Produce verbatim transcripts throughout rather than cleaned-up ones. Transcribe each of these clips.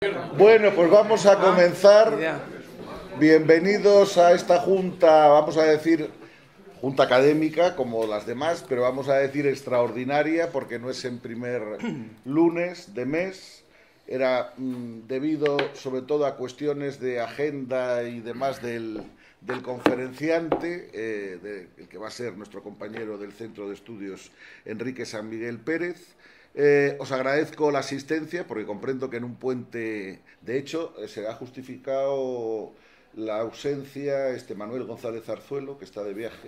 Bueno, pues vamos a comenzar. Bienvenidos a esta junta, vamos a decir, junta académica, como las demás, pero vamos a decir extraordinaria, porque no es en primer lunes de mes. Era mmm, debido sobre todo a cuestiones de agenda y demás del, del conferenciante, eh, de, el que va a ser nuestro compañero del Centro de Estudios, Enrique San Miguel Pérez. Eh, os agradezco la asistencia, porque comprendo que en un puente, de hecho, eh, se ha justificado la ausencia este Manuel González Arzuelo, que está de viaje,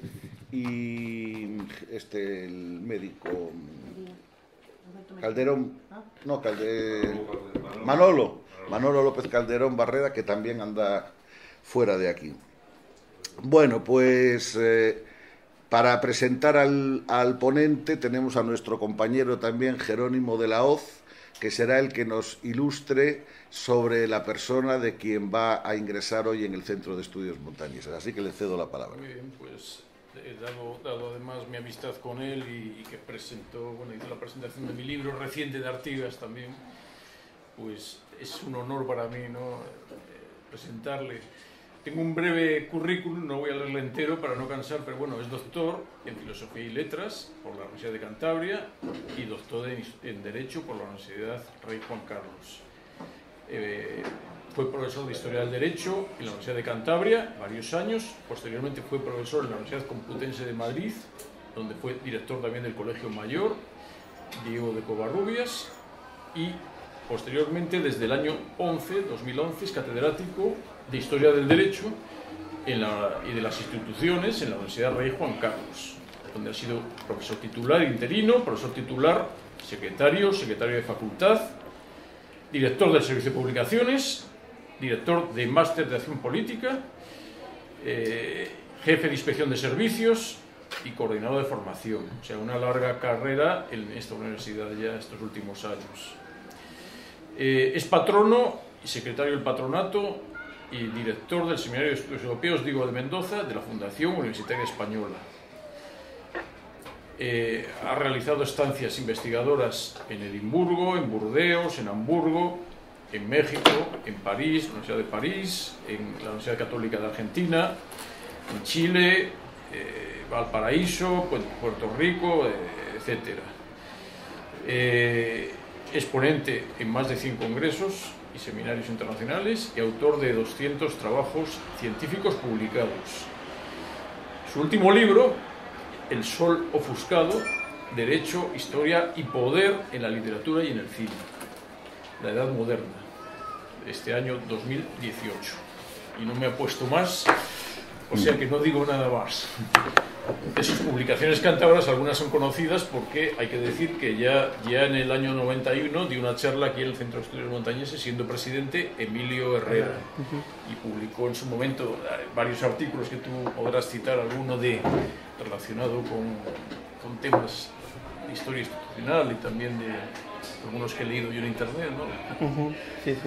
y este el médico Calderón, no, Calde, Manolo, Manolo López Calderón Barreda, que también anda fuera de aquí. Bueno, pues eh, para presentar al, al ponente tenemos a nuestro compañero también Jerónimo de la Hoz, que será el que nos ilustre sobre la persona de quien va a ingresar hoy en el Centro de Estudios Montañeses. Así que le cedo la palabra. Muy bien, pues he dado, dado además mi amistad con él y, y que presentó, bueno, hizo la presentación de mi libro reciente de Artigas también, pues es un honor para mí, ¿no?, eh, presentarle. Tengo un breve currículum, no voy a leerlo entero para no cansar, pero bueno, es doctor en Filosofía y Letras por la Universidad de Cantabria y doctor en, en Derecho por la Universidad Rey Juan Carlos. Eh, fue profesor de Historia del Derecho en la Universidad de Cantabria varios años, posteriormente fue profesor en la Universidad Complutense de Madrid, donde fue director también del Colegio Mayor, Diego de Covarrubias, y posteriormente, desde el año once, dos mil once, es catedrático de Historia del Derecho en la, y de las instituciones en la Universidad Rey Juan Carlos, donde ha sido profesor titular interino, profesor titular, secretario, secretario de facultad, director del Servicio de Publicaciones, director de Máster de Acción Política, eh, jefe de Inspección de Servicios y coordinador de formación. O sea, una larga carrera en esta universidad ya estos últimos años. Eh, es patrono y secretario del patronato y director del Seminario de Estudios Europeos Diego de Mendoza de la Fundación Universitaria Española. Eh, ha realizado estancias investigadoras en Edimburgo, en Burdeos, en Hamburgo, en México, en París, en la Universidad de París, en la Universidad Católica de Argentina, en Chile, eh, Valparaíso, Puerto Rico, eh, etcétera. Eh, es ponente en más de cien congresos y seminarios internacionales y autor de doscientos trabajos científicos publicados. Su último libro, El Sol Ofuscado, Derecho, Historia y Poder en la Literatura y en el Cine, la Edad Moderna, este año dos mil dieciocho. Y no me ha puesto más, o sea que no digo nada más. De sus publicaciones cántabras, algunas son conocidas porque hay que decir que ya, ya en el año noventa y uno dio una charla aquí en el Centro de Estudios Montañeses, siendo presidente Emilio Herrera, y publicó en su momento varios artículos que tú podrás citar, alguno de relacionado con, con temas de historia institucional y también de algunos que he leído yo en internet, ¿no? Uh-huh. Sí, sí.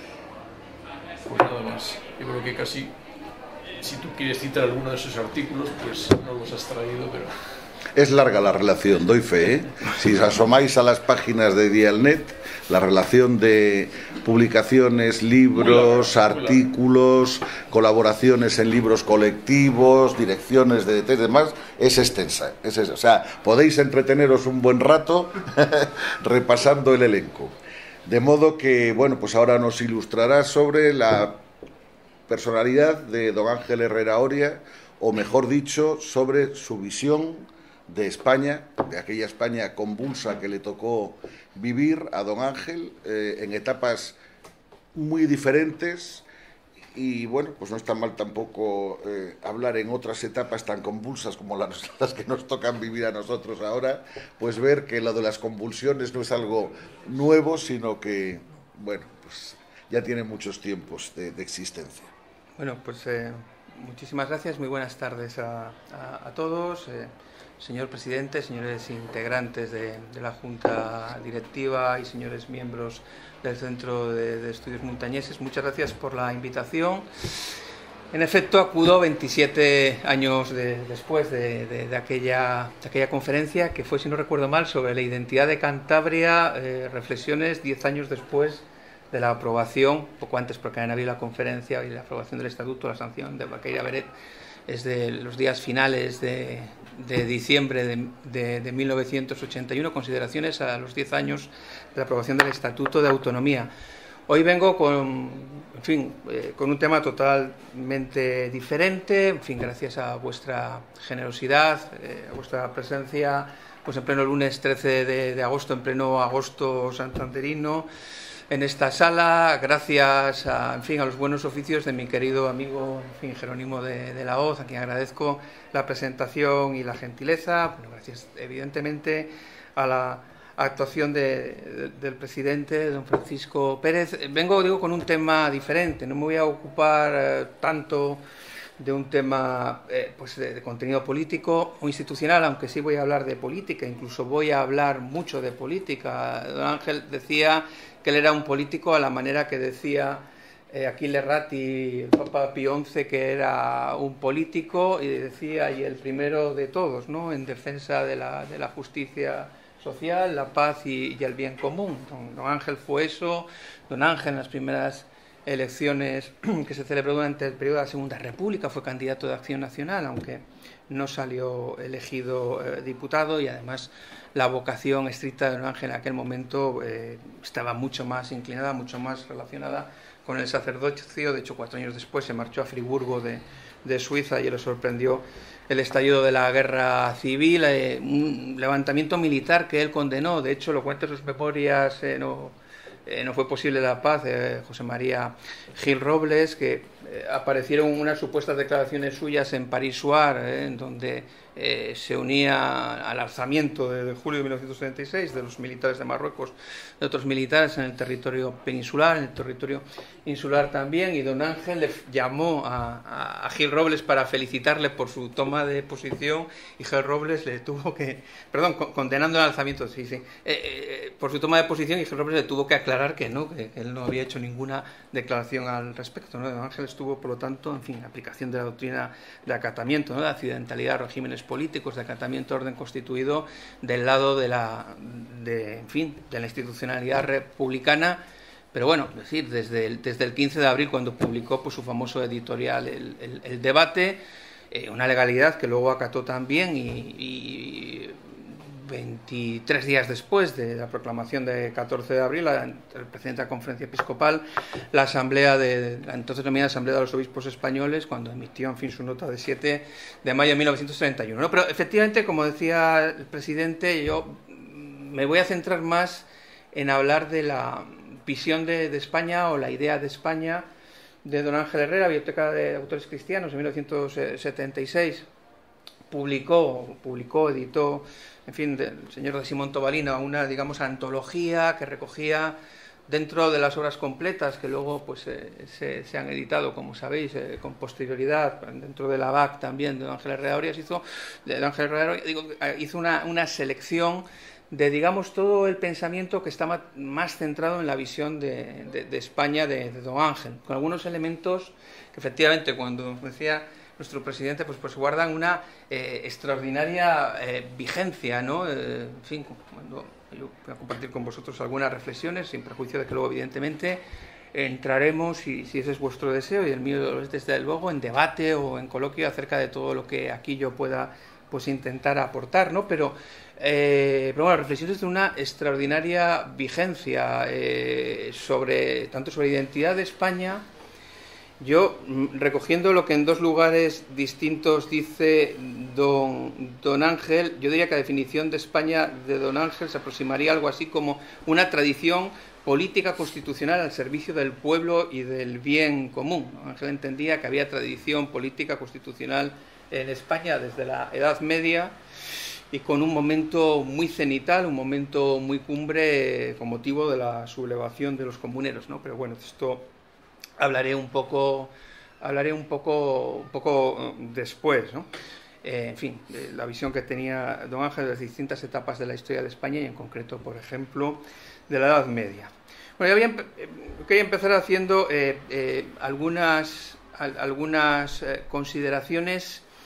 Pues nada más, yo creo que casi, si tú quieres citar alguno de esos artículos, pues no los has traído, pero... Es larga la relación, doy fe, ¿eh? Si os asomáis a las páginas de Dialnet, la relación de publicaciones, libros, larga, artículos, colaboraciones en libros colectivos, direcciones de demás, es extensa. Es, o sea, podéis entreteneros un buen rato repasando el elenco. De modo que, bueno, pues ahora nos ilustrará sobre la personalidad de don Ángel Herrera Oria, o mejor dicho, sobre su visión de España, de aquella España convulsa que le tocó vivir a don Ángel, eh, en etapas muy diferentes, y bueno, pues no está mal tampoco eh, hablar en otras etapas tan convulsas como las, las que nos tocan vivir a nosotros ahora, pues ver que lo de las convulsiones no es algo nuevo, sino que, bueno, pues ya tiene muchos tiempos de, de existencia. Bueno, pues eh, muchísimas gracias, muy buenas tardes a, a, a todos. Eh, Señor presidente, señores integrantes de, de la Junta Directiva y señores miembros del Centro de, de Estudios Montañeses, muchas gracias por la invitación. En efecto, acudo veintisiete años de, después de, de, de, aquella, de aquella conferencia, que fue, si no recuerdo mal, sobre la identidad de Cantabria, eh, reflexiones diez años después de la aprobación, poco antes porque han habido la conferencia y la aprobación del estatuto, la sanción de Baqueira Beret, es de los días finales de, de diciembre de, de, de mil novecientos ochenta y uno, consideraciones a los diez años de la aprobación del Estatuto de Autonomía. Hoy vengo con, en fin, eh, con un tema totalmente diferente, en fin, gracias a vuestra generosidad, eh, a vuestra presencia, pues en pleno lunes trece de, de agosto, en pleno agosto santanderino, en esta sala, gracias a, en fin, a los buenos oficios de mi querido amigo, en fin, Jerónimo de, de la Hoz, a quien agradezco la presentación y la gentileza. Bueno, gracias, evidentemente, a la actuación de, de, del presidente, don Francisco Pérez. Vengo, digo, con un tema diferente. No me voy a ocupar eh, tanto de un tema eh, pues de, de contenido político o institucional, aunque sí voy a hablar de política, incluso voy a hablar mucho de política. Don Ángel decía que él era un político a la manera que decía eh, Achille Ratti, el Papa Pío once, que era un político, y decía, y el primero de todos, ¿no?, en defensa de la, de la justicia social, la paz y, y el bien común. Don, don Ángel fue eso. Don Ángel, en las primeras elecciones que se celebró durante el periodo de la Segunda República, fue candidato de Acción Nacional, aunque no salió elegido eh, diputado, y además la vocación estricta de don Ángel en aquel momento eh, estaba mucho más inclinada, mucho más relacionada con el sacerdocio. De hecho, cuatro años después se marchó a Friburgo de, de Suiza y le sorprendió el estallido de la guerra civil, eh, un levantamiento militar que él condenó. De hecho, lo cuenta en sus memorias, eh, no, eh, no fue posible la paz, eh, José María Gil Robles, que eh, aparecieron unas supuestas declaraciones suyas en París-Soir, eh, en donde eh, se unía al alzamiento de, de julio de mil novecientos treinta y seis de los militares de Marruecos, de otros militares en el territorio peninsular, en el territorio insular también, y don Ángel le llamó a, a, a Gil Robles para felicitarle por su toma de posición, y Gil Robles le tuvo que, perdón, con, condenando el alzamiento, sí, sí, eh, eh, por su toma de posición, y Gil Robles le tuvo que aclarar que no, que, que él no había hecho ninguna declaración al respecto, ¿no? Don Ángel estuvo, por lo tanto, en fin, aplicación de la doctrina de acatamiento, ¿no?, de accidentalidad, regímenes políticos, de acatamiento, orden constituido, del lado de la, de, en fin, de la institucionalidad republicana. Pero bueno, es decir, desde el, desde el quince de abril, cuando publicó pues, su famoso editorial El, el, el Debate, eh, una legalidad que luego acató también, y, y veintitrés días después de la proclamación de catorce de abril, la, el presidente de la Conferencia Episcopal, la asamblea de la entonces denominada Asamblea de los Obispos Españoles, cuando emitió, en fin, su nota de siete de mayo de mil novecientos treinta y uno. ¿No? Pero efectivamente, como decía el presidente, yo me voy a centrar más en hablar de la visión de, de España, o la idea de España, de don Ángel Herrera. Biblioteca de Autores Cristianos, en mil novecientos setenta y seis, publicó, publicó, editó, en fin, del señor de Simón Tobalina, una, digamos, antología que recogía, dentro de las obras completas que luego pues eh, se, se han editado, como sabéis, eh, con posterioridad, dentro de la B A C también, de don Ángel Herrera Orias, hizo, de don Ángel Herrera Orias, digo, hizo una, una selección de, digamos, todo el pensamiento que está más centrado en la visión de, de, de España de, de don Ángel, con algunos elementos que efectivamente, cuando decía nuestro presidente, pues, pues guardan una eh, extraordinaria eh, vigencia, ¿no? Eh, en fin, cuando yo voy a compartir con vosotros algunas reflexiones, sin perjuicio de que luego, evidentemente, entraremos, si, si ese es vuestro deseo, y el mío es desde luego, en debate o en coloquio acerca de todo lo que aquí yo pueda pues intentar aportar, ¿no? Pero, eh, pero bueno, reflexiones de una extraordinaria vigencia eh, sobre, tanto sobre la identidad de España. Yo, recogiendo lo que en dos lugares distintos dice don, don Ángel, yo diría que la definición de España de don Ángel se aproximaría a algo así como una tradición política constitucional al servicio del pueblo y del bien común. Don Ángel entendía que había tradición política constitucional en España desde la Edad Media, y con un momento muy cenital, un momento muy cumbre con motivo de la sublevación de los comuneros, ¿no? Pero bueno, esto hablaré un poco, hablaré un poco, un poco después, ¿no? Eh, en fin, eh, la visión que tenía don Ángel de las distintas etapas de la historia de España, y en concreto, por ejemplo, de la Edad Media. Bueno, yo había, eh, quería empezar haciendo eh, eh, algunas, al, algunas eh, consideraciones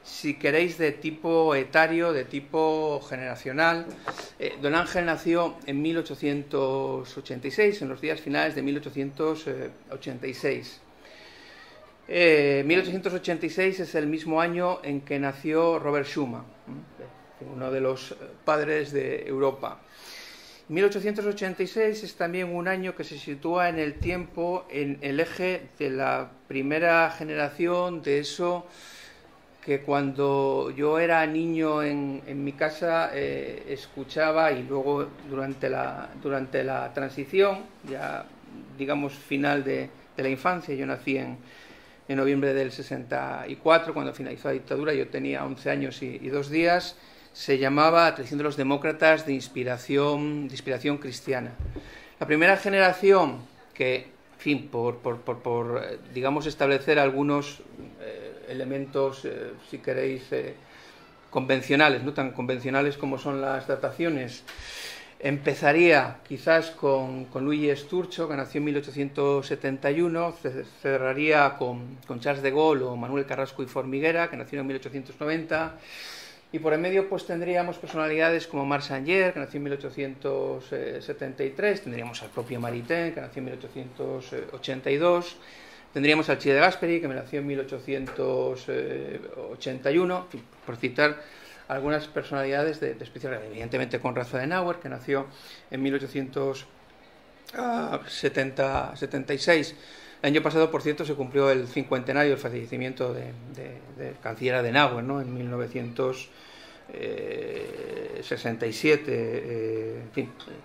si queréis, de tipo etario, de tipo generacional. Eh, don Ángel nació en mil ochocientos ochenta y seis, en los días finales de mil ochocientos ochenta y seis. Eh, mil ochocientos ochenta y seis es el mismo año en que nació Robert Schuman, uno de los padres de Europa. mil ochocientos ochenta y seis es también un año que se sitúa en el tiempo en el eje de la primera generación de eso que cuando yo era niño en, en mi casa eh, escuchaba, y luego durante la, durante la transición, ya digamos final de, de la infancia, yo nací en, en noviembre del sesenta y cuatro, cuando finalizó la dictadura, yo tenía once años y, y dos días, se llamaba Tradición de los Demócratas de inspiración, de inspiración cristiana. La primera generación que, en fin, por, por, por, por digamos, establecer algunos eh, elementos, eh, si queréis, eh, convencionales, no tan convencionales como son las dataciones, empezaría quizás con, con Luigi Sturzo, que nació en mil ochocientos setenta y uno, cerraría con, con Charles de Gaulle o Manuel Carrasco y Formiguera, que nació en mil ochocientos noventa, y por en medio pues tendríamos personalidades como Marc Sanger, que nació en mil ochocientos setenta y tres, tendríamos al propio Maritain, que nació en mil ochocientos ochenta y dos, tendríamos al Che de Gasperi, que nació en mil ochocientos ochenta y uno, por citar algunas personalidades de, de especial, evidentemente Konrad Adenauer, que nació en mil ochocientos setenta y seis. El año pasado, por cierto, se cumplió el cincuentenario del fallecimiento del de, de canciller Adenauer, ¿no?, en mil novecientos sesenta y siete. Eh, en fin,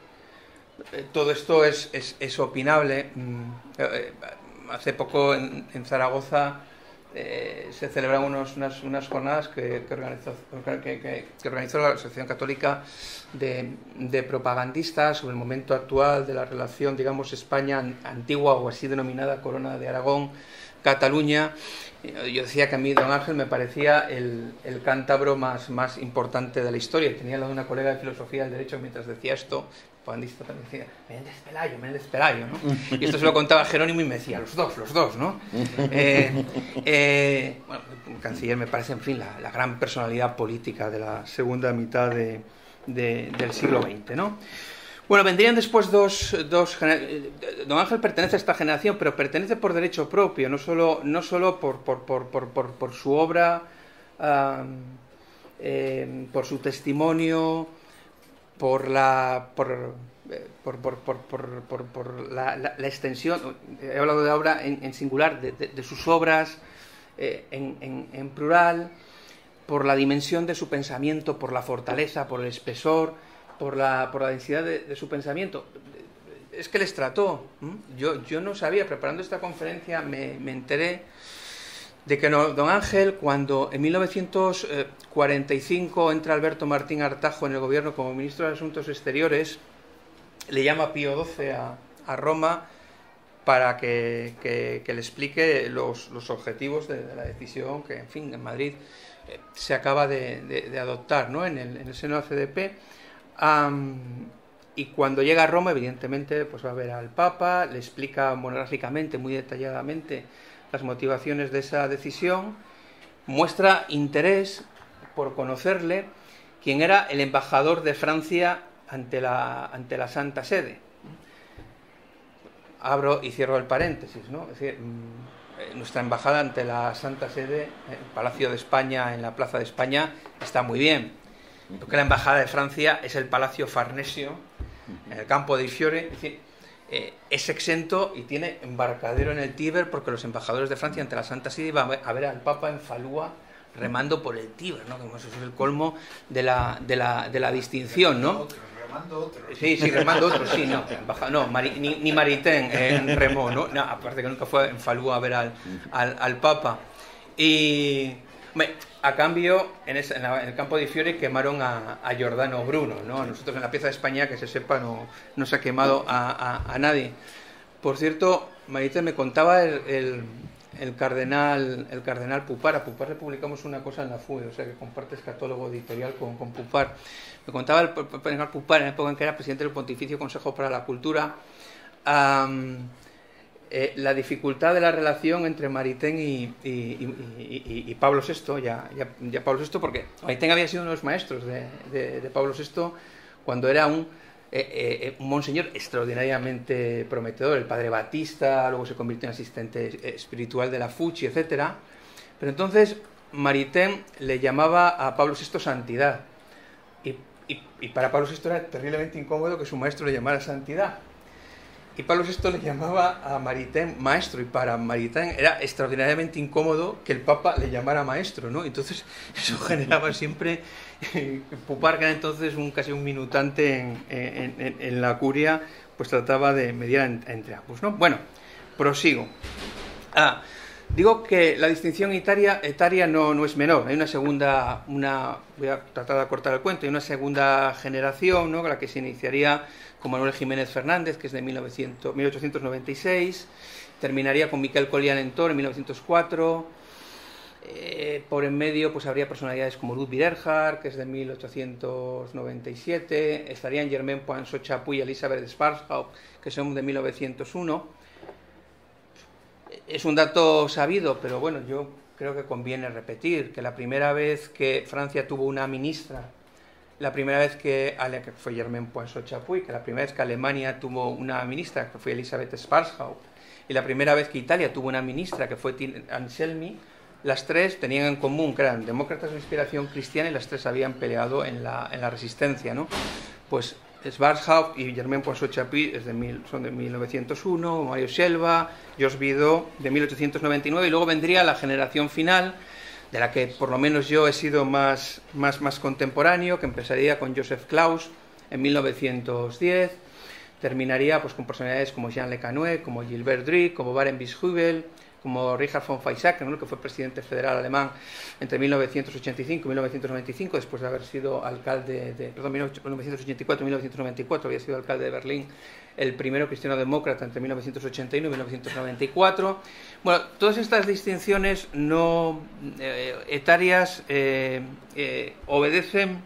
eh, todo esto es, es, es opinable. Eh, hace poco en, en Zaragoza eh, se celebraron unos, unas, unas jornadas que, que, organizó, que, que, que organizó la Asociación Católica de, de propagandistas sobre el momento actual de la relación, digamos, España antigua o así denominada Corona de Aragón, Cataluña. Yo decía que a mí don Ángel me parecía el, el cántabro más, más importante de la historia, y tenía la de una colega de filosofía del derecho mientras decía esto, propagandista también decía, Menéndez Pelayo, Menéndez Pelayo, ¿no? Y esto se lo contaba Jerónimo y me decía, los dos, los dos, ¿no? Eh, eh, bueno, el canciller me parece, en fin, la, la gran personalidad política de la segunda mitad de, de, del siglo veinte, ¿no? Bueno, vendrían después dos, dos... Don Ángel pertenece a esta generación, pero pertenece por derecho propio, no solo, no solo por, por, por, por, por, por su obra, um, eh, por su testimonio, por la por, por, por, por, por, por, por la, la, la extensión, he hablado de obra en, en singular, de, de, de sus obras eh, en, en, en plural, por la dimensión de su pensamiento, por la fortaleza, por el espesor, por la, por la densidad de, de su pensamiento. Es que les trató. Yo, yo no sabía, preparando esta conferencia me, me enteré de que no, don Ángel, cuando en mil novecientos cuarenta y cinco entra Alberto Martín Artajo en el gobierno como ministro de Asuntos Exteriores, le llama Pío doce a, a Roma para que, que, que le explique los, los objetivos de, de la decisión que, en fin, en Madrid eh, se acaba de, de, de adoptar, ¿no?, en el, en el seno de la C D P. Um, y cuando llega a Roma, evidentemente, pues va a ver al Papa, le explica monográficamente, muy detalladamente, las motivaciones de esa decisión, muestra interés por conocerle, quien era el embajador de Francia ante la, ante la Santa Sede. Abro y cierro el paréntesis, ¿no? Es decir, nuestra embajada ante la Santa Sede, el Palacio de España, en la Plaza de España, está muy bien. Porque la embajada de Francia es el Palacio Farnesio, en el campo de Fiore, es decir, eh, es exento y tiene embarcadero en el Tíber, porque los embajadores de Francia ante la Santa Sede iban a ver al Papa en falúa remando por el Tíber, ¿no? Como eso es el colmo de la, de la, de la distinción, ¿no? Remando otro. Sí, sí, remando otro, sí, no, no, Mari, ni, ni Maritain en remó, ¿no? No, aparte que nunca fue en falúa a ver al, al, al Papa. Y a cambio, en, ese, en, la, en el campo de Fiore quemaron a, a Giordano Bruno, ¿no? A nosotros en la pieza de España, que se sepa, no, no se ha quemado a, a, a nadie. Por cierto, Maritain me contaba el, el, el cardenal el cardenal Pupar. A Pupar le publicamos una cosa en la F U E, o sea que comparte catálogo editorial con, con Pupar. Me contaba el cardenal Pupar, en la época en que era presidente del Pontificio Consejo para la Cultura, um, eh, la dificultad de la relación entre Maritain y, y, y, y, y Pablo sexto, ya, ya, ya Pablo sexto, porque Maritain había sido uno de los maestros de, de, de Pablo sexto cuando era un, eh, eh, un monseñor extraordinariamente prometedor. El padre Batista, luego se convirtió en asistente espiritual de la Fuchi, etcétera. Pero entonces Maritain le llamaba a Pablo sexto santidad. Y, y, y para Pablo sexto era terriblemente incómodo que su maestro le llamara santidad. Y Pablo sexto le llamaba a Maritain maestro, y para Maritain era extraordinariamente incómodo que el Papa le llamara maestro, ¿no? Entonces eso generaba siempre... Pupar, que era entonces un, casi un minutante en, en, en, en la curia, pues trataba de mediar en, entre ambos, ¿no? Bueno, prosigo. Ah, digo que la distinción etaria, etaria no, no es menor. Hay una segunda, una, voy a tratar de acortar el cuento, hay una segunda generación, ¿no?, la que se iniciaría con Manuel Jiménez Fernández, que es de mil ochocientos noventa y seis, terminaría con Miquel Collián Entor en mil novecientos cuatro, eh, por en medio pues habría personalidades como Ludwig Erhard, que es de mil ochocientos noventa y siete, estarían Germain Poinçot Chapuis y Elisabeth Schwarzkopf, que son de mil novecientos uno. Es un dato sabido, pero bueno, yo creo que conviene repetir que la primera vez que Francia tuvo una ministra, la primera vez que, que fue Germain Poinçot Chapuis, que la primera vez que Alemania tuvo una ministra, que fue Elisabeth Schwarzkopf, y la primera vez que Italia tuvo una ministra, que fue Anselmi, las tres tenían en común que eran demócratas de inspiración cristiana y las tres habían peleado en la, en la resistencia, ¿no? Pues Schwarzkopf y Germain Poinçot Chapuis es de mil, son de mil novecientos uno, Mario Schelva, Jos Vidó de mil ochocientos noventa y nueve, y luego vendría la generación final, de la que por lo menos yo he sido más, más, más contemporáneo, que empezaría con Joseph Klaus en mil novecientos diez, terminaría pues con personalidades como Jean Le Canoë, como Gilbert Drick, como Barenboim Hübel, como Richard von Weizsäcker, ¿no?, que fue presidente federal alemán entre mil novecientos ochenta y cinco y mil novecientos noventa y cinco, después de haber sido alcalde de, perdón, mil novecientos ochenta y cuatro y mil novecientos noventa y cuatro, había sido alcalde de Berlín, el primero cristiano demócrata entre mil novecientos ochenta y uno y mil novecientos noventa y cuatro. Bueno, todas estas distinciones no eh, etarias eh, eh, obedecen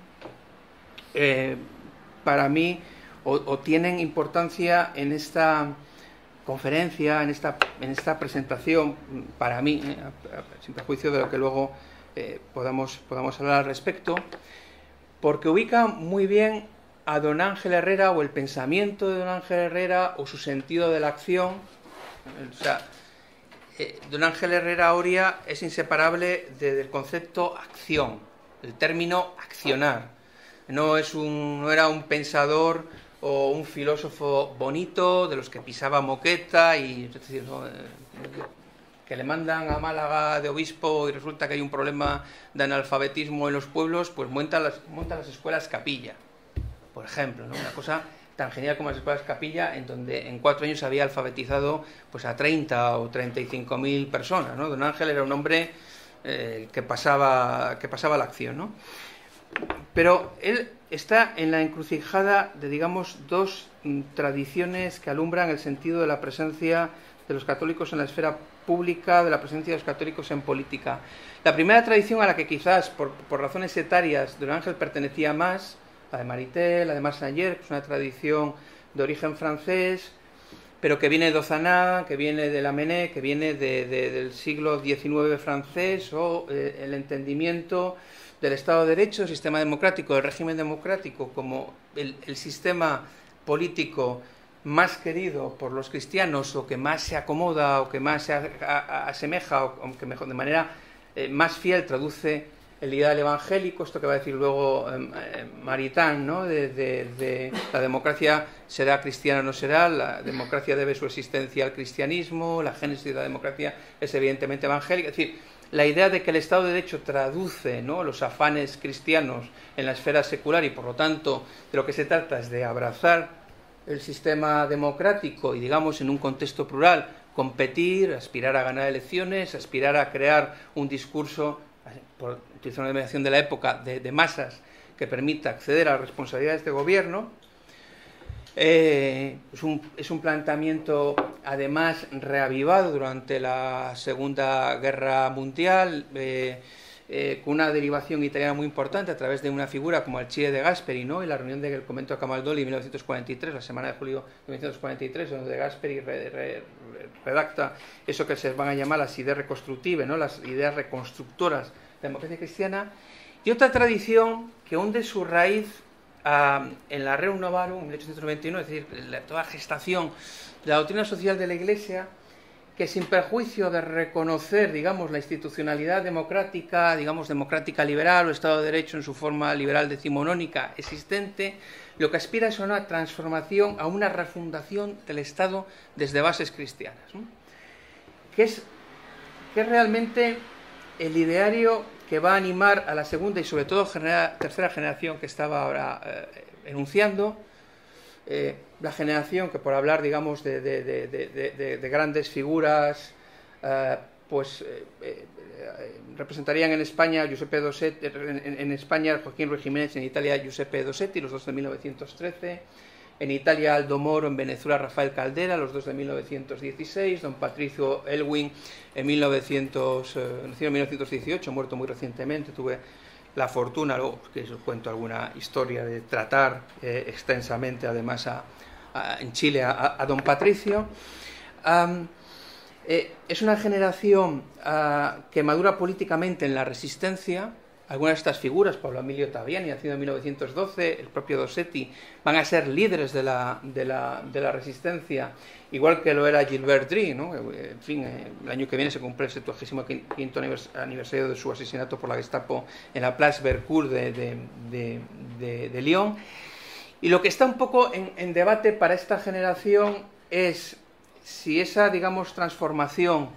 eh, para mí o, o tienen importancia en esta conferencia, en esta, en esta presentación, para mí, eh, sin perjuicio de lo que luego eh, podamos, podamos hablar al respecto, porque ubica muy bien a don Ángel Herrera, o el pensamiento de don Ángel Herrera, o su sentido de la acción. O sea, eh, don Ángel Herrera Oria es inseparable de, del concepto acción, el término accionar. No, es un, no era un pensador o un filósofo bonito, de los que pisaba moqueta, y es decir, ¿no?, eh, que le mandan a Málaga de obispo y resulta que hay un problema de analfabetismo en los pueblos, pues monta las, monta las escuelas capilla, por ejemplo, ¿no? Una cosa tan genial como las escuelas capilla, en donde en cuatro años había alfabetizado pues a treinta o treinta y cinco mil personas, ¿no? Don Ángel era un hombre eh, que pasaba que pasaba la acción, ¿no? Pero él está en la encrucijada de, digamos, dos mm, tradiciones que alumbran el sentido de la presencia de los católicos en la esfera pública, de la presencia de los católicos en política. La primera tradición a la que quizás, por, por razones etarias, don Ángel pertenecía más, la de Maritain, la de Massanger, que es una tradición de origen francés, pero que viene de Ozanam, que viene de Lamennais, que viene de, de, del siglo diecinueve francés, o eh, el entendimiento del Estado de Derecho, el sistema democrático, el régimen democrático como el, el sistema político más querido por los cristianos, o que más se acomoda, o que más se a, a, asemeja, o que mejor, de manera eh, más fiel traduce el ideal evangélico, esto que va a decir luego eh, Maritain, ¿no?, de, de, de la democracia será cristiana o no será, la democracia debe su existencia al cristianismo, la génesis de la democracia es evidentemente evangélica, es decir, la idea de que el Estado de Derecho traduce, ¿no?, los afanes cristianos en la esfera secular, y por lo tanto de lo que se trata es de abrazar el sistema democrático y, digamos, en un contexto plural, competir, aspirar a ganar elecciones, aspirar a crear un discurso, por utilizar una denominación de la época, de, de masas, que permita acceder a las responsabilidades de gobierno. Eh, es, un, es un planteamiento además reavivado durante la Segunda Guerra Mundial, eh, eh, con una derivación italiana muy importante a través de una figura como Alcide de Gasperi, ¿no? En la reunión del convento de Camaldoli en mil novecientos cuarenta y tres, la semana de julio de mil novecientos cuarenta y tres, donde de Gasperi re, re, redacta eso que se van a llamar las ideas reconstructivas, ¿no? Las ideas reconstructoras de la democracia cristiana, y otra tradición que hunde su raíz uh, en la Rerum Novarum, en mil ochocientos noventa y nueve, es decir, la, toda gestación de la doctrina social de la Iglesia, que sin perjuicio de reconocer, digamos, la institucionalidad democrática, digamos, democrática liberal o Estado de Derecho en su forma liberal decimonónica existente, lo que aspira es a una transformación, a una refundación del Estado desde bases cristianas, ¿no? Que es, que es realmente el ideario que va a animar a la segunda y sobre todo genera, tercera generación que estaba ahora eh, enunciando, eh, la generación que, por hablar, digamos, de, de, de, de, de, de grandes figuras, eh, pues eh, eh, representarían en España Giuseppe Dossetti, en, en España Joaquín Ruiz Jiménez, en Italia Giuseppe Dossetti, los dos de mil novecientos trece, en Italia Aldo Moro, en Venezuela Rafael Caldera, los dos de mil novecientos dieciséis, don Patricio Elwin en mil novecientos, eh, nacido en mil novecientos dieciocho, muerto muy recientemente. Tuve la fortuna, luego que os cuento alguna historia, de tratar eh, extensamente además a, a, en Chile a, a don Patricio. Um, eh, es una generación uh, que madura políticamente en la resistencia. Algunas de estas figuras, Pablo Emilio Taviani, nacido en mil novecientos doce, el propio Dossetti, van a ser líderes de la, de la, de la resistencia, igual que lo era Gilbert Drie, ¿no? En fin, eh, el año que viene se cumple el septuagésimo quinto aniversario de su asesinato por la Gestapo en la Place Vercourt de, de, de, de, de Lyon. Y lo que está un poco en, en debate para esta generación es si esa, digamos, transformación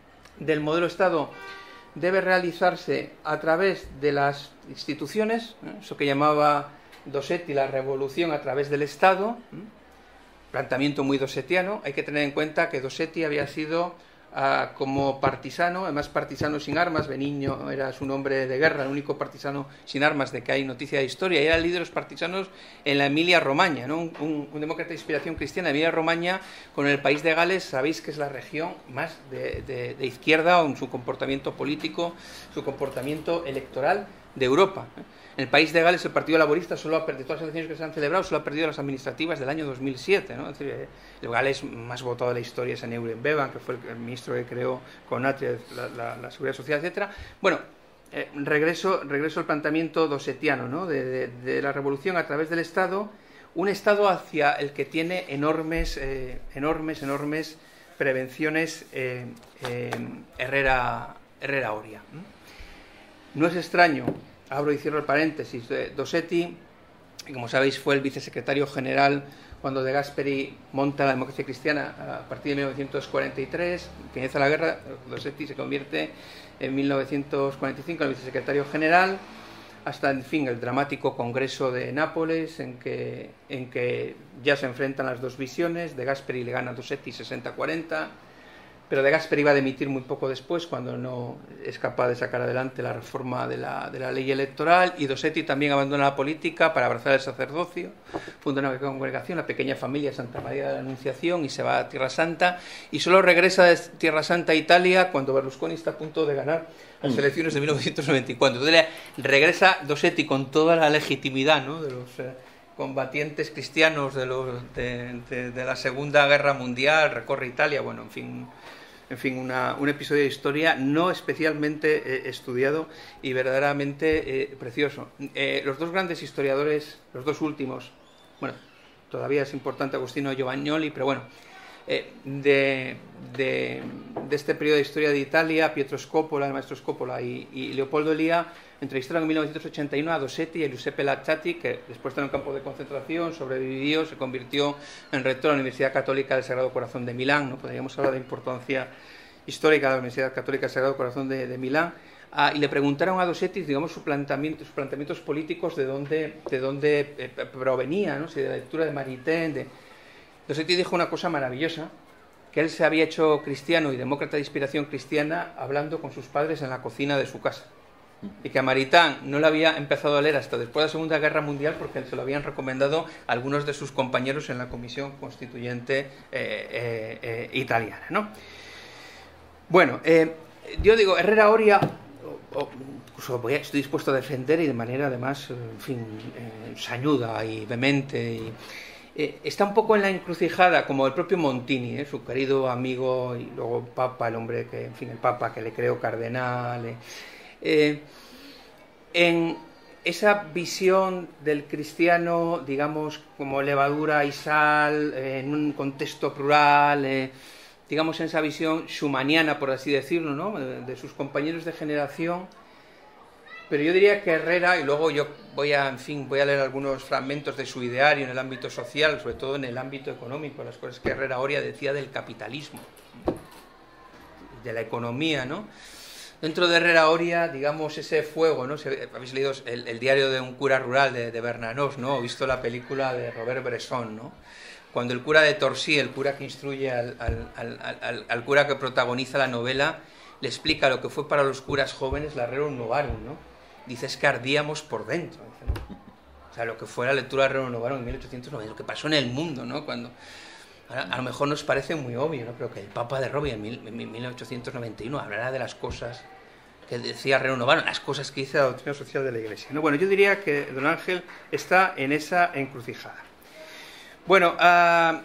del modelo Estado debe realizarse a través de las instituciones, ¿eh? Eso que llamaba Dossetti la revolución a través del Estado, ¿eh? Planteamiento muy dossettiano. Hay que tener en cuenta que Dossetti había sido uh, como partisano, además partisano sin armas. Benigno era su nombre de guerra, el único partisano sin armas de que hay noticia de historia, y eran líderes partisanos en la Emilia-Romagna, ¿no? un, un, un demócrata de inspiración cristiana. Emilia-Romagna, con el país de Gales, sabéis que es la región más de, de, de izquierda en su comportamiento político, su comportamiento electoral de Europa. En el país de Gales el Partido Laborista solo ha perdido, todas las elecciones que se han celebrado, solo ha perdido las administrativas del año dos mil siete, ¿no? Es decir, el Gales más votado de la historia es Enne Bevan, que fue el, el ministro que creó con Atria la, la, la Seguridad Social, etcétera. Bueno, eh, regreso, regreso al planteamiento dossettiano, ¿no? de, de, de la revolución a través del Estado, un Estado hacia el que tiene enormes, eh, enormes, enormes prevenciones eh, eh, Herrera, Herrera Oria. No es extraño, abro y cierro el paréntesis, Dossetti, que como sabéis fue el vicesecretario general cuando De Gasperi monta la democracia cristiana a partir de mil novecientos cuarenta y tres, comienza la guerra. Dossetti se convierte en mil novecientos cuarenta y cinco en el vicesecretario general, hasta, en fin, el dramático Congreso de Nápoles, en que, en que ya se enfrentan las dos visiones. De Gasperi le gana a Dossetti sesenta a cuarenta, pero De Gasperi va a dimitir muy poco después, cuando no es capaz de sacar adelante la reforma de la, de la ley electoral, y Dossetti también abandona la política para abrazar el sacerdocio, funda una congregación, la pequeña familia Santa María de la Anunciación, y se va a Tierra Santa, y solo regresa de Tierra Santa a Italia cuando Berlusconi está a punto de ganar las elecciones de mil novecientos noventa y cuatro. Entonces regresa Dossetti con toda la legitimidad, ¿no?, de los eh, combatientes cristianos de, los, de, de, de la Segunda Guerra Mundial, recorre Italia, bueno, en fin... En fin, una, un episodio de historia no especialmente eh, estudiado y verdaderamente eh, precioso. Eh, los dos grandes historiadores, los dos últimos, bueno, todavía es importante Agostino Giovagnoli, pero bueno, eh, de, de, de este periodo de historia de Italia, Pietro Scopola, el maestro Scopola y, y Leopoldo Elia, entrevistaron en mil novecientos ochenta y nueve a Dossetti y a Giuseppe Lazzati, que después de un campo de concentración sobrevivió, se convirtió en rector de la Universidad Católica del Sagrado Corazón de Milán, ¿no? Podríamos hablar de importancia histórica de la Universidad Católica del Sagrado Corazón de, de Milán, ah, y le preguntaron a Dossetti, digamos, su planteamiento, sus planteamientos políticos, de dónde, de dónde eh, provenía, ¿no? Si de la lectura de Maritain. De... Dossetti dijo una cosa maravillosa, que él se había hecho cristiano y demócrata de inspiración cristiana hablando con sus padres en la cocina de su casa, y que a Maritain no le había empezado a leer hasta después de la Segunda Guerra Mundial, porque se lo habían recomendado algunos de sus compañeros en la Comisión Constituyente eh, eh, eh, italiana, ¿no? Bueno, eh, yo digo, Herrera Oria o, o, incluso voy a, estoy dispuesto a defender y de manera además, en fin, eh, sañuda y vehemente. Y, eh, está un poco en la encrucijada, como el propio Montini, eh, su querido amigo y luego Papa, el hombre que, en fin, el Papa que le creó cardenal. Eh, eh, en esa visión del cristiano, digamos, como levadura y sal, eh, en un contexto plural, eh, digamos, en esa visión schumaniana, por así decirlo, ¿no?, de, de sus compañeros de generación. Pero yo diría que Herrera, y luego yo voy a, en fin, voy a leer algunos fragmentos de su ideario en el ámbito social, sobre todo en el ámbito económico, las cosas que Herrera Oria decía del capitalismo, de la economía, ¿no? Dentro de Herrera Oria, digamos, ese fuego, ¿no? Habéis leído el, el diario de un cura rural de, de Bernanos, ¿no? O visto la película de Robert Bresson, ¿no? Cuando el cura de Torcy, el cura que instruye al, al, al, al, al cura que protagoniza la novela, le explica lo que fue para los curas jóvenes la Rerum Novarum, ¿no? Dice, es que ardíamos por dentro. Dice, ¿no? O sea, lo que fue la lectura de Rerum Novarum en mil ochocientos noventa, lo que pasó en el mundo, ¿no? Cuando, a, a lo mejor nos parece muy obvio, ¿no? Pero que el Papa de Roma en, mil, en mil ochocientos noventa y uno hablará de las cosas que decía Rerum Novarum, las cosas que dice la doctrina social de la Iglesia, ¿no? Bueno, yo diría que don Ángel está en esa encrucijada. Bueno, uh,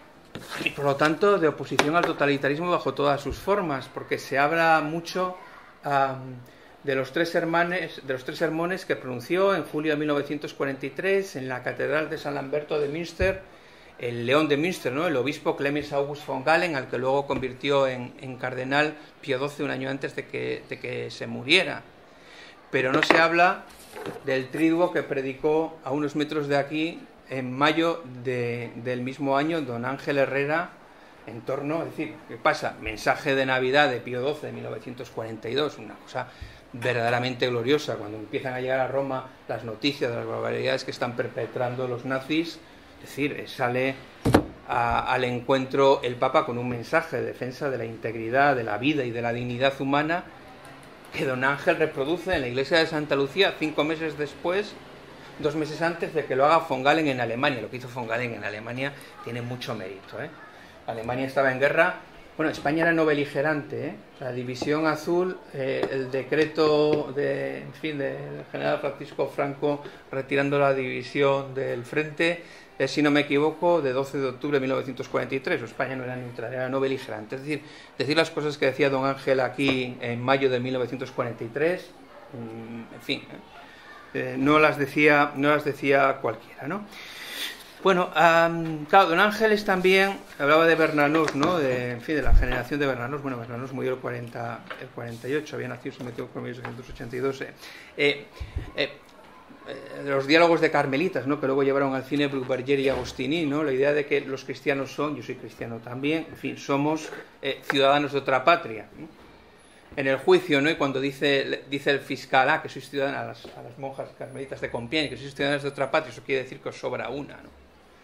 y por lo tanto de oposición al totalitarismo bajo todas sus formas, porque se habla mucho uh, de los tres sermones, de los tres sermones que pronunció en julio de mil novecientos cuarenta y tres en la Catedral de San Lamberto de Münster, el León de Münster, ¿no?, el obispo Clemens August von Galen, al que luego convirtió en, en cardenal Pío doce un año antes de que, de que se muriera. Pero no se habla del triduo que predicó a unos metros de aquí en mayo de, del mismo año don Ángel Herrera, en torno, es decir, ¿qué pasa? Mensaje de Navidad de Pío doce de mil novecientos cuarenta y dos, una cosa verdaderamente gloriosa, cuando empiezan a llegar a Roma las noticias de las barbaridades que están perpetrando los nazis. Es decir, sale a, al encuentro el Papa con un mensaje de defensa de la integridad, de la vida y de la dignidad humana, que don Ángel reproduce en la iglesia de Santa Lucía cinco meses después, dos meses antes de que lo haga von Galen en Alemania. Lo que hizo von Galen en Alemania tiene mucho mérito, ¿eh? Alemania estaba en guerra. Bueno, España era no beligerante, ¿eh? La división azul, eh, el decreto de, en fin, del general Francisco Franco retirando la división del frente, eh, si no me equivoco, de doce de octubre de mil novecientos cuarenta y tres. España no era neutral, era no beligerante. Es decir, decir las cosas que decía don Ángel aquí en mayo de mil novecientos cuarenta y tres, mmm, en fin, ¿eh? Eh, no las decía, no las decía cualquiera, ¿no? Bueno, um, claro, don Ángeles también hablaba de Bernanos, ¿no? De, en fin, de la generación de Bernanos. Bueno, Bernanos murió el, cuarenta, el cuarenta y ocho, había nacido, se metió en mil ochocientos ochenta y dos. Eh, eh, eh, los diálogos de Carmelitas, ¿no?, que luego llevaron al cine Bruguière y Agostini, ¿no?, la idea de que los cristianos son, yo soy cristiano también, en fin, somos eh, ciudadanos de otra patria, ¿no? En el juicio, ¿no?, y cuando dice, dice el fiscal, ah, que sois ciudadanos, a las, a las monjas carmelitas de Compiègne, que sois ciudadanos de otra patria, eso quiere decir que os sobra una, ¿no?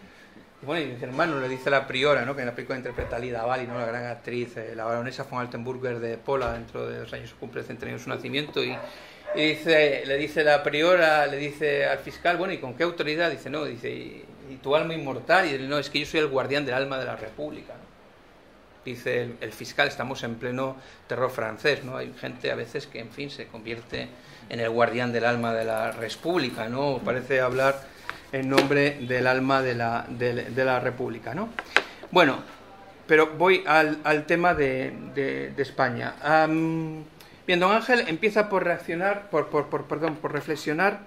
Y bueno, y dice, hermano, le dice la priora, ¿no?, que en la película interpreta a Lida Valli, ¿no?, la gran actriz, eh, la baronesa von Altenburger de Pola, dentro de dos años se cumple el centenario de su nacimiento, y, y dice, le dice la priora, le dice al fiscal, bueno, ¿y con qué autoridad? Dice, no, dice, ¿y, y tu alma inmortal? Y dice, no, es que yo soy el guardián del alma de la República, ¿no? Dice el, el fiscal, estamos en pleno terror francés, ¿no? Hay gente a veces que, en fin, se convierte en el guardián del alma de la República, ¿no? Parece hablar en nombre del alma de la, de, de la República, ¿no? Bueno, pero voy al, al tema de, de, de España. Um, bien, don Ángel empieza por reaccionar, por, por, por, perdón, por reflexionar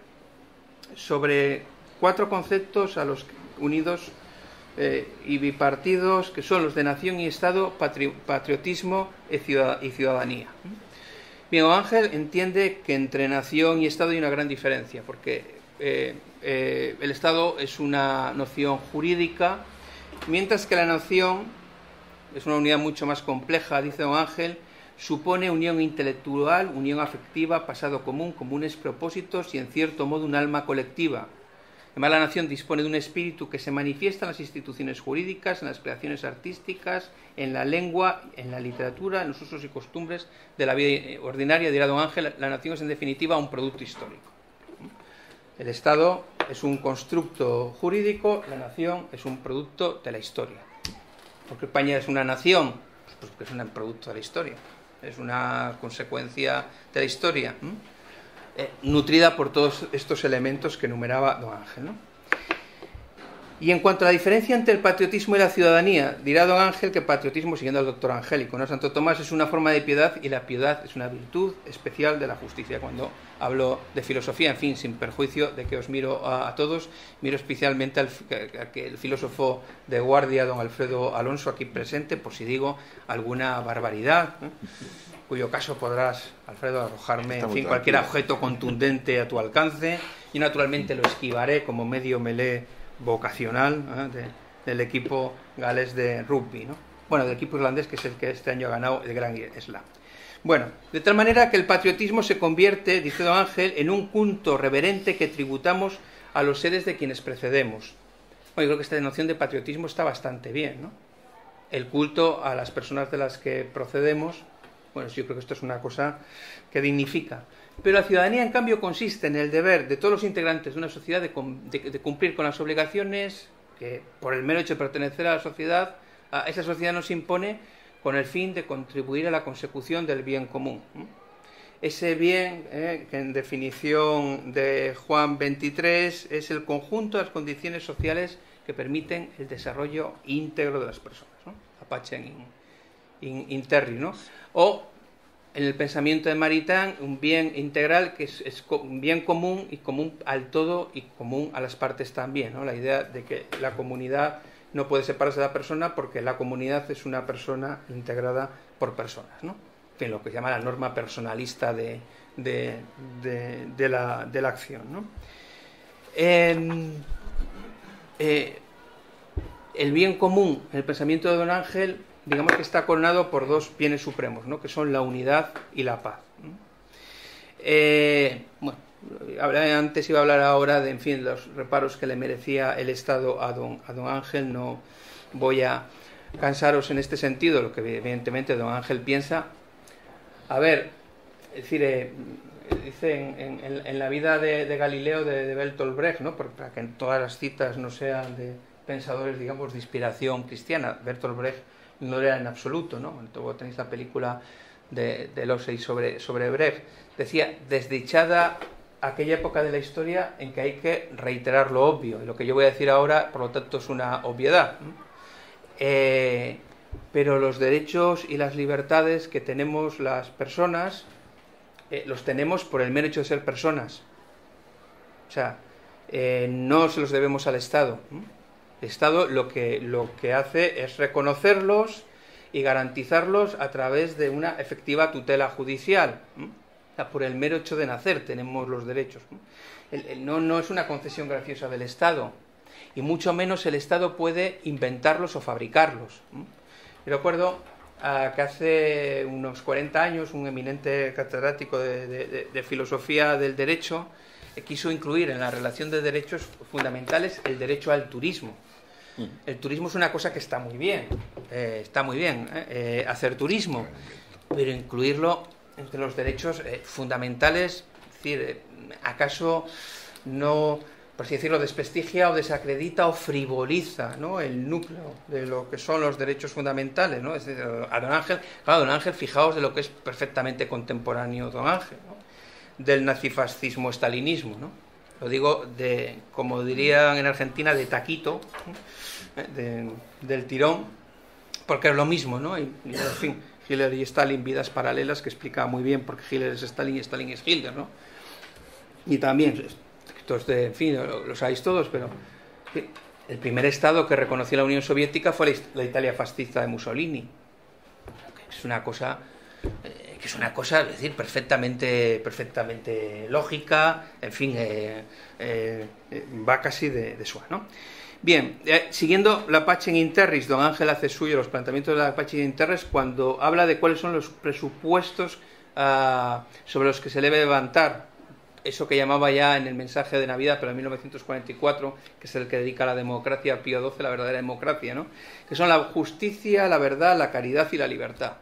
sobre cuatro conceptos a los unidos Eh, y bipartidos, que son los de nación y Estado, patri patriotismo y ciudadanía. Bien, Ángel entiende que entre nación y Estado hay una gran diferencia, porque eh, eh, el Estado es una noción jurídica, mientras que la nación es una unidad mucho más compleja, dice don Ángel, supone unión intelectual, unión afectiva, pasado común, comunes propósitos y en cierto modo un alma colectiva. Además, la nación dispone de un espíritu que se manifiesta en las instituciones jurídicas, en las creaciones artísticas, en la lengua, en la literatura, en los usos y costumbres de la vida ordinaria. Dirá don Ángel, la nación es en definitiva un producto histórico. El Estado es un constructo jurídico, la nación es un producto de la historia. ¿Por qué España es una nación? Pues porque es un producto de la historia. es una consecuencia de la historia, eh, nutrida por todos estos elementos que enumeraba don Ángel, ¿no? Y en cuanto a la diferencia entre el patriotismo y la ciudadanía, dirá don Ángel que patriotismo, siguiendo al doctor Angélico, ¿no? Santo Tomás, es una forma de piedad y la piedad es una virtud especial de la justicia. Cuando hablo de filosofía, en fin, sin perjuicio de que os miro a, a todos, miro especialmente al a que el filósofo de guardia, don Alfredo Alonso, aquí presente, por si digo alguna barbaridad, ¿eh? Cuyo caso podrás, Alfredo, arrojarme, en fin, cualquier objeto contundente a tu alcance, y naturalmente lo esquivaré como medio melé vocacional, ¿eh? de, del equipo galés de rugby, ¿no? Bueno, del equipo irlandés, que es el que este año ha ganado el Gran Slam. Bueno, de tal manera que el patriotismo se convierte, dice don Ángel, en un culto reverente que tributamos a los seres de quienes precedemos. Bueno, yo creo que esta noción de patriotismo está bastante bien, ¿no? El culto a las personas de las que procedemos, bueno, yo creo que esto es una cosa que dignifica. Pero la ciudadanía, en cambio, consiste en el deber de todos los integrantes de una sociedad de, de, de cumplir con las obligaciones que, por el mero hecho de pertenecer a la sociedad, a esa sociedad nos impone con el fin de contribuir a la consecución del bien común. Ese bien, eh, que en definición de Juan veintitrés, es el conjunto de las condiciones sociales que permiten el desarrollo íntegro de las personas, ¿no? Apacem in, in, in terri, ¿no? O en el pensamiento de Maritain, un bien integral que es, es un bien común y común al todo y común a las partes también, ¿no? La idea de que la comunidad no puede separarse de la persona porque la comunidad es una persona integrada por personas, ¿no? En fin, lo que se llama la norma personalista de, de, de, de, la, de la acción, ¿no? Eh, eh, el bien común, el pensamiento de don Ángel, digamos que está coronado por dos bienes supremos, ¿no? Que son la unidad y la paz. Eh, bueno, antes iba a hablar ahora de, en fin, los reparos que le merecía el Estado a don, a don Ángel. No voy a cansaros en este sentido, lo que evidentemente don Ángel piensa. A ver, es decir, eh, dice en, en, en la vida de, de Galileo de, de Bertolt Brecht, ¿no? Para que todas las citas no sean de pensadores, digamos, de inspiración cristiana. Bertolt Brecht no era en absoluto, ¿no? Luego tenéis la película de, de Losey sobre, sobre Brecht. Decía, desdichada aquella época de la historia en que hay que reiterar lo obvio. Y lo que yo voy a decir ahora, por lo tanto, es una obviedad. Eh, pero los derechos y las libertades que tenemos las personas, eh, los tenemos por el mero hecho de ser personas. O sea, eh, no se los debemos al Estado. El Estado lo que, lo que hace es reconocerlos y garantizarlos a través de una efectiva tutela judicial. O sea, por el mero hecho de nacer tenemos los derechos. El, el, no, no es una concesión graciosa del Estado, y mucho menos el Estado puede inventarlos o fabricarlos. Yo recuerdo uh, que hace unos cuarenta años un eminente catedrático de, de, de filosofía del derecho eh, quiso incluir en la relación de derechos fundamentales el derecho al turismo. El turismo es una cosa que está muy bien, eh, está muy bien eh, eh, hacer turismo, pero incluirlo entre los derechos eh, fundamentales, es decir, eh, ¿acaso no, por así decirlo, desprestigia o desacredita o frivoliza, ¿no?, el núcleo de lo que son los derechos fundamentales, ¿no? Es decir, a don Ángel, claro, don Ángel, fijaos de lo que es perfectamente contemporáneo don Ángel, ¿no?, del nazifascismo-estalinismo, ¿no? Lo digo, de, como dirían en Argentina, de taquito, de, del tirón, porque es lo mismo, ¿no? Y, y, en fin, Hitler y Stalin, vidas paralelas, que explica muy bien por qué Hitler es Stalin y Stalin es Hitler, ¿no? Y también, estos de, en fin, lo, lo sabéis todos, pero el primer Estado que reconoció la Unión Soviética fue la, la Italia fascista de Mussolini. Es una cosa... Eh, que es una cosa, es decir, perfectamente, perfectamente lógica, en fin, eh, eh, va casi de, de suave, ¿no? Bien, eh, siguiendo la Pacem in Terris, don Ángel hace suyo los planteamientos de la Pacem in Terris cuando habla de cuáles son los presupuestos uh, sobre los que se debe levantar, eso que llamaba ya en el mensaje de Navidad, pero en mil novecientos cuarenta y cuatro, que es el que dedica a la democracia, Pío doce, la verdadera democracia, ¿no?, que son la justicia, la verdad, la caridad y la libertad.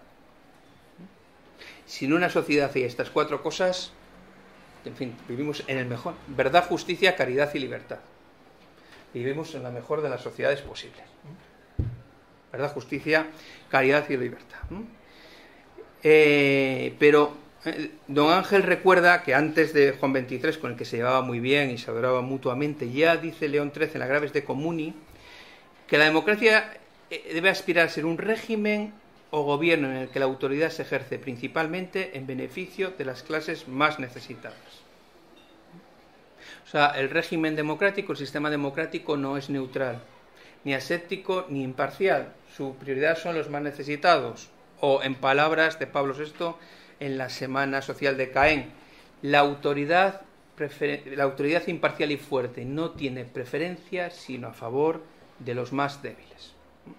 Si en una sociedad hay estas cuatro cosas, en fin, vivimos en el mejor, verdad, justicia, caridad y libertad. Vivimos en la mejor de las sociedades posibles. Verdad, justicia, caridad y libertad. Eh, pero eh, don Ángel recuerda que antes de Juan veintitrés, con el que se llevaba muy bien y se adoraban mutuamente, ya dice León trece en la Graves de Comuni que la democracia debe aspirar a ser un régimen o gobierno en el que la autoridad se ejerce principalmente en beneficio de las clases más necesitadas. O sea, el régimen democrático, el sistema democrático no es neutral, ni aséptico ni imparcial. Su prioridad son los más necesitados. O, en palabras de Pablo sexto, en la Semana Social de Caen, la autoridad, la autoridad imparcial y fuerte no tiene preferencia sino a favor de los más débiles.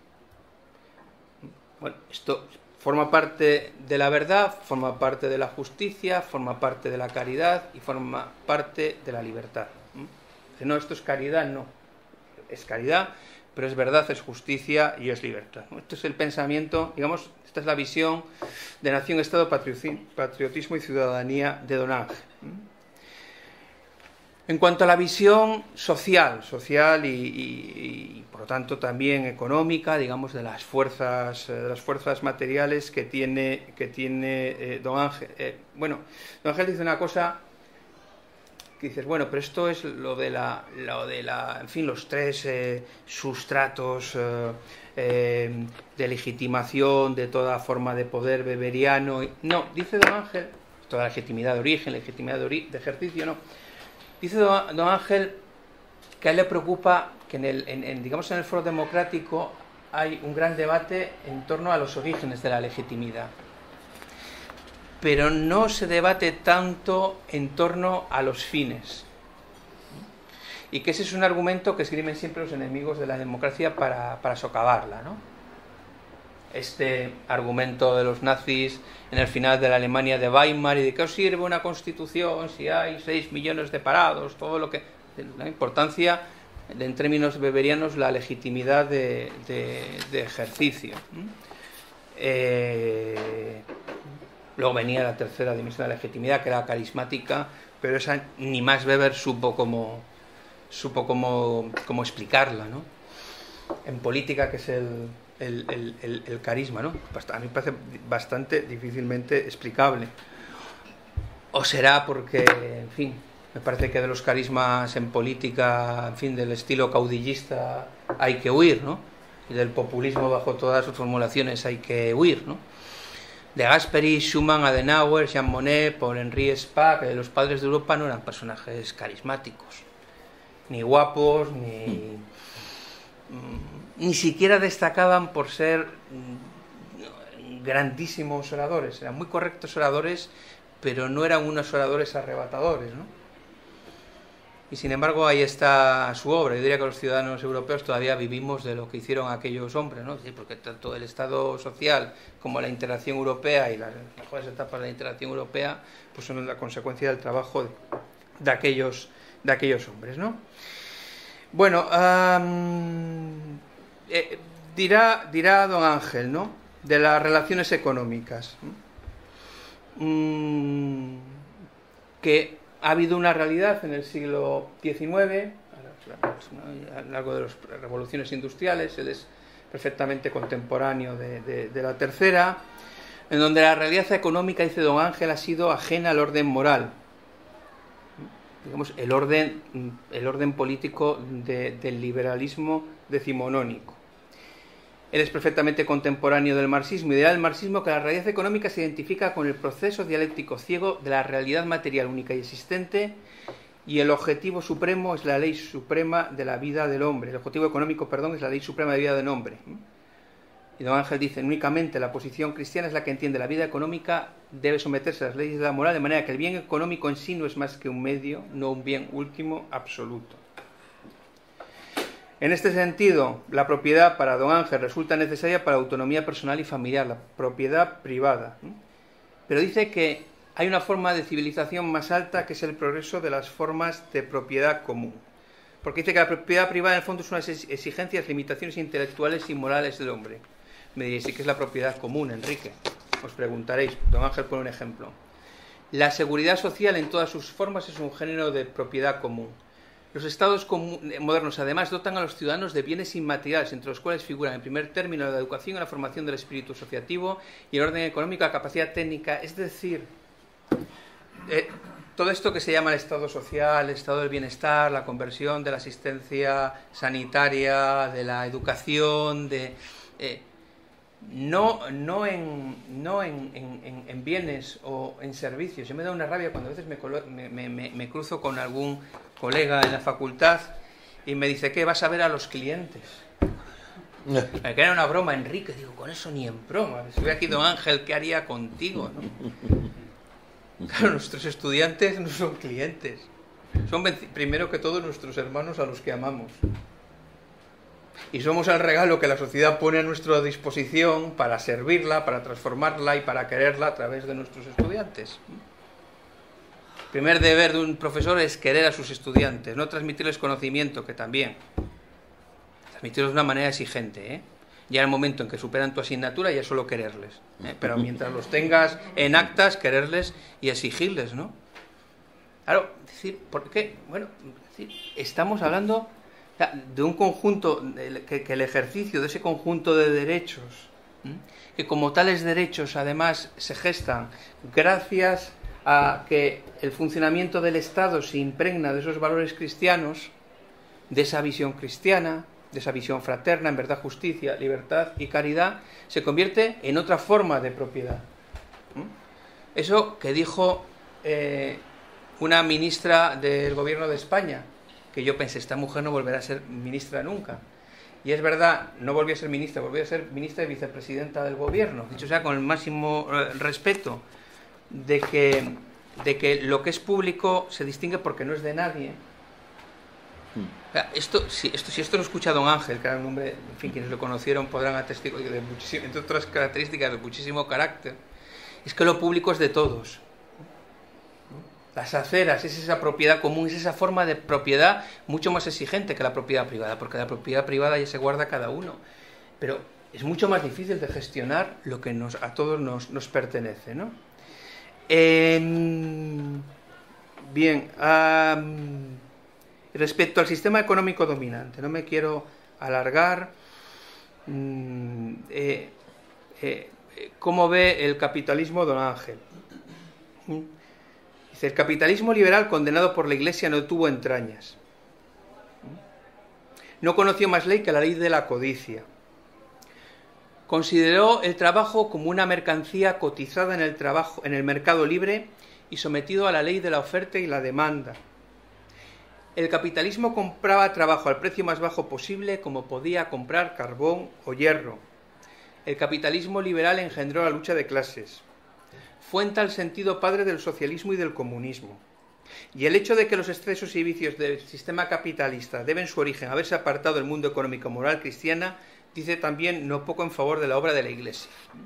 Bueno, esto forma parte de la verdad, forma parte de la justicia, forma parte de la caridad y forma parte de la libertad. No, esto es caridad, no. Es caridad, pero es verdad, es justicia y es libertad. Esto es el pensamiento, digamos, esta es la visión de nación, Estado, patriotismo y ciudadanía de don Ángel. En cuanto a la visión social, social y, y, y por lo tanto también económica, digamos, de las fuerzas, de las fuerzas materiales que tiene, que tiene eh, don Ángel. Eh, bueno, don Ángel dice una cosa que dices, bueno, pero esto es lo de la, lo de la en fin, los tres eh, sustratos eh, eh, de legitimación de toda forma de poder beberiano. No, dice don Ángel, toda legitimidad de origen, legitimidad de, ori de ejercicio, no. Dice don, don Ángel que a él le preocupa que en el, en, en, digamos, en el foro democrático hay un gran debate en torno a los orígenes de la legitimidad, pero no se debate tanto en torno a los fines, y que ese es un argumento que esgrimen siempre los enemigos de la democracia para, para socavarla, ¿no? Este argumento de los nazis en el final de la Alemania de Weimar y de qué os sirve una constitución si hay seis millones de parados, todo lo que... La importancia, de, en términos beberianos, la legitimidad de, de, de ejercicio. Eh, luego venía la tercera dimensión de la legitimidad, que era carismática, pero esa ni más Weber supo cómo, supo cómo, cómo explicarla, ¿no? En política, que es el... El, el, el, el carisma, ¿no? A mí me parece bastante difícilmente explicable. O será porque, en fin, me parece que de los carismas en política, en fin, del estilo caudillista hay que huir, ¿no? Y del populismo bajo todas sus formulaciones hay que huir, ¿no? De Gasperi, Schuman, Adenauer, Jean Monnet, Paul-Henri Spaak, eh, los padres de Europa no eran personajes carismáticos, ni guapos, ni... Mm, ni siquiera destacaban por ser grandísimos oradores. Eran muy correctos oradores, pero no eran unos oradores arrebatadores, ¿no? Y sin embargo ahí está su obra. Yo diría que los ciudadanos europeos todavía vivimos de lo que hicieron aquellos hombres, ¿no? Sí, porque tanto el Estado social como la integración europea y las mejores etapas de la integración europea pues son la consecuencia del trabajo de, de, aquellos, de aquellos hombres, ¿no? Bueno, um, Eh, dirá, dirá don Ángel, ¿no?, de las relaciones económicas, mm, que ha habido una realidad en el siglo diecinueve, a lo largo de las revoluciones industriales. Él es perfectamente contemporáneo de, de, de la tercera, en donde la realidad económica, dice don Ángel, ha sido ajena al orden moral. Digamos, el orden, el orden político de, del liberalismo decimonónico. Él es perfectamente contemporáneo del marxismo, y dirá del marxismo que la realidad económica se identifica con el proceso dialéctico ciego de la realidad material única y existente, y el objetivo supremo es la ley suprema de la vida del hombre. El objetivo económico, perdón, es la ley suprema de la vida del hombre. Y don Ángel dice, únicamente la posición cristiana es la que entiende la vida económica debe someterse a las leyes de la moral, de manera que el bien económico en sí no es más que un medio, no un bien último absoluto. En este sentido, la propiedad para don Ángel resulta necesaria para la autonomía personal y familiar, la propiedad privada. Pero dice que hay una forma de civilización más alta, que es el progreso de las formas de propiedad común. Porque dice que la propiedad privada en el fondo son unas exigencias, limitaciones intelectuales y morales del hombre. Me diréis, ¿y qué es la propiedad común, Enrique? Os preguntaréis. Don Ángel pone un ejemplo. La seguridad social en todas sus formas es un género de propiedad común. Los estados modernos, además, dotan a los ciudadanos de bienes inmateriales, entre los cuales figuran, en primer término, la educación y la formación del espíritu asociativo y el orden económico, la capacidad técnica. Es decir, eh, todo esto que se llama el estado social, el estado del bienestar, la conversión de la asistencia sanitaria, de la educación, de... Eh, No, no, en, no en, en, en bienes o en servicios. Yo me da una rabia cuando a veces me, me, me, me cruzo con algún colega en la facultad y me dice que vas a ver a los clientes. Me queda una broma, Enrique. Digo, con eso ni en broma. Si hubiera aquí don Ángel, ¿qué haría contigo? ¿No? Claro, nuestros estudiantes no son clientes. Son primero que todo nuestros hermanos a los que amamos. Y somos el regalo que la sociedad pone a nuestra disposición para servirla, para transformarla y para quererla a través de nuestros estudiantes. El primer deber de un profesor es querer a sus estudiantes, no transmitirles conocimiento, que también. Transmitirlos de una manera exigente, ¿eh? Ya en el momento en que superan tu asignatura ya solo quererles, ¿eh? Pero mientras los tengas en actas, quererles y exigirles, ¿no? Claro, decir, ¿por qué? Bueno, decir, estamos hablando de un conjunto, que, que el ejercicio de ese conjunto de derechos, ¿eh? Que como tales derechos además se gestan gracias a que el funcionamiento del Estado se impregna de esos valores cristianos, de esa visión cristiana, de esa visión fraterna, en verdad, justicia, libertad y caridad, se convierte en otra forma de propiedad. ¿Eh? Eso que dijo eh, una ministra del gobierno de España, que yo pensé, esta mujer no volverá a ser ministra nunca. Y es verdad, no volvió a ser ministra, volvió a ser ministra y vicepresidenta del gobierno. Dicho sea, con el máximo eh, respeto, de que, de que lo que es público se distingue porque no es de nadie. O sea, esto, si, esto, si esto lo escucha don Ángel, que era un hombre, en fin, quienes lo conocieron podrán atestiguar, de muchísimo, entre otras características, de muchísimo carácter, es que lo público es de todos. Las aceras, es esa propiedad común, es esa forma de propiedad mucho más exigente que la propiedad privada, porque la propiedad privada ya se guarda cada uno. Pero es mucho más difícil de gestionar lo que nos, a todos nos, nos pertenece, ¿no? Eh, bien, um, respecto al sistema económico dominante, no me quiero alargar. Mm, eh, eh, ¿Cómo ve el capitalismo don Ángel? ¿Mm? El capitalismo liberal condenado por la Iglesia no tuvo entrañas. No conoció más ley que la ley de la codicia. Consideró el trabajo como una mercancía cotizada en el, trabajo, en el mercado libre y sometido a la ley de la oferta y la demanda. El capitalismo compraba trabajo al precio más bajo posible, como podía comprar carbón o hierro. El capitalismo liberal engendró la lucha de clases. Fue en tal sentido padre del socialismo y del comunismo. Y el hecho de que los excesos y vicios del sistema capitalista deben su origen a haberse apartado del mundo económico moral cristiana, dice también no poco en favor de la obra de la Iglesia.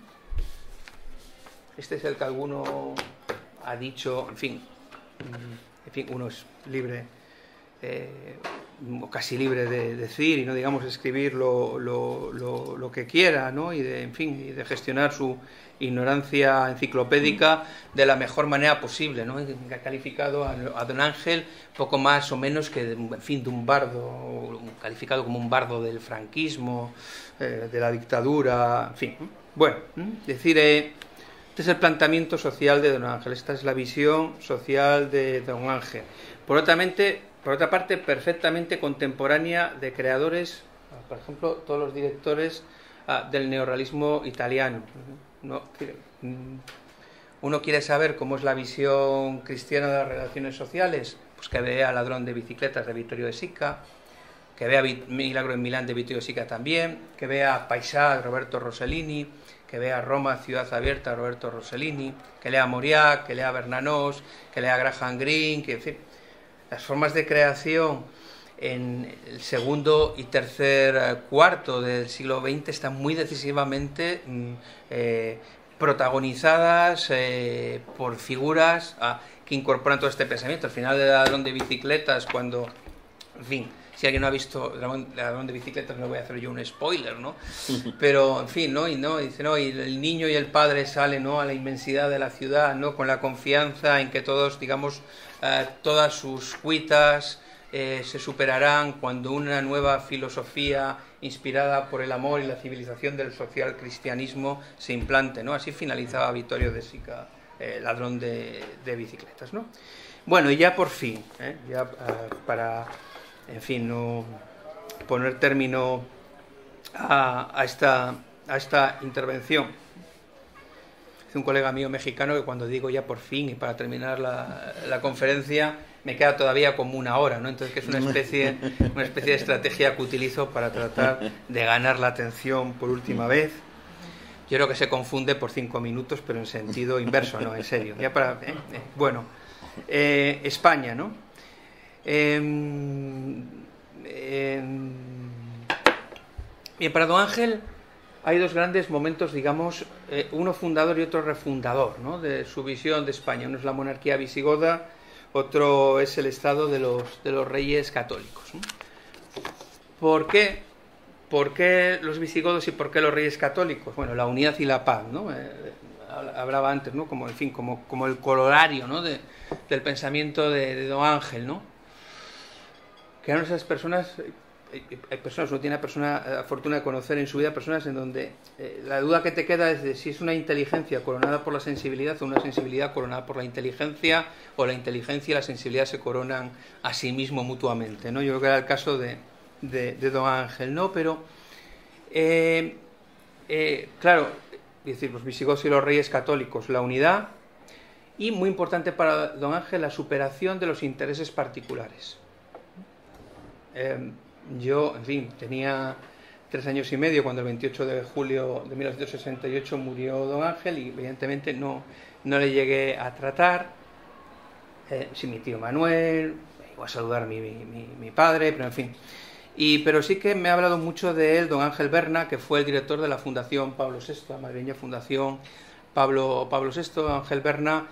Este es el que alguno ha dicho, en fin, en fin, uno es libre, eh, o casi libre de decir y no digamos escribir lo, lo, lo, lo que quiera, ¿no? Y de, en fin, y de gestionar su ignorancia enciclopédica de la mejor manera posible, ¿no? Ha calificado a, a don Ángel poco más o menos que, de, en fin, de un bardo, calificado como un bardo del franquismo, eh, de la dictadura, en fin. Bueno, es decir, eh, este es el planteamiento social de don Ángel, esta es la visión social de don Ángel. Por otra, mente, por otra parte, perfectamente contemporánea de creadores, por ejemplo, todos los directores ah, del neorrealismo italiano. No, uno quiere saber cómo es la visión cristiana de las relaciones sociales, pues que vea Ladrón de bicicletas de Vittorio De Sica, que vea Milagro en Milán de Vittorio De Sica también, que vea Paisà de Roberto Rossellini, que vea Roma, Ciudad Abierta de Roberto Rossellini, que lea Mauriac, que lea Bernanos, que lea Graham Greene, que en fin, las formas de creación en el segundo y tercer cuarto del siglo veinte están muy decisivamente eh, protagonizadas eh, por figuras ah, que incorporan todo este pensamiento. Al final de Ladrón de bicicletas, cuando, en fin, si alguien no ha visto Ladrón de bicicletas, no voy a hacer yo un spoiler, ¿no? Pero, en fin, ¿no? Y, ¿no? Y dice, ¿no? Y el niño y el padre salen, ¿no?, a la inmensidad de la ciudad, ¿no?, con la confianza en que todos, digamos, eh, todas sus cuitas eh, se superarán cuando una nueva filosofía inspirada por el amor y la civilización del social cristianismo se implante, ¿no? Así finalizaba Vittorio De Sica, eh, ladrón de, de bicicletas, ¿no? Bueno, y ya por fin, ¿eh? ya uh, para, en fin, no poner término a, a, esta, a esta intervención. Dice un colega mío mexicano que cuando digo ya por fin y para terminar la, la conferencia me queda todavía como una hora, ¿no? Entonces que es una especie, una especie de estrategia que utilizo para tratar de ganar la atención por última vez. Yo creo que se confunde por cinco minutos, pero en sentido inverso, ¿no? En serio. Ya para, eh, eh, bueno, eh, España, ¿no? Eh, eh, bien, para don Ángel hay dos grandes momentos, digamos, eh, uno fundador y otro refundador, ¿no? De su visión de España. Uno es la monarquía visigoda, otro es el estado de los, de los reyes católicos, ¿no? ¿Por qué? ¿Por qué los visigodos y por qué los reyes católicos? Bueno, la unidad y la paz, ¿no? Eh, hablaba antes, ¿no? Como, en fin, como, como el corolario, ¿no? De, del pensamiento de, de don Ángel, ¿no? Que eran esas personas, hay personas, uno tiene la persona, la fortuna de conocer en su vida personas en donde eh, la duda que te queda es de si es una inteligencia coronada por la sensibilidad o una sensibilidad coronada por la inteligencia, o la inteligencia y la sensibilidad se coronan a sí mismo mutuamente, ¿no? Yo creo que era el caso de, de, de don Ángel, ¿no? Pero, eh, eh, claro, es decir, los visigodos y los reyes católicos, la unidad, y muy importante para don Ángel, la superación de los intereses particulares. Eh, yo, en fin, tenía tres años y medio cuando el veintiocho de julio de mil novecientos sesenta y ocho murió don Ángel y evidentemente no, no le llegué a tratar. Eh, sí, mi tío Manuel, me iba a saludar a mi, mi, mi padre, pero en fin. Y, pero sí que me ha hablado mucho de él don Ángel Berna, que fue el director de la Fundación Pablo sexto, la madrileña Fundación Pablo, Pablo sexto. Ángel Berna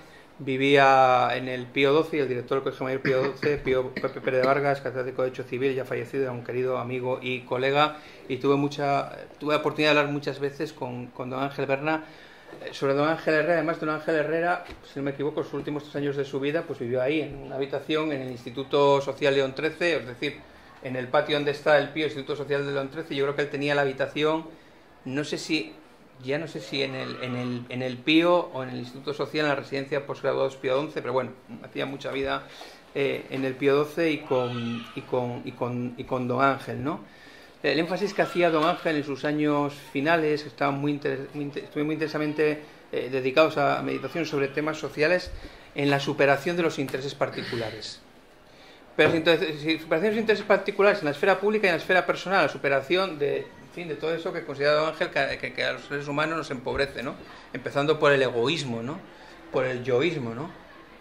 vivía en el Pío doce y el director del Colegio Mayor Pío doce, Pío Pepe Pérez de Vargas, catedrático de Derecho Civil, ya fallecido, era un querido amigo y colega, y tuve mucha tuve la oportunidad de hablar muchas veces con, con don Ángel Berna sobre don Ángel Herrera. Además, don Ángel Herrera, si no me equivoco, los últimos tres años de su vida, pues vivió ahí, en una habitación en el Instituto Social León trece, es decir, en el patio donde está el Pío, Instituto Social de León trece. Yo creo que él tenía la habitación, no sé si ya no sé si en el, en el, en el Pío o en el Instituto Social, en la residencia de postgraduados Pío once, pero bueno, hacía mucha vida eh, en el Pío doce y con, y, con, y, con, y con don Ángel, ¿no? El énfasis que hacía don Ángel en sus años finales, que estaban muy, inter, muy, muy, muy intensamente eh, dedicados a meditación sobre temas sociales, en la superación de los intereses particulares. Pero si superación de los intereses particulares en la esfera pública y en la esfera personal, la superación de, en fin, de todo eso que considera don Ángel que, que, que a los seres humanos nos empobrece, ¿no? Empezando por el egoísmo, ¿no? Por el yoísmo, ¿no?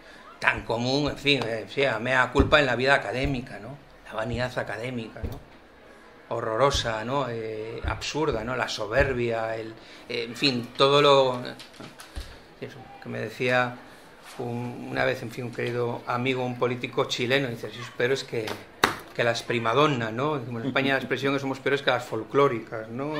Tan común, en fin, eh, sí, mea culpa en la vida académica, ¿no? La vanidad académica, ¿no? Horrorosa, ¿no? Eh, absurda, ¿no? La soberbia, el, eh, en fin, todo lo... Eso, que me decía un, una vez, en fin, un querido amigo, un político chileno, dice, sí, pero es que, que las primadonnas, ¿no? En España la expresión que somos peores que las folclóricas, ¿no?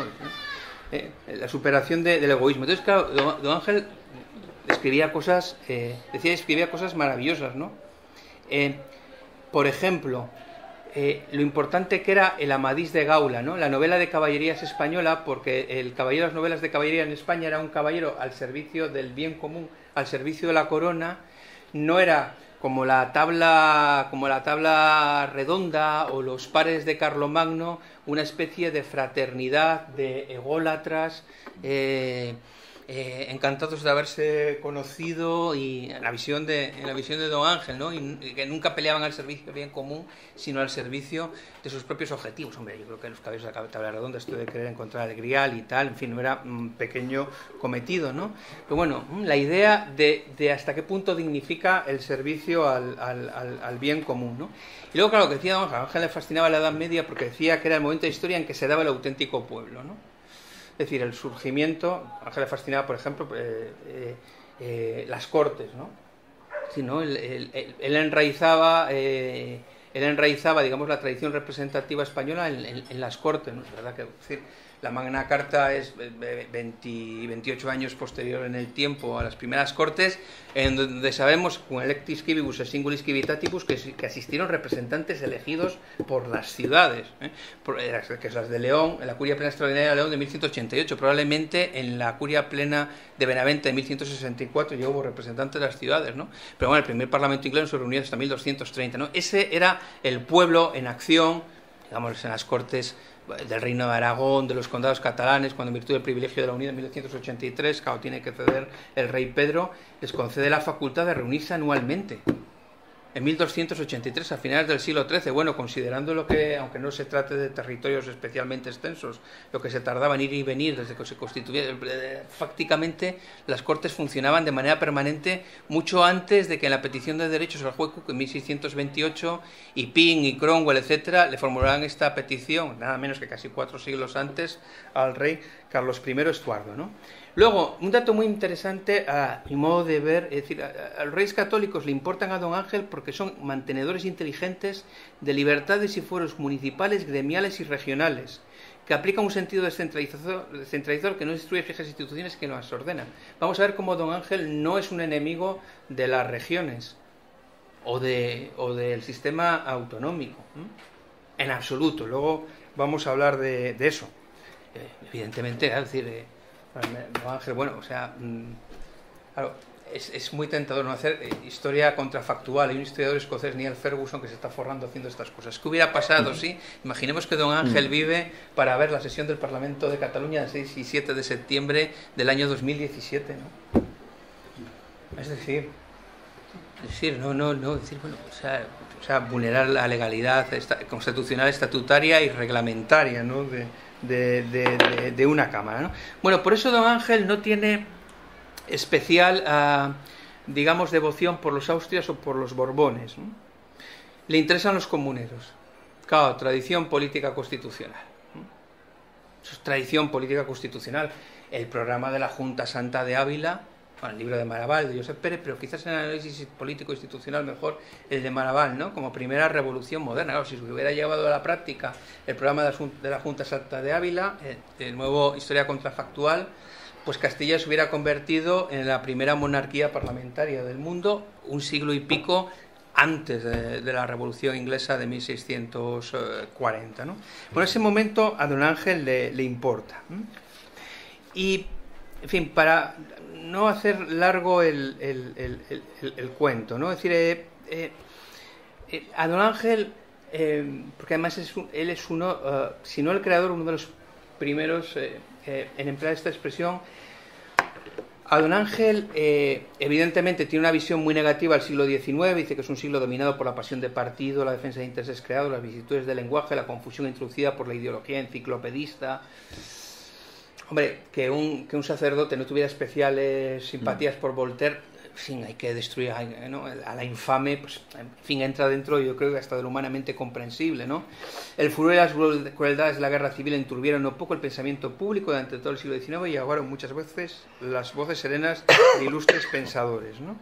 Eh, la superación de, del egoísmo. Entonces, claro, don, don Ángel escribía cosas, eh, decía, escribía cosas maravillosas, ¿no? Eh, por ejemplo, Eh, lo importante que era el Amadís de Gaula, ¿no? La novela de caballerías española, porque el caballero de las novelas de caballería en España era un caballero al servicio del bien común, al servicio de la corona, no era como la tabla, como la tabla redonda o los pares de Carlomagno, una especie de fraternidad de ególatras, eh, Eh, encantados de haberse conocido, y en la visión de, en la visión de don Ángel, ¿no? Y, y que nunca peleaban al servicio del bien común, sino al servicio de sus propios objetivos. Hombre, yo creo que los caballeros de la tabla redonda, esto de querer encontrar el grial y tal, en fin, no era un pequeño cometido, ¿no? Pero bueno, la idea de, de hasta qué punto dignifica el servicio al, al, al, al bien común, ¿no? Y luego, claro, lo que decía don Ángel, a Ángel le fascinaba la Edad Media porque decía que era el momento de historia en que se daba el auténtico pueblo, ¿no? Es decir, el surgimiento, a Ángel le fascinaba, por ejemplo, eh, eh, eh, las cortes, ¿no? Sí, ¿no? Él, él, él enraizaba, eh, él enraizaba, digamos, la tradición representativa española en, en, en las cortes, ¿no? Es verdad que, es decir, La Magna Carta es veinte, veintiocho años posterior en el tiempo a las primeras Cortes, en donde sabemos, con electis civibus et singulis civitatibus, que, que asistieron representantes elegidos por las ciudades, ¿eh? por, que es las de León, en la Curia Plena Extraordinaria de León de mil ciento ochenta y ocho, probablemente en la Curia Plena de Benavente de mil ciento sesenta y cuatro ya hubo representantes de las ciudades, ¿no? Pero bueno, el primer Parlamento inglés se reunió hasta mil doscientos treinta, ¿no? Ese era el pueblo en acción, digamos, en las Cortes del Reino de Aragón, de los condados catalanes, cuando en virtud del privilegio de la Unión en mil doscientos ochenta y tres, claro, tiene que ceder el rey Pedro, les concede la facultad de reunirse anualmente. En mil doscientos ochenta y tres, a finales del siglo trece, bueno, considerando lo que, aunque no se trate de territorios especialmente extensos, lo que se tardaba en ir y venir desde que se constituía, fácticamente las Cortes funcionaban de manera permanente mucho antes de que en la petición de derechos al juez Cook en mil seiscientos veintiocho y Pym y Cromwell, etcétera, le formularan esta petición, nada menos que casi cuatro siglos antes, al rey Carlos primero Estuardo, ¿no? Luego, un dato muy interesante a mi modo de ver, es decir, a, a los reyes católicos le importan a don Ángel porque son mantenedores inteligentes de libertades y fueros municipales, gremiales y regionales, que aplican un sentido descentralizador, descentralizador que no destruye fijas instituciones, que las ordena. Vamos a ver cómo don Ángel no es un enemigo de las regiones o, de, o del sistema autonómico, ¿eh? En absoluto. Luego vamos a hablar de, de eso. Eh, evidentemente, es decir... Eh, don Ángel, bueno, o sea, claro, es, es muy tentador no hacer eh, historia contrafactual. Hay un historiador escocés, Neil Ferguson, que se está forrando haciendo estas cosas. ¿Qué hubiera pasado, sí? Imaginemos que don Ángel vive para ver la sesión del Parlamento de Cataluña del seis y siete de septiembre del año dos mil diecisiete, ¿no? Es decir, es decir, no, no, no, es decir, bueno, o sea, o sea vulnerar la legalidad esta, constitucional, estatutaria y reglamentaria, ¿no?, de De, de, de, de una cámara, ¿no? Bueno, por eso don Ángel no tiene especial, uh, digamos, devoción por los Austrias o por los Borbones, ¿no? Le interesan los comuneros. Claro, tradición política constitucional, ¿no? Eso es tradición política constitucional. El programa de la Junta Santa de Ávila, bueno, el libro de Maraval, de Josep Pérez, pero quizás en el análisis político-institucional mejor el de Maraval, ¿no?, como primera revolución moderna. Claro, si se hubiera llevado a la práctica el programa de la Junta Santa de Ávila, el nuevo Historia Contrafactual, pues Castilla se hubiera convertido en la primera monarquía parlamentaria del mundo, un siglo y pico antes de, de la Revolución Inglesa de mil seiscientos cuarenta, ¿no? Bueno, ese momento a don Ángel le, le importa, ¿no? Y, en fin, para no hacer largo el, el, el, el, el cuento, ¿no? Es decir, eh, eh, eh, a don Ángel, eh, porque además es un, él es uno, uh, si no el creador, uno de los primeros eh, eh, en emplear esta expresión. A don Ángel, eh, evidentemente, tiene una visión muy negativa del siglo diecinueve, dice que es un siglo dominado por la pasión de partido, la defensa de intereses creados, las vicisitudes del lenguaje, la confusión introducida por la ideología enciclopedista. Hombre, que un, que un sacerdote no tuviera especiales simpatías por Voltaire, en fin, hay que destruir, ¿no?, a la infame, pues, en fin, entra dentro, yo creo que hasta de lo humanamente comprensible, ¿no? El furor y las crueldades de la guerra civil enturbieron un poco el pensamiento público durante todo el siglo diecinueve y ahogaron muchas veces las voces serenas de ilustres pensadores, ¿no?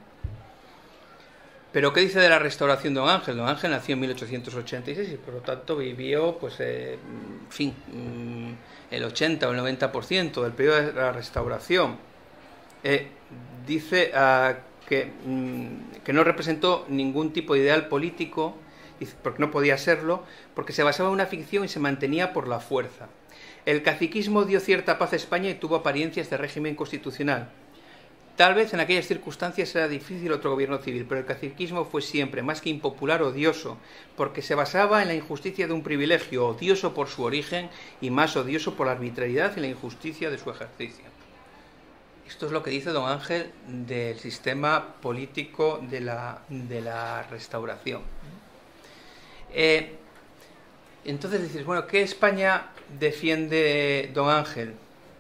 Pero ¿qué dice de la restauración de don Ángel? Don Ángel nació en mil ochocientos ochenta y seis y por lo tanto vivió, pues, eh, en fin, el ochenta o el noventa por ciento del periodo de la restauración. Eh, dice uh, que, mm, que no representó ningún tipo de ideal político, porque no podía serlo, porque se basaba en una ficción y se mantenía por la fuerza. El caciquismo dio cierta paz a España y tuvo apariencias de régimen constitucional. Tal vez en aquellas circunstancias era difícil otro gobierno civil, pero el caciquismo fue siempre, más que impopular, odioso, porque se basaba en la injusticia de un privilegio, odioso por su origen y más odioso por la arbitrariedad y la injusticia de su ejercicio. Esto es lo que dice don Ángel del sistema político de la, de la Restauración. Eh, entonces dices, bueno, ¿qué España defiende don Ángel?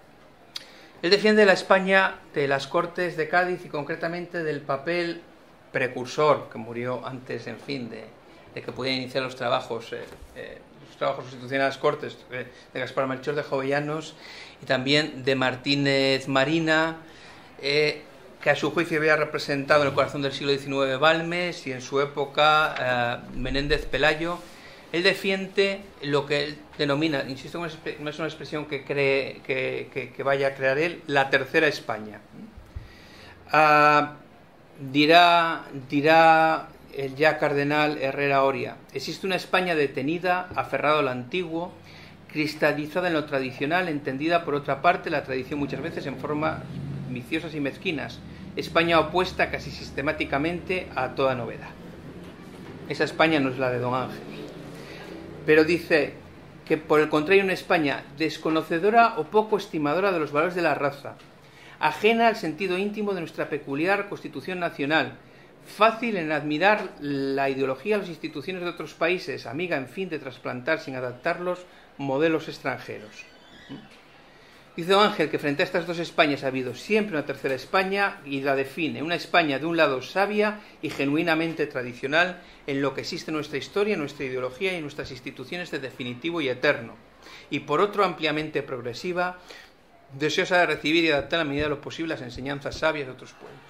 Él defiende la España de las Cortes de Cádiz y concretamente del papel precursor, que murió antes, en fin, de, de que pudieran iniciar los trabajos, eh, eh, los trabajos constitucionales de las Cortes, eh, de Gaspar Melchor de Jovellanos y también de Martínez Marina, eh, que a su juicio había representado en el corazón del siglo diecinueve Balmes y en su época eh, Menéndez Pelayo, Él defiende lo que él denomina, insisto, no es una expresión que, cree, que, que, que vaya a crear él, la tercera España. Uh, dirá, dirá el ya cardenal Herrera Oria: existe una España detenida, aferrada a lo antiguo, cristalizada en lo tradicional, entendida por otra parte la tradición muchas veces en formas viciosas y mezquinas, España opuesta casi sistemáticamente a toda novedad. Esa España no es la de don Ángel. Pero dice que por el contrario una España desconocedora o poco estimadora de los valores de la raza, ajena al sentido íntimo de nuestra peculiar Constitución nacional, fácil en admirar la ideología de las instituciones de otros países, amiga, en fin, de trasplantar sin adaptarlos modelos extranjeros. Dice don Ángel que frente a estas dos Españas ha habido siempre una tercera España y la define, una España de un lado sabia y genuinamente tradicional en lo que existe en nuestra historia, nuestra ideología y nuestras instituciones de definitivo y eterno, y por otro ampliamente progresiva, deseosa de recibir y adaptar a medida de lo posible las enseñanzas sabias de otros pueblos.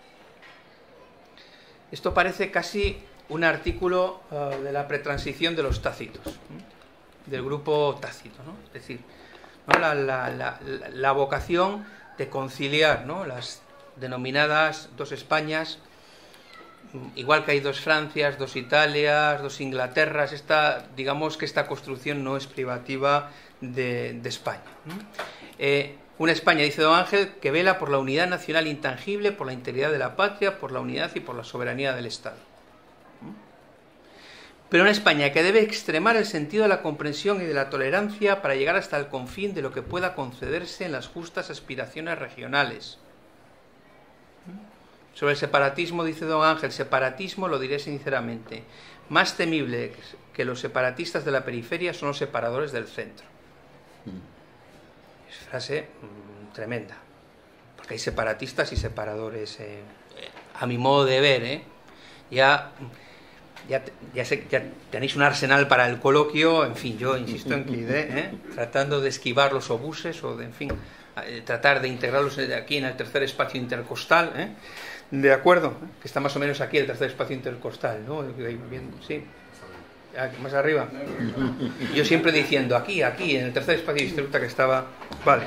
Esto parece casi un artículo uh, de la pretransición de los Tácitos, ¿no? Del grupo Tácito, ¿no? Es decir, ¿no? la, la, la, la vocación de conciliar, ¿no? Las denominadas dos Españas, igual que hay dos Francias, dos Italias, dos Inglaterras. Esta, digamos que esta construcción no es privativa de, de España, ¿no? Eh, una España, dice don Ángel, que vela por la unidad nacional intangible, por la integridad de la patria, por la unidad y por la soberanía del Estado. Pero una España que debe extremar el sentido de la comprensión y de la tolerancia para llegar hasta el confín de lo que pueda concederse en las justas aspiraciones regionales. Sobre el separatismo, dice don Ángel, separatismo, lo diré sinceramente, más temible que los separatistas de la periferia son los separadores del centro. Es frase mmm, tremenda, porque hay separatistas y separadores, eh, a mi modo de ver, ¿eh? ya... Ya, ya, sé, ya tenéis un arsenal para el coloquio, en fin, yo insisto en que iré, ¿eh? tratando de esquivar los obuses o de, en fin, eh, tratar de integrarlos aquí en el tercer espacio intercostal, ¿eh? De acuerdo, que está más o menos aquí el tercer espacio intercostal, ¿no? Sí, más arriba. Yo siempre diciendo aquí, aquí, en el tercer espacio intercostal que estaba, vale.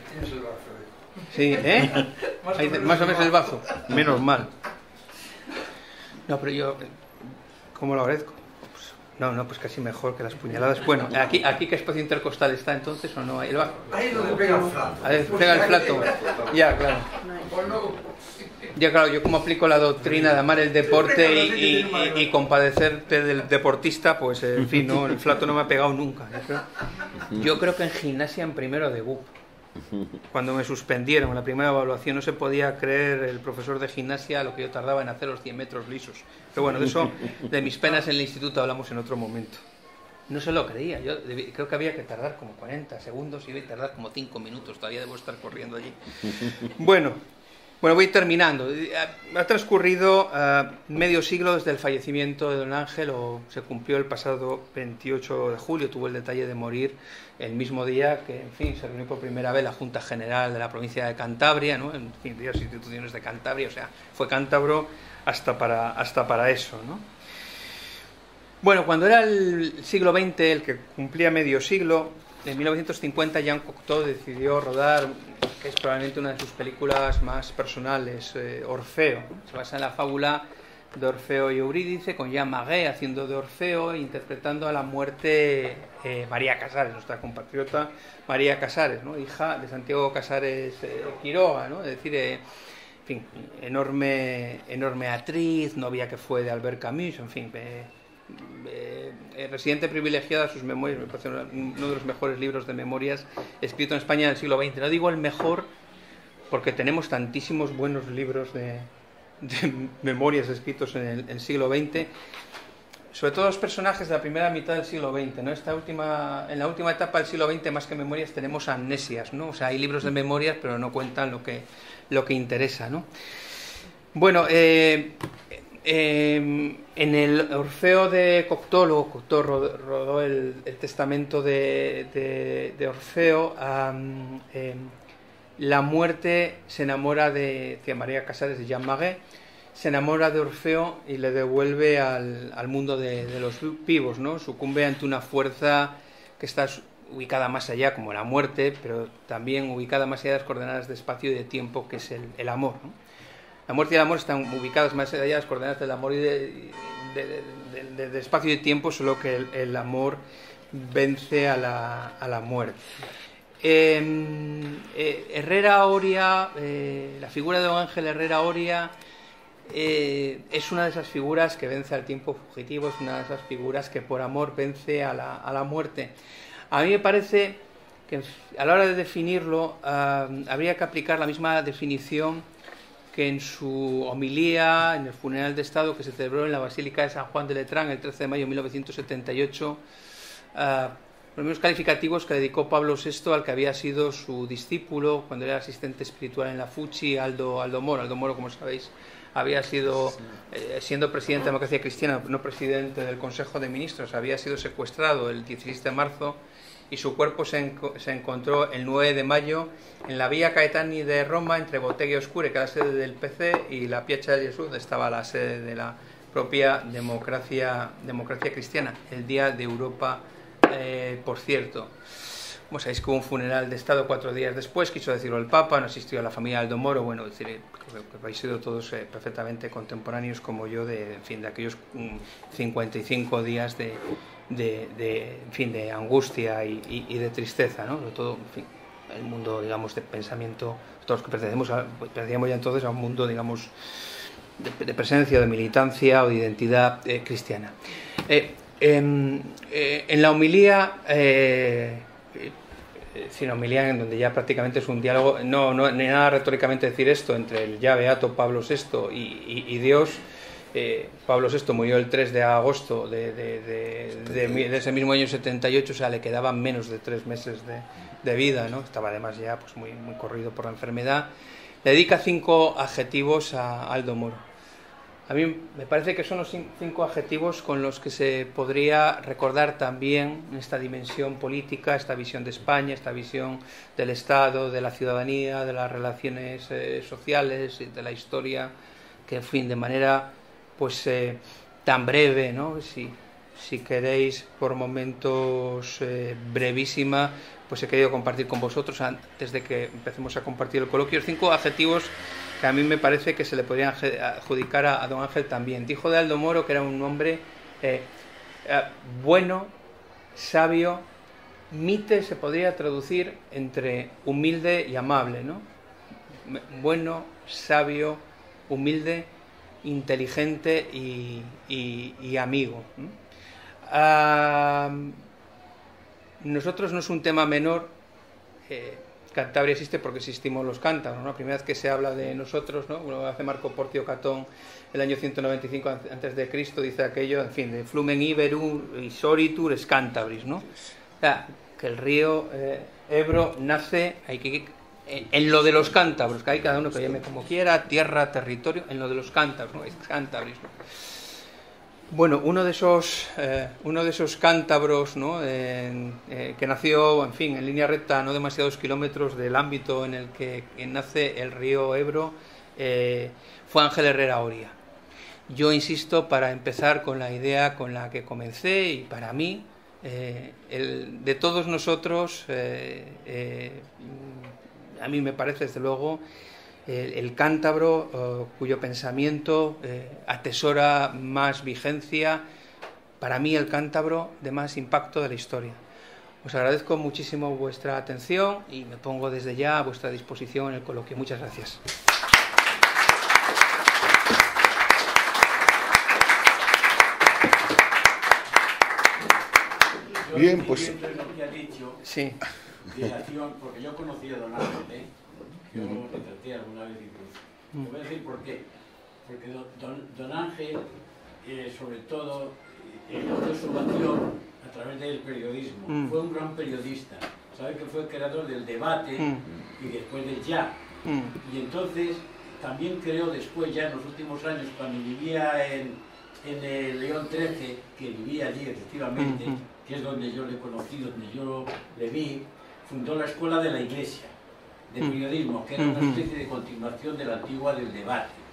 Sí, ¿eh? Ahí, más o menos el bazo, menos mal. No, pero yo... ¿Cómo lo agradezco? Pues, no, no, pues casi mejor que las puñaladas. Bueno, aquí, aquí ¿qué espacio intercostal está entonces o no? Ahí va. Ahí es donde pega el plato. Ahí pega el plato. Ya, claro. Ya, claro, yo como aplico la doctrina de amar el deporte y, y, y, y compadecerte del deportista, pues en fin, no, el plato no me ha pegado nunca. Yo creo, yo creo que en gimnasia en primero de B U P, cuando me suspendieron en la primera evaluación, no se podía creer el profesor de gimnasia lo que yo tardaba en hacer los cien metros lisos. Pero bueno, de eso, de mis penas en el instituto hablamos en otro momento. No se lo creía, yo debí, creo que había que tardar como cuarenta segundos y iba a tardar como cinco minutos, todavía debo estar corriendo allí. Bueno, bueno, voy terminando. Ha transcurrido uh, medio siglo desde el fallecimiento de don Ángel, o se cumplió el pasado veintiocho de julio, tuvo el detalle de morir el mismo día que, en fin, se reunió por primera vez la Junta General de la provincia de Cantabria, ¿no? En fin, de las instituciones de Cantabria, o sea, fue cántabro hasta para, hasta para eso, ¿no? Bueno, cuando era el siglo veinte, el que cumplía medio siglo, en mil novecientos cincuenta Jean Cocteau decidió rodar, que es probablemente una de sus películas más personales, eh, Orfeo. Se basa en la fábula de Orfeo y Eurídice, con Jean Marais haciendo de Orfeo, interpretando a la muerte eh, María Casares, nuestra compatriota María Casares, ¿no? Hija de Santiago Casares eh, Quiroga, ¿no? Es decir, eh, en fin, enorme, enorme actriz, novia que fue de Albert Camus, en fin, eh, eh, eh, residente privilegiada. Sus memorias me parece uno de los mejores libros de memorias escrito en España del siglo veinte. No digo el mejor porque tenemos tantísimos buenos libros de, de memorias escritos en el, el siglo veinte, sobre todo los personajes de la primera mitad del siglo veinte, ¿no? Esta última, en la última etapa del siglo veinte, más que memorias, tenemos amnesias, ¿no? O sea, hay libros de memorias, pero no cuentan lo que, lo que interesa, ¿no? Bueno, eh, eh, en el Orfeo de Cocteau, Cocteau rodó, rodó el, el testamento de, de, de Orfeo. Um, eh, la muerte se enamora de, de María Casares, de Jean Marais, se enamora de Orfeo y le devuelve al, al mundo de, de los vivos, ¿no? Sucumbe ante una fuerza que está ubicada más allá, como la muerte, pero también ubicada más allá de las coordenadas de espacio y de tiempo, que es el, el amor, ¿no? La muerte y el amor están ubicadas más allá de las coordenadas del amor y de, de, de, de, de, de espacio y de tiempo, solo que el, el amor vence a la, a la muerte. Eh, eh, Herrera Oria, eh, la figura de don Ángel Herrera Oria eh, es una de esas figuras que vence al tiempo fugitivo, es una de esas figuras que por amor vence a la, a la muerte. A mí me parece que a la hora de definirlo uh, habría que aplicar la misma definición que en su homilía en el funeral de Estado que se celebró en la Basílica de San Juan de Letrán el trece de mayo de mil novecientos setenta y ocho, uh, los mismos calificativos que dedicó Pablo sexto al que había sido su discípulo cuando era asistente espiritual en la Fuchi, Aldo, Aldo Moro. Aldo Moro, como sabéis, había sido, eh, siendo presidente de Democracia Cristiana, no presidente del Consejo de Ministros, había sido secuestrado el dieciséis de marzo y su cuerpo se, en, se encontró el nueve de mayo en la Vía Caetani de Roma, entre Botteghe Oscure, que era la sede del P C, y la Piazza del Gesù, donde estaba la sede de la propia democracia, democracia cristiana, el Día de Europa, eh, por cierto. Como sabéis, que hubo un funeral de Estado cuatro días después, quiso decirlo el Papa, no asistió a la familia Aldo Moro, bueno, es decir, que habéis sido todos eh, perfectamente contemporáneos como yo, de, en fin, de aquellos mm, cincuenta y cinco días de... De, de, en fin, de angustia y, y, y de tristeza, ¿no? Sobre todo, en fin, el mundo, digamos, de pensamiento, todos que pertenecemos, a, pertenecíamos ya entonces a un mundo, digamos, de, de presencia, de militancia o de identidad eh, cristiana. Eh, eh, eh, en la homilía, eh, eh, sin homilía, en donde ya prácticamente es un diálogo, no, no ni nada retóricamente decir esto, entre el ya beato Pablo sexto y, y, y Dios. Eh, Pablo sexto murió el tres de agosto de, de, de, de, de ese mismo año setenta y ocho, o sea, le quedaban menos de tres meses de, de vida, ¿no? Estaba además ya pues, muy, muy corrido por la enfermedad. Le dedica cinco adjetivos a Aldo Moro. A mí me parece que son los cinco adjetivos con los que se podría recordar también esta dimensión política, esta visión de España, esta visión del Estado, de la ciudadanía, de las relaciones eh, sociales, de la historia, que, en fin, de manera... pues eh, tan breve, ¿no? Si, si queréis, por momentos eh, brevísima, pues he querido compartir con vosotros, antes de que empecemos a compartir el coloquio, cinco adjetivos que a mí me parece que se le podrían adjudicar a, a don Ángel también. Dijo de Aldo Moro que era un hombre eh, eh, bueno, sabio, mite se podría traducir entre humilde y amable, ¿no? Bueno, sabio, humilde, inteligente y, y, y amigo. Uh, nosotros no es un tema menor, eh, Cantabria existe porque existimos los cántabros, ¿no? La primera vez que se habla de nosotros, ¿no? Lo hace Marco Porcio Catón el año ciento noventa y cinco antes de Cristo, dice aquello, en fin, de Flumen Iberum y Soritur es Cantabris, ¿no? O sea, que el río eh, Ebro nace, hay que en lo de los cántabros, que hay cada uno que llame como quiera, tierra, territorio, en lo de los cántabros, ¿no? Es cántabris, ¿no? Bueno, uno de esos, eh, uno de esos cántabros, ¿no? eh, eh, que nació, en fin, en línea recta, no demasiados kilómetros del ámbito en el que, que nace el río Ebro, eh, fue Ángel Herrera Oria. Yo insisto, para empezar con la idea con la que comencé, y para mí, eh, el, de todos nosotros, eh, eh, a mí me parece, desde luego, el, el cántabro uh, cuyo pensamiento eh, atesora más vigencia, para mí el cántabro de más impacto de la historia. Os agradezco muchísimo vuestra atención y me pongo desde ya a vuestra disposición en el coloquio. Muchas gracias. Bien, pues... Sí. Dilación, porque yo conocí a don Ángel, ¿eh? Yo le traté alguna vez incluso. Te voy a decir por qué. Porque don, don, don Ángel, eh, sobre todo, encontró su vocación a través del periodismo. Mm. Fue un gran periodista. Sabe que fue el creador del debate mm. y después del ya. Mm. Y entonces también creó después, ya en los últimos años, cuando vivía en, en el León trece, que vivía allí efectivamente, mm. que es donde yo le conocí, donde yo le vi, fundó la Escuela de la Iglesia de Periodismo, que era una especie de continuación de la antigua del debate.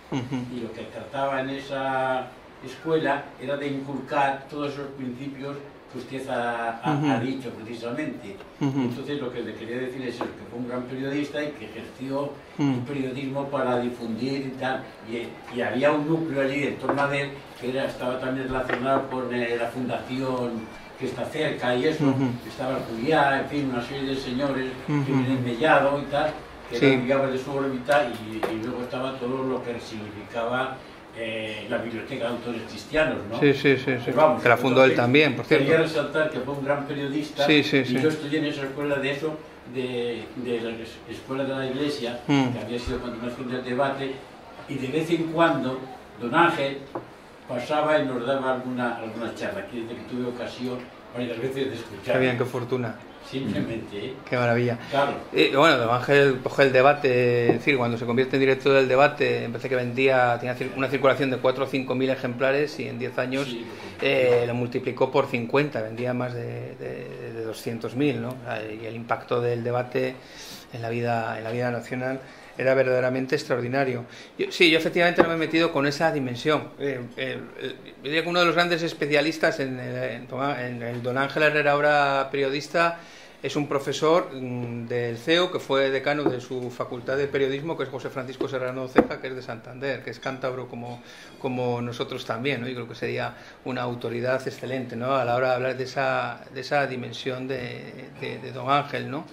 Uh-huh. Y lo que trataba en esa escuela era de inculcar todos esos principios que usted ha, ha, uh-huh. ha dicho precisamente. Uh-huh. Entonces lo que le quería decir es que fue un gran periodista y que ejerció uh-huh. el periodismo para difundir y tal. Y, y había un núcleo allí en torno de él que era, estaba también relacionado con eh, la fundación que está cerca y eso. Uh-huh. Estaba Juliá, en fin, una serie de señores uh-huh. que vienen Mellado y tal, que sí. eran viables de su órbita, y, y luego estaba todo lo que significaba Eh, la biblioteca de autores cristianos, ¿no? Sí, sí, sí, sí. Vamos, que la fundó él también, por cierto. Quería resaltar que fue un gran periodista, sí, sí, y sí. yo estudié en esa escuela de eso, de, de la escuela de la Iglesia, mm. que había sido continuación del debate, y de vez en cuando don Ángel pasaba y nos daba alguna, alguna charla, que desde que tuve ocasión varias veces de escuchar. Qué bien, qué fortuna. Simplemente, ¿eh? Qué maravilla. Claro. Y bueno, don Ángel coge el debate, es decir, cuando se convierte en director del debate, empecé que vendía, tenía una circulación de cuatro o cinco mil ejemplares y en diez años sí, eh, lo multiplicó por cincuenta, vendía más de, de, de doscientos mil, ¿no? Y el impacto del debate en la vida, en la vida nacional era verdaderamente extraordinario. Yo, sí, yo efectivamente no me he metido con esa dimensión. Eh, eh, eh, yo diría que uno de los grandes especialistas en el, en, en el don Ángel Herrera, ahora periodista, es un profesor mmm, del C E O que fue decano de su facultad de periodismo, que es José Francisco Serrano Ceja, que es de Santander, que es cántabro como, como nosotros también, ¿no? Yo creo que sería una autoridad excelente, ¿no? A la hora de hablar de esa, de esa dimensión de, de, de don Ángel, ¿no?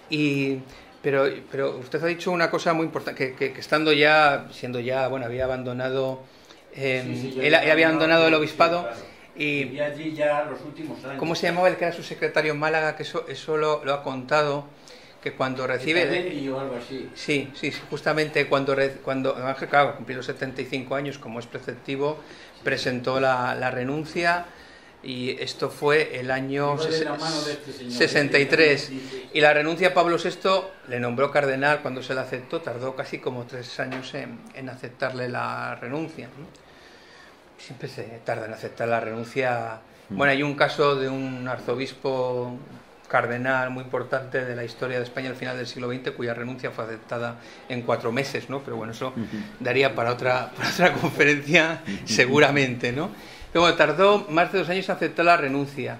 Y Pero, pero usted ha dicho una cosa muy importante, que, que, que estando ya, siendo ya, bueno, había abandonado, eh, sí, sí, él, él había abandonado el obispado, sí, claro. Y, y allí ya los últimos años. ¿Cómo se llamaba el que era su secretario en Málaga? Que eso, eso lo, lo ha contado, que cuando recibe... De, o algo así. Sí, sí, sí, justamente cuando, cuando Ángel, claro, cumplió los setenta y cinco años, como es preceptivo, presentó la, la renuncia. Y esto fue el año sesenta y tres. Y la renuncia a Pablo sexto le nombró cardenal cuando se la aceptó. Tardó casi como tres años en, en aceptarle la renuncia, ¿no? Siempre se tarda en aceptar la renuncia. Bueno, hay un caso de un arzobispo cardenal muy importante de la historia de España al final del siglo veinte, cuya renuncia fue aceptada en cuatro meses, ¿no? Pero bueno, eso daría para otra, para otra conferencia seguramente, ¿no? Pero bueno, tardó más de dos años en aceptar la renuncia.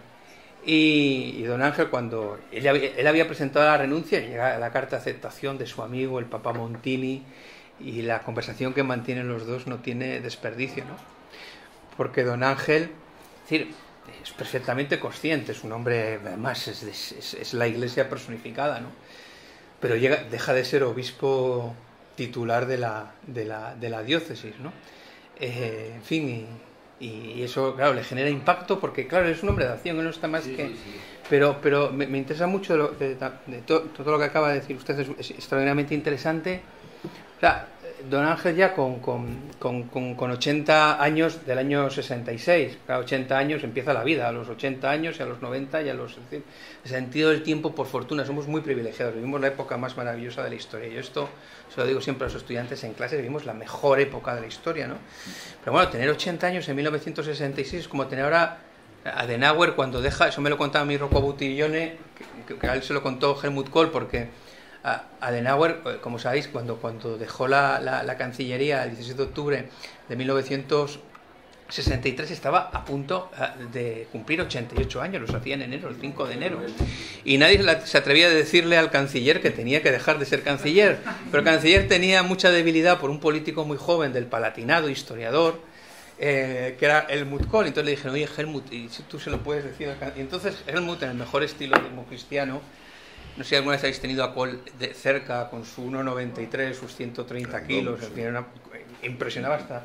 Y, y don Ángel, cuando él, él había presentado la renuncia, llega la carta de aceptación de su amigo, el Papa Montini, y la conversación que mantienen los dos no tiene desperdicio, ¿no? Porque don Ángel, es decir, es perfectamente consciente, es un hombre, además, es, es, es la Iglesia personificada, ¿no? Pero llega, deja de ser obispo titular de la, de la, de la diócesis, ¿no? Eh, en fin, y... Y eso, claro, le genera impacto porque, claro, es un hombre de acción, él no está más sí, que... Sí, sí. Pero, pero me, me interesa mucho de, lo, de, de to, todo lo que acaba de decir usted, es, es extraordinariamente interesante. O sea, don Ángel ya con, con, con, con, con ochenta años del año sesenta y seis, a ochenta años empieza la vida, a los ochenta años y a los noventa y a los... El sentido del tiempo, por fortuna, somos muy privilegiados, vivimos la época más maravillosa de la historia. Yo esto se lo digo siempre a los estudiantes en clase, vivimos la mejor época de la historia, ¿no? Pero bueno, tener ochenta años en mil novecientos sesenta y seis es como tener ahora Adenauer cuando deja, eso me lo contaba mi Rocco Buttiglione, que, que, que a él se lo contó Helmut Kohl, porque Adenauer, como sabéis, cuando, cuando dejó la, la, la Cancillería el diecisiete de octubre de mil novecientos sesenta y tres estaba a punto de cumplir ochenta y ocho años, los hacía en enero, el cinco de enero, y nadie se atrevía a decirle al canciller que tenía que dejar de ser canciller, pero el canciller tenía mucha debilidad por un político muy joven del Palatinado, historiador, eh, que era Helmut Kohl. Entonces le dijeron, oye Helmut, y si tú se lo puedes decir al canciller. Y entonces Helmut, en el mejor estilo democristiano, no sé si alguna vez habéis tenido a Kohl de cerca con su uno noventa y tres, sus ciento treinta kilos, sí. Una, impresionaba hasta...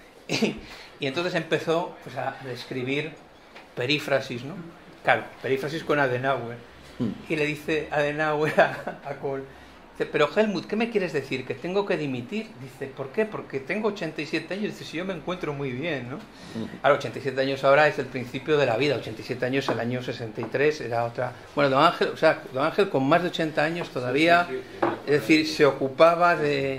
Y, y entonces empezó pues, a escribir perífrasis, ¿no? Claro, perífrasis con Adenauer. Mm. Y le dice Adenauer a, a Kohl, dice, pero Helmut, ¿qué me quieres decir? ¿Que tengo que dimitir? Dice, ¿por qué? Porque tengo ochenta y siete años. Dice, si yo me encuentro muy bien, ¿no? Mm. Ahora, ochenta y siete años ahora es el principio de la vida. ochenta y siete años, el año sesenta y tres era otra... Bueno, don Ángel, o sea, don Ángel con más de ochenta años todavía, sí, sí, sí, es decir, se ocupaba de...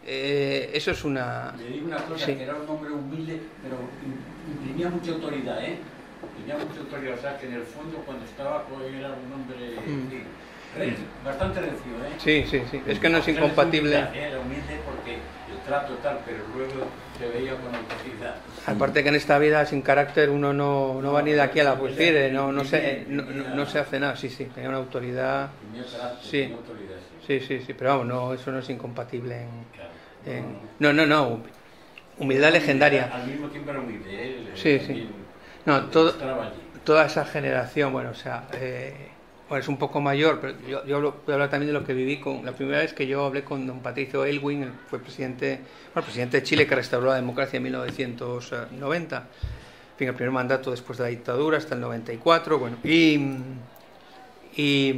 Eh, eso es una... Le digo una cosa, sí. Que era un hombre humilde, pero imprimía mucha autoridad, ¿eh? Tenía mucha autoridad, o sea, que en el fondo cuando estaba, pues era un hombre mm. sí, re, bastante recio, ¿eh? Sí, sí, sí, es que no es incompatible. Era humilde porque trato tal, pero luego se veía con autoridad. Aparte que en esta vida sin carácter uno no, no va ni de aquí a la puerta, no, no, se, no, no, no se hace nada, sí, sí, tenía una autoridad. Tenía carácter, sí. tenía autoridad, sí. Sí, sí, sí, pero vamos, no, eso no es incompatible en... en no, no, no, humildad legendaria. Al mismo tiempo era humilde, él. Sí, sí. No, todo, toda esa generación, bueno, o sea... Eh, Bueno, es un poco mayor, pero yo, yo hablo, voy a hablar también de lo que viví con la primera vez que yo hablé con don Patricio Aylwin, el, fue presidente, bueno, presidente de Chile que restauró la democracia en mil novecientos noventa, en fin, el primer mandato después de la dictadura hasta el noventa y cuatro, bueno, y, y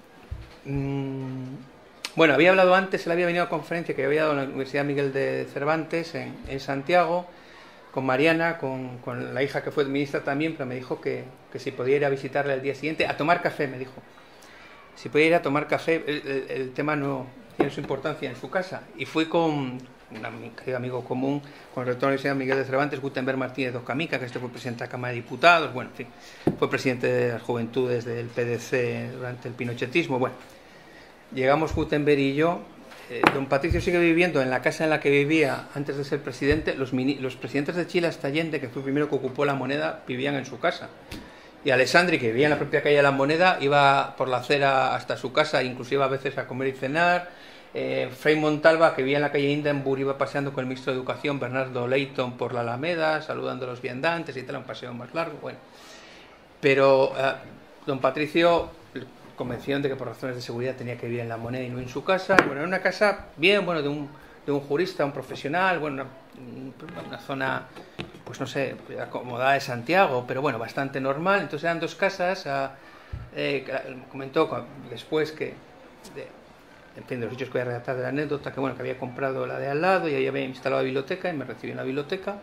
mmm, bueno, había hablado antes, él había venido a conferencia que había dado en la Universidad Miguel de Cervantes en, en Santiago, con Mariana, con, con la hija que fue ministra también, pero me dijo que, que si podía ir a visitarle al día siguiente, a tomar café, me dijo. Si podía ir a tomar café, el, el, el tema no tiene su importancia en su casa. Y fui con un querido amigo común, con el rector de la Universidad Miguel de Cervantes, Gutenberg Martínez Docamica, que este fue presidente de la Cámara de Diputados, bueno, en fin, fue presidente de las Juventudes del P D C durante el pinochetismo. Bueno, llegamos Gutenberg y yo. Eh, don Patricio sigue viviendo en la casa en la que vivía antes de ser presidente. Los, mini, los presidentes de Chile hasta Allende, que fue el primero que ocupó la Moneda, vivían en su casa. Y Alessandri, que vivía en la propia calle de la Moneda, iba por la acera hasta su casa, inclusive a veces a comer y cenar. Eh, Frei Montalva, que vivía en la calle Hindenburg, iba paseando con el ministro de Educación, Bernardo Leighton, por la Alameda, saludando a los viandantes y tal, un paseo más largo. Bueno, pero eh, don Patricio convención de que por razones de seguridad tenía que vivir en la Moneda y no en su casa. Bueno, era una casa bien, bueno, de un, de un jurista, un profesional, bueno, una, una zona, pues no sé, acomodada de Santiago, pero bueno, bastante normal. Entonces eran dos casas, a, eh, comentó después que, de, en fin, de los hechos que voy a relatar de la anécdota, que bueno, que había comprado la de al lado y ahí había instalado la biblioteca y me recibió en la biblioteca.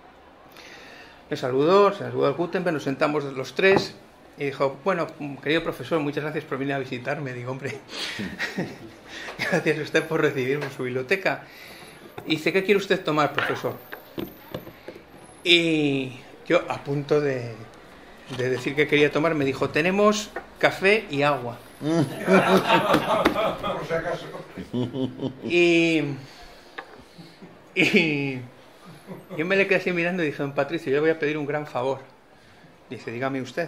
Me saludó, se saludó al Gutenberg, nos sentamos los tres. Y dijo, bueno, querido profesor, muchas gracias por venir a visitarme. Digo, hombre, gracias a usted por recibirme en su biblioteca. Y dice, ¿qué quiere usted tomar, profesor? Y yo, a punto de, de decir que quería tomar, me dijo, tenemos café y agua. Por si acaso. Y, y yo me le quedé así mirando y dije, don Patricio, yo le voy a pedir un gran favor. Dice, dígame usted.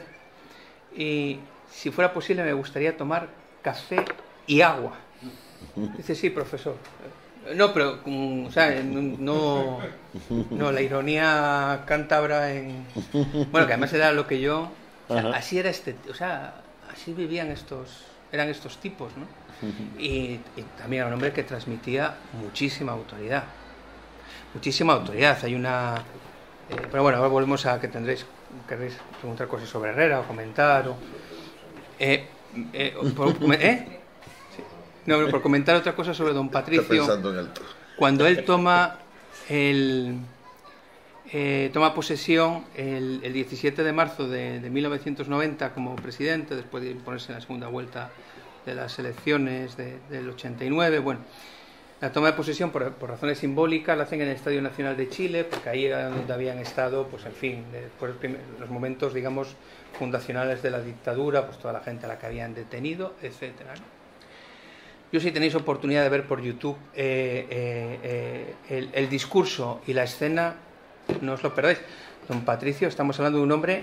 Y si fuera posible me gustaría tomar café y agua. Dice, sí, profesor. No, pero, o sea, no, no, la ironía cántabra en... Bueno, que además era lo que yo... O sea, así era este... O sea, así vivían estos... Eran estos tipos, ¿no? Y, y también era un hombre que transmitía muchísima autoridad. Muchísima autoridad. Hay una... Eh, pero bueno, ahora volvemos a que tendréis... queréis preguntar cosas sobre Herrera o comentar o eh, eh, por, ¿eh? Sí. No, por comentar otra cosa sobre don Patricio. En el... Cuando él toma el eh, toma posesión el, el diecisiete de marzo de, de mil novecientos noventa como presidente, después de ponerse en la segunda vuelta de las elecciones de, del ochenta y nueve, bueno, la toma de posesión por, por razones simbólicas la hacen en el Estadio Nacional de Chile, porque ahí era donde habían estado, pues en fin, después de los momentos, digamos, fundacionales de la dictadura, pues toda la gente a la que habían detenido, etcétera, ¿no? Yo, si tenéis oportunidad de ver por YouTube eh, eh, eh, el, el discurso y la escena, no os lo perdáis. Don Patricio, estamos hablando de un hombre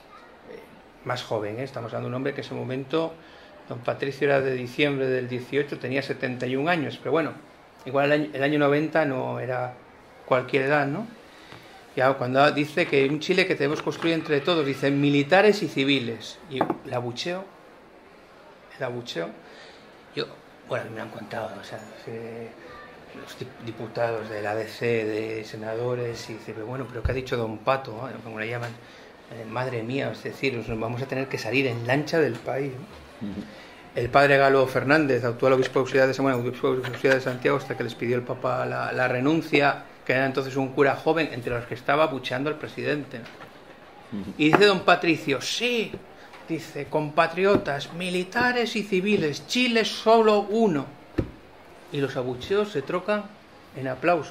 más joven, ¿eh? Estamos hablando de un hombre que en ese momento, don Patricio era de diciembre del dieciocho, tenía setenta y un años, pero bueno, igual el año, el año noventa no era cualquier edad, ¿no? Ya cuando dice que un Chile que debemos construir entre todos, dice militares y civiles, y el abucheo, el abucheo, yo, bueno, me han contado, o sea, eh, los diputados del A D C, de senadores, y dice, pero bueno, pero ¿qué ha dicho don Pato? ¿No? Como le llaman, eh, madre mía, es decir, nos vamos a tener que salir en lancha del país, ¿no? Uh-huh. El padre Galo Fernández, actual obispo auxiliar de, bueno, obispo auxiliar de Santiago, hasta que les pidió el Papa la, la renuncia, que era entonces un cura joven, entre los que estaba abucheando al presidente. Uh-huh. Y dice don Patricio, sí, dice, compatriotas, militares y civiles, Chile solo uno. Y los abucheos se trocan en aplausos.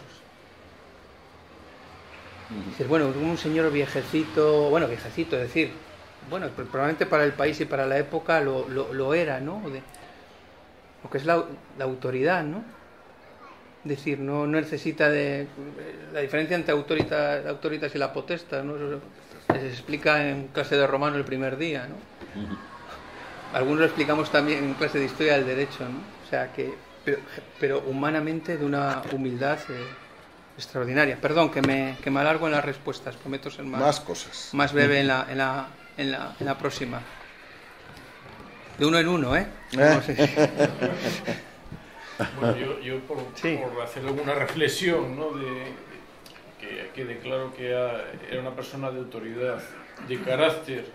Uh-huh. Dice, bueno, un señor viejecito, bueno, viejecito, es decir, bueno, probablemente para el país y para la época lo, lo, lo era, ¿no? De, lo que es la, la autoridad, ¿no? Es decir, no, no necesita de... La diferencia entre autoritas, autoritas y la potestas, ¿no? Eso se explica en clase de romano el primer día, ¿no? Uh-huh. Algunos lo explicamos también en clase de historia del derecho, ¿no? O sea que... Pero, pero humanamente de una humildad eh, extraordinaria. Perdón, que me, que me alargo en las respuestas, prometo ser más, más cosas. Más breve en la, en, la, en, la, en la próxima. De uno en uno, ¿eh? No sé. Bueno, yo, yo por, sí. por hacer alguna reflexión, ¿no? De, que quede claro que era una persona de autoridad, de carácter,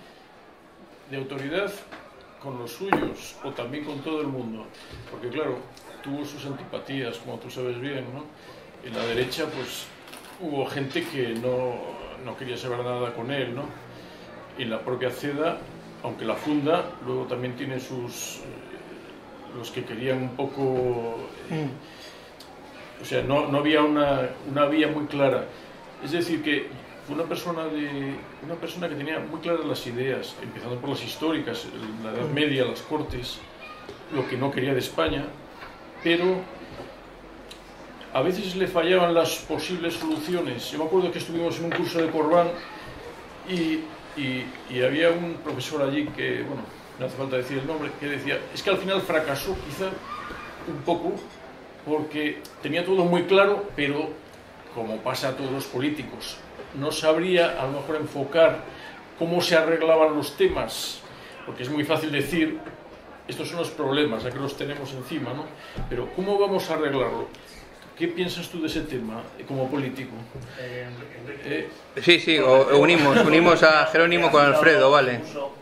de autoridad con los suyos o también con todo el mundo, porque claro, tuvo sus antipatías, como tú sabes bien, ¿no? En la derecha pues hubo gente que no, no quería saber nada con él, ¿no? En la propia CEDA, aunque la funda, luego también tiene sus... los que querían un poco... Eh, o sea, no, no había una, una vía muy clara. Es decir, que fue una persona, de, una persona que tenía muy claras las ideas, empezando por las históricas, la Edad Media, las Cortes, lo que no quería de España, pero a veces le fallaban las posibles soluciones. Yo me acuerdo que estuvimos en un curso de Corbán y, y, y había un profesor allí que, bueno, no hace falta decir el nombre, que decía, es que al final fracasó quizá un poco porque tenía todo muy claro, pero como pasa a todos los políticos, no sabría a lo mejor enfocar cómo se arreglaban los temas, porque es muy fácil decir, estos son los problemas, ya que los tenemos encima, ¿no? Pero ¿cómo vamos a arreglarlo? ¿Qué piensas tú de ese tema como político? Eh, eh, sí, sí, o, unimos, unimos a Jerónimo con Alfredo, vale.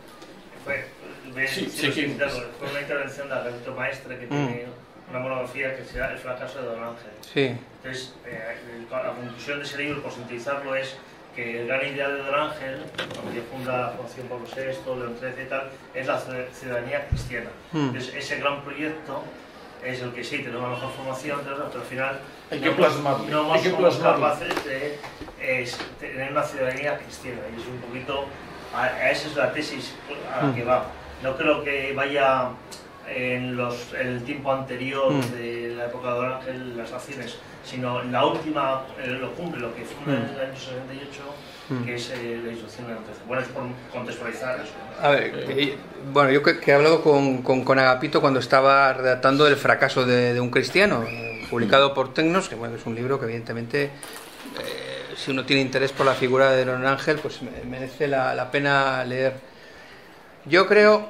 Fue, sí, sí, sí, fue una intervención de Alberto Maestre que tiene mm. una monografía que se llama El fracaso de Don Ángel. Sí. Entonces, eh, la conclusión de ese libro, por sintetizarlo, es que el gran ideal de Don Ángel, cuando ya funda la Fundación Pablo sexto, León trece y tal, es la ciudadanía cristiana. Mm. Entonces, ese gran proyecto es el que sí, tenemos la mejor formación, pero al final hay que plasmarlo. No somos capaces de es, tener una ciudadanía cristiana. Y es un poquito, a, a esa es la tesis a la que va. No creo que vaya en los, el tiempo anterior de la época de Don Ángel las acciones, sino la última, lo cumple, lo que fue en el año sesenta y ocho, que es eh, la instrucción de entonces. Bueno, es por contextualizar eso. A ver, que, bueno, yo que, que he hablado con, con, con Agapito cuando estaba redactando El fracaso de, de un cristiano, publicado por Tecnos, que bueno, es un libro que evidentemente, eh, si uno tiene interés por la figura de Don Ángel, pues merece la, la pena leer. Yo creo,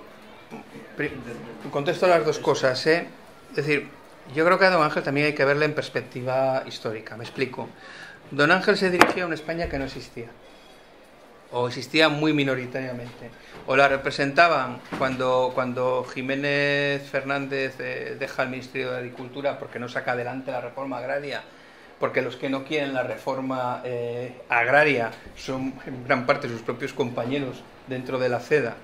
contesto las dos cosas, ¿eh? Es decir, yo creo que a Don Ángel también hay que verle en perspectiva histórica, me explico. Don Ángel se dirigía a una España que no existía, o existía muy minoritariamente, o la representaban cuando, cuando Jiménez Fernández eh, deja el Ministerio de Agricultura porque no saca adelante la reforma agraria, porque los que no quieren la reforma eh, agraria son en gran parte sus propios compañeros dentro de la CEDA.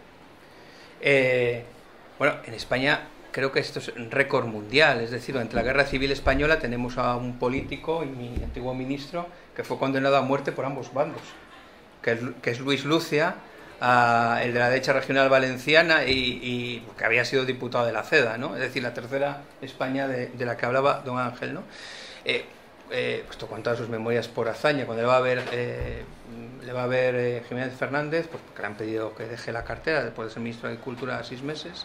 Eh, bueno, en España creo que esto es un récord mundial, es decir, durante la Guerra Civil Española tenemos a un político y mi antiguo ministro que fue condenado a muerte por ambos bandos, que es, que es Luis Lucia, uh, el de la derecha regional valenciana y, y que había sido diputado de la CEDA, ¿no? Es decir, la tercera España de, de la que hablaba Don Ángel, ¿no? Eh, eh, esto cuenta sus memorias por hazaña, cuando le va a ver, eh, le va a ver eh, Jiménez Fernández, pues porque le han pedido que deje la cartera después de ser ministro de Agricultura seis meses.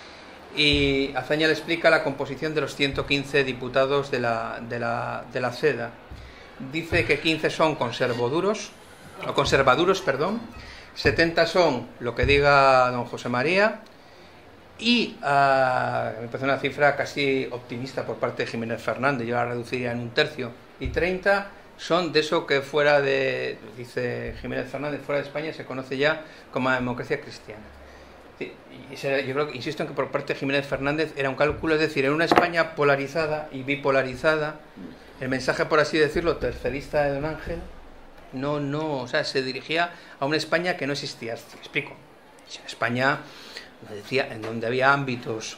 Y Azaña le explica la composición de los ciento quince diputados de la, de la, de la CEDA. Dice que quince son conservaduros, o conservaduros, perdón, setenta son lo que diga don José María, y uh, me parece una cifra casi optimista por parte de Jiménez Fernández, yo la reduciría en un tercio, y treinta son de eso que fuera de, dice Jiménez Fernández, fuera de España se conoce ya como la democracia cristiana. Y yo creo que, insisto en que por parte de Jiménez Fernández era un cálculo, es decir, en una España polarizada y bipolarizada, el mensaje, por así decirlo, tercerista de Don Ángel, no, no, o sea, se dirigía a una España que no existía. ¿Me explico? En España, decía, en donde había ámbitos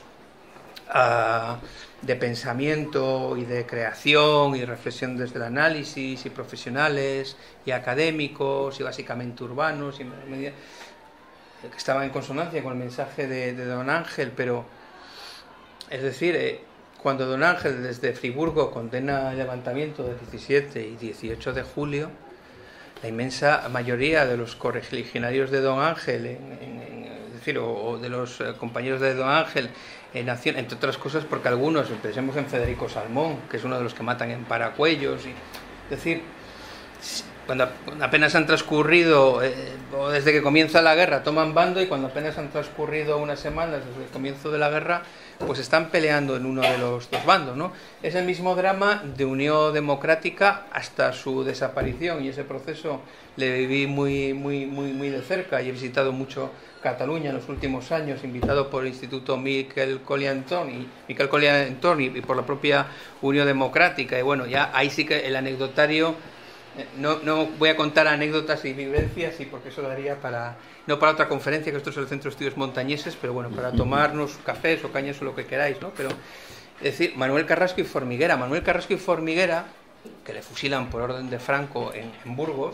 uh, de pensamiento y de creación y reflexión desde el análisis, y profesionales, y académicos, y básicamente urbanos, y media, que estaban en consonancia con el mensaje de, de Don Ángel, pero, es decir, eh, cuando don Ángel desde Friburgo condena el levantamiento del diecisiete y dieciocho de julio, la inmensa mayoría de los correligionarios de don Ángel, en, en, en, es decir, o, o de los eh, compañeros de don Ángel, en acción, entre otras cosas porque algunos, pensemos en Federico Salmón, que es uno de los que matan en Paracuellos, y, es decir, cuando apenas han transcurrido, eh, o desde que comienza la guerra, toman bando, y cuando apenas han transcurrido unas semanas desde el comienzo de la guerra, pues están peleando en uno de los dos bandos, ¿no? Es el mismo drama de Unión Democrática hasta su desaparición, y ese proceso le viví muy, muy, muy, muy de cerca, y he visitado mucho Cataluña en los últimos años, invitado por el Instituto Miquel Colliantón y Miquel Colliantón y, y por la propia Unión Democrática, y bueno, ya ahí sí que el anecdotario, eh, no, no voy a contar anécdotas y vivencias, y porque eso daría para, no para otra conferencia, que esto es el Centro de Estudios Montañeses, pero bueno, para tomarnos cafés o cañas o lo que queráis, ¿no? Pero, es decir, Manuel Carrasco y Formiguera, Manuel Carrasco y Formiguera, que le fusilan por orden de Franco en, en Burgos,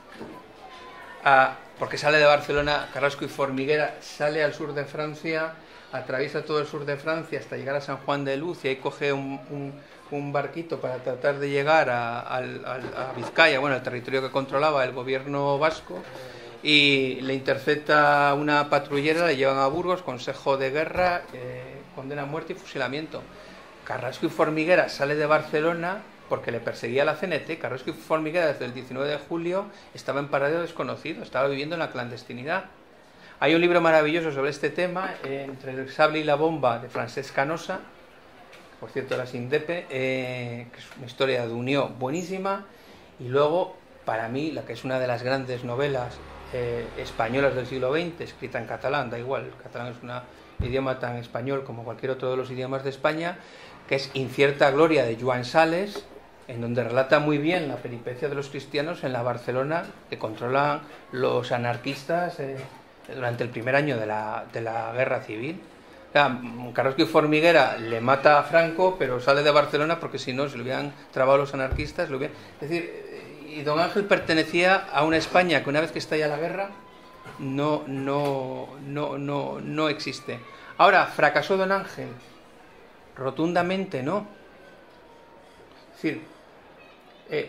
a, porque sale de Barcelona, Carrasco y Formiguera, sale al sur de Francia, atraviesa todo el sur de Francia hasta llegar a San Juan de Luz, y ahí coge un, un, un barquito para tratar de llegar a, a, a Vizcaya, bueno, al territorio que controlaba el gobierno vasco, y le intercepta una patrullera, le llevan a Burgos, consejo de guerra, eh, condena a muerte y fusilamiento. Carrasco y Formiguera sale de Barcelona porque le perseguía la C N T. Carrasco y Formiguera desde el diecinueve de julio estaba en paradero desconocido, estaba viviendo en la clandestinidad. Hay un libro maravilloso sobre este tema, eh, Entre el sable y la bomba, de Francesc Canosa, que por cierto era Sindepe, eh, que es una historia de unión buenísima. Y luego, para mí, la que es una de las grandes novelas eh, españolas del siglo veinte, escrita en catalán, da igual, el catalán es un idioma tan español como cualquier otro de los idiomas de España, que es Incierta Gloria, de Joan Sales, en donde relata muy bien la peripecia de los cristianos en la Barcelona que controlan los anarquistas eh, durante el primer año de la, de la guerra civil. O sea, Carrasco y Formiguera le mata a Franco, pero sale de Barcelona porque si no se lo hubieran trabado los anarquistas. Lo hubieran... Es decir, y don Ángel pertenecía a una España que una vez que estalla la guerra no, no, no, no, no existe. Ahora, ¿fracasó don Ángel? Rotundamente no. Es decir, eh,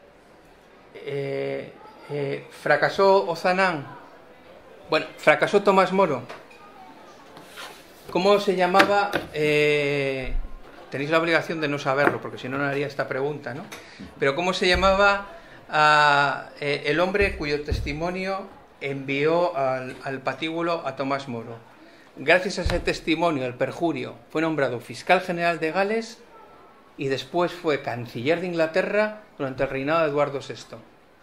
eh, eh, ¿fracasó Ozanam? Bueno, ¿fracasó Tomás Moro? ¿Cómo se llamaba? Eh, tenéis la obligación de no saberlo, porque si no, no haría esta pregunta, ¿no? Pero ¿cómo se llamaba a, eh, el hombre cuyo testimonio envió al, al patíbulo a Tomás Moro? Gracias a ese testimonio, el perjurio, fue nombrado fiscal general de Gales y después fue canciller de Inglaterra durante el reinado de Eduardo sexto.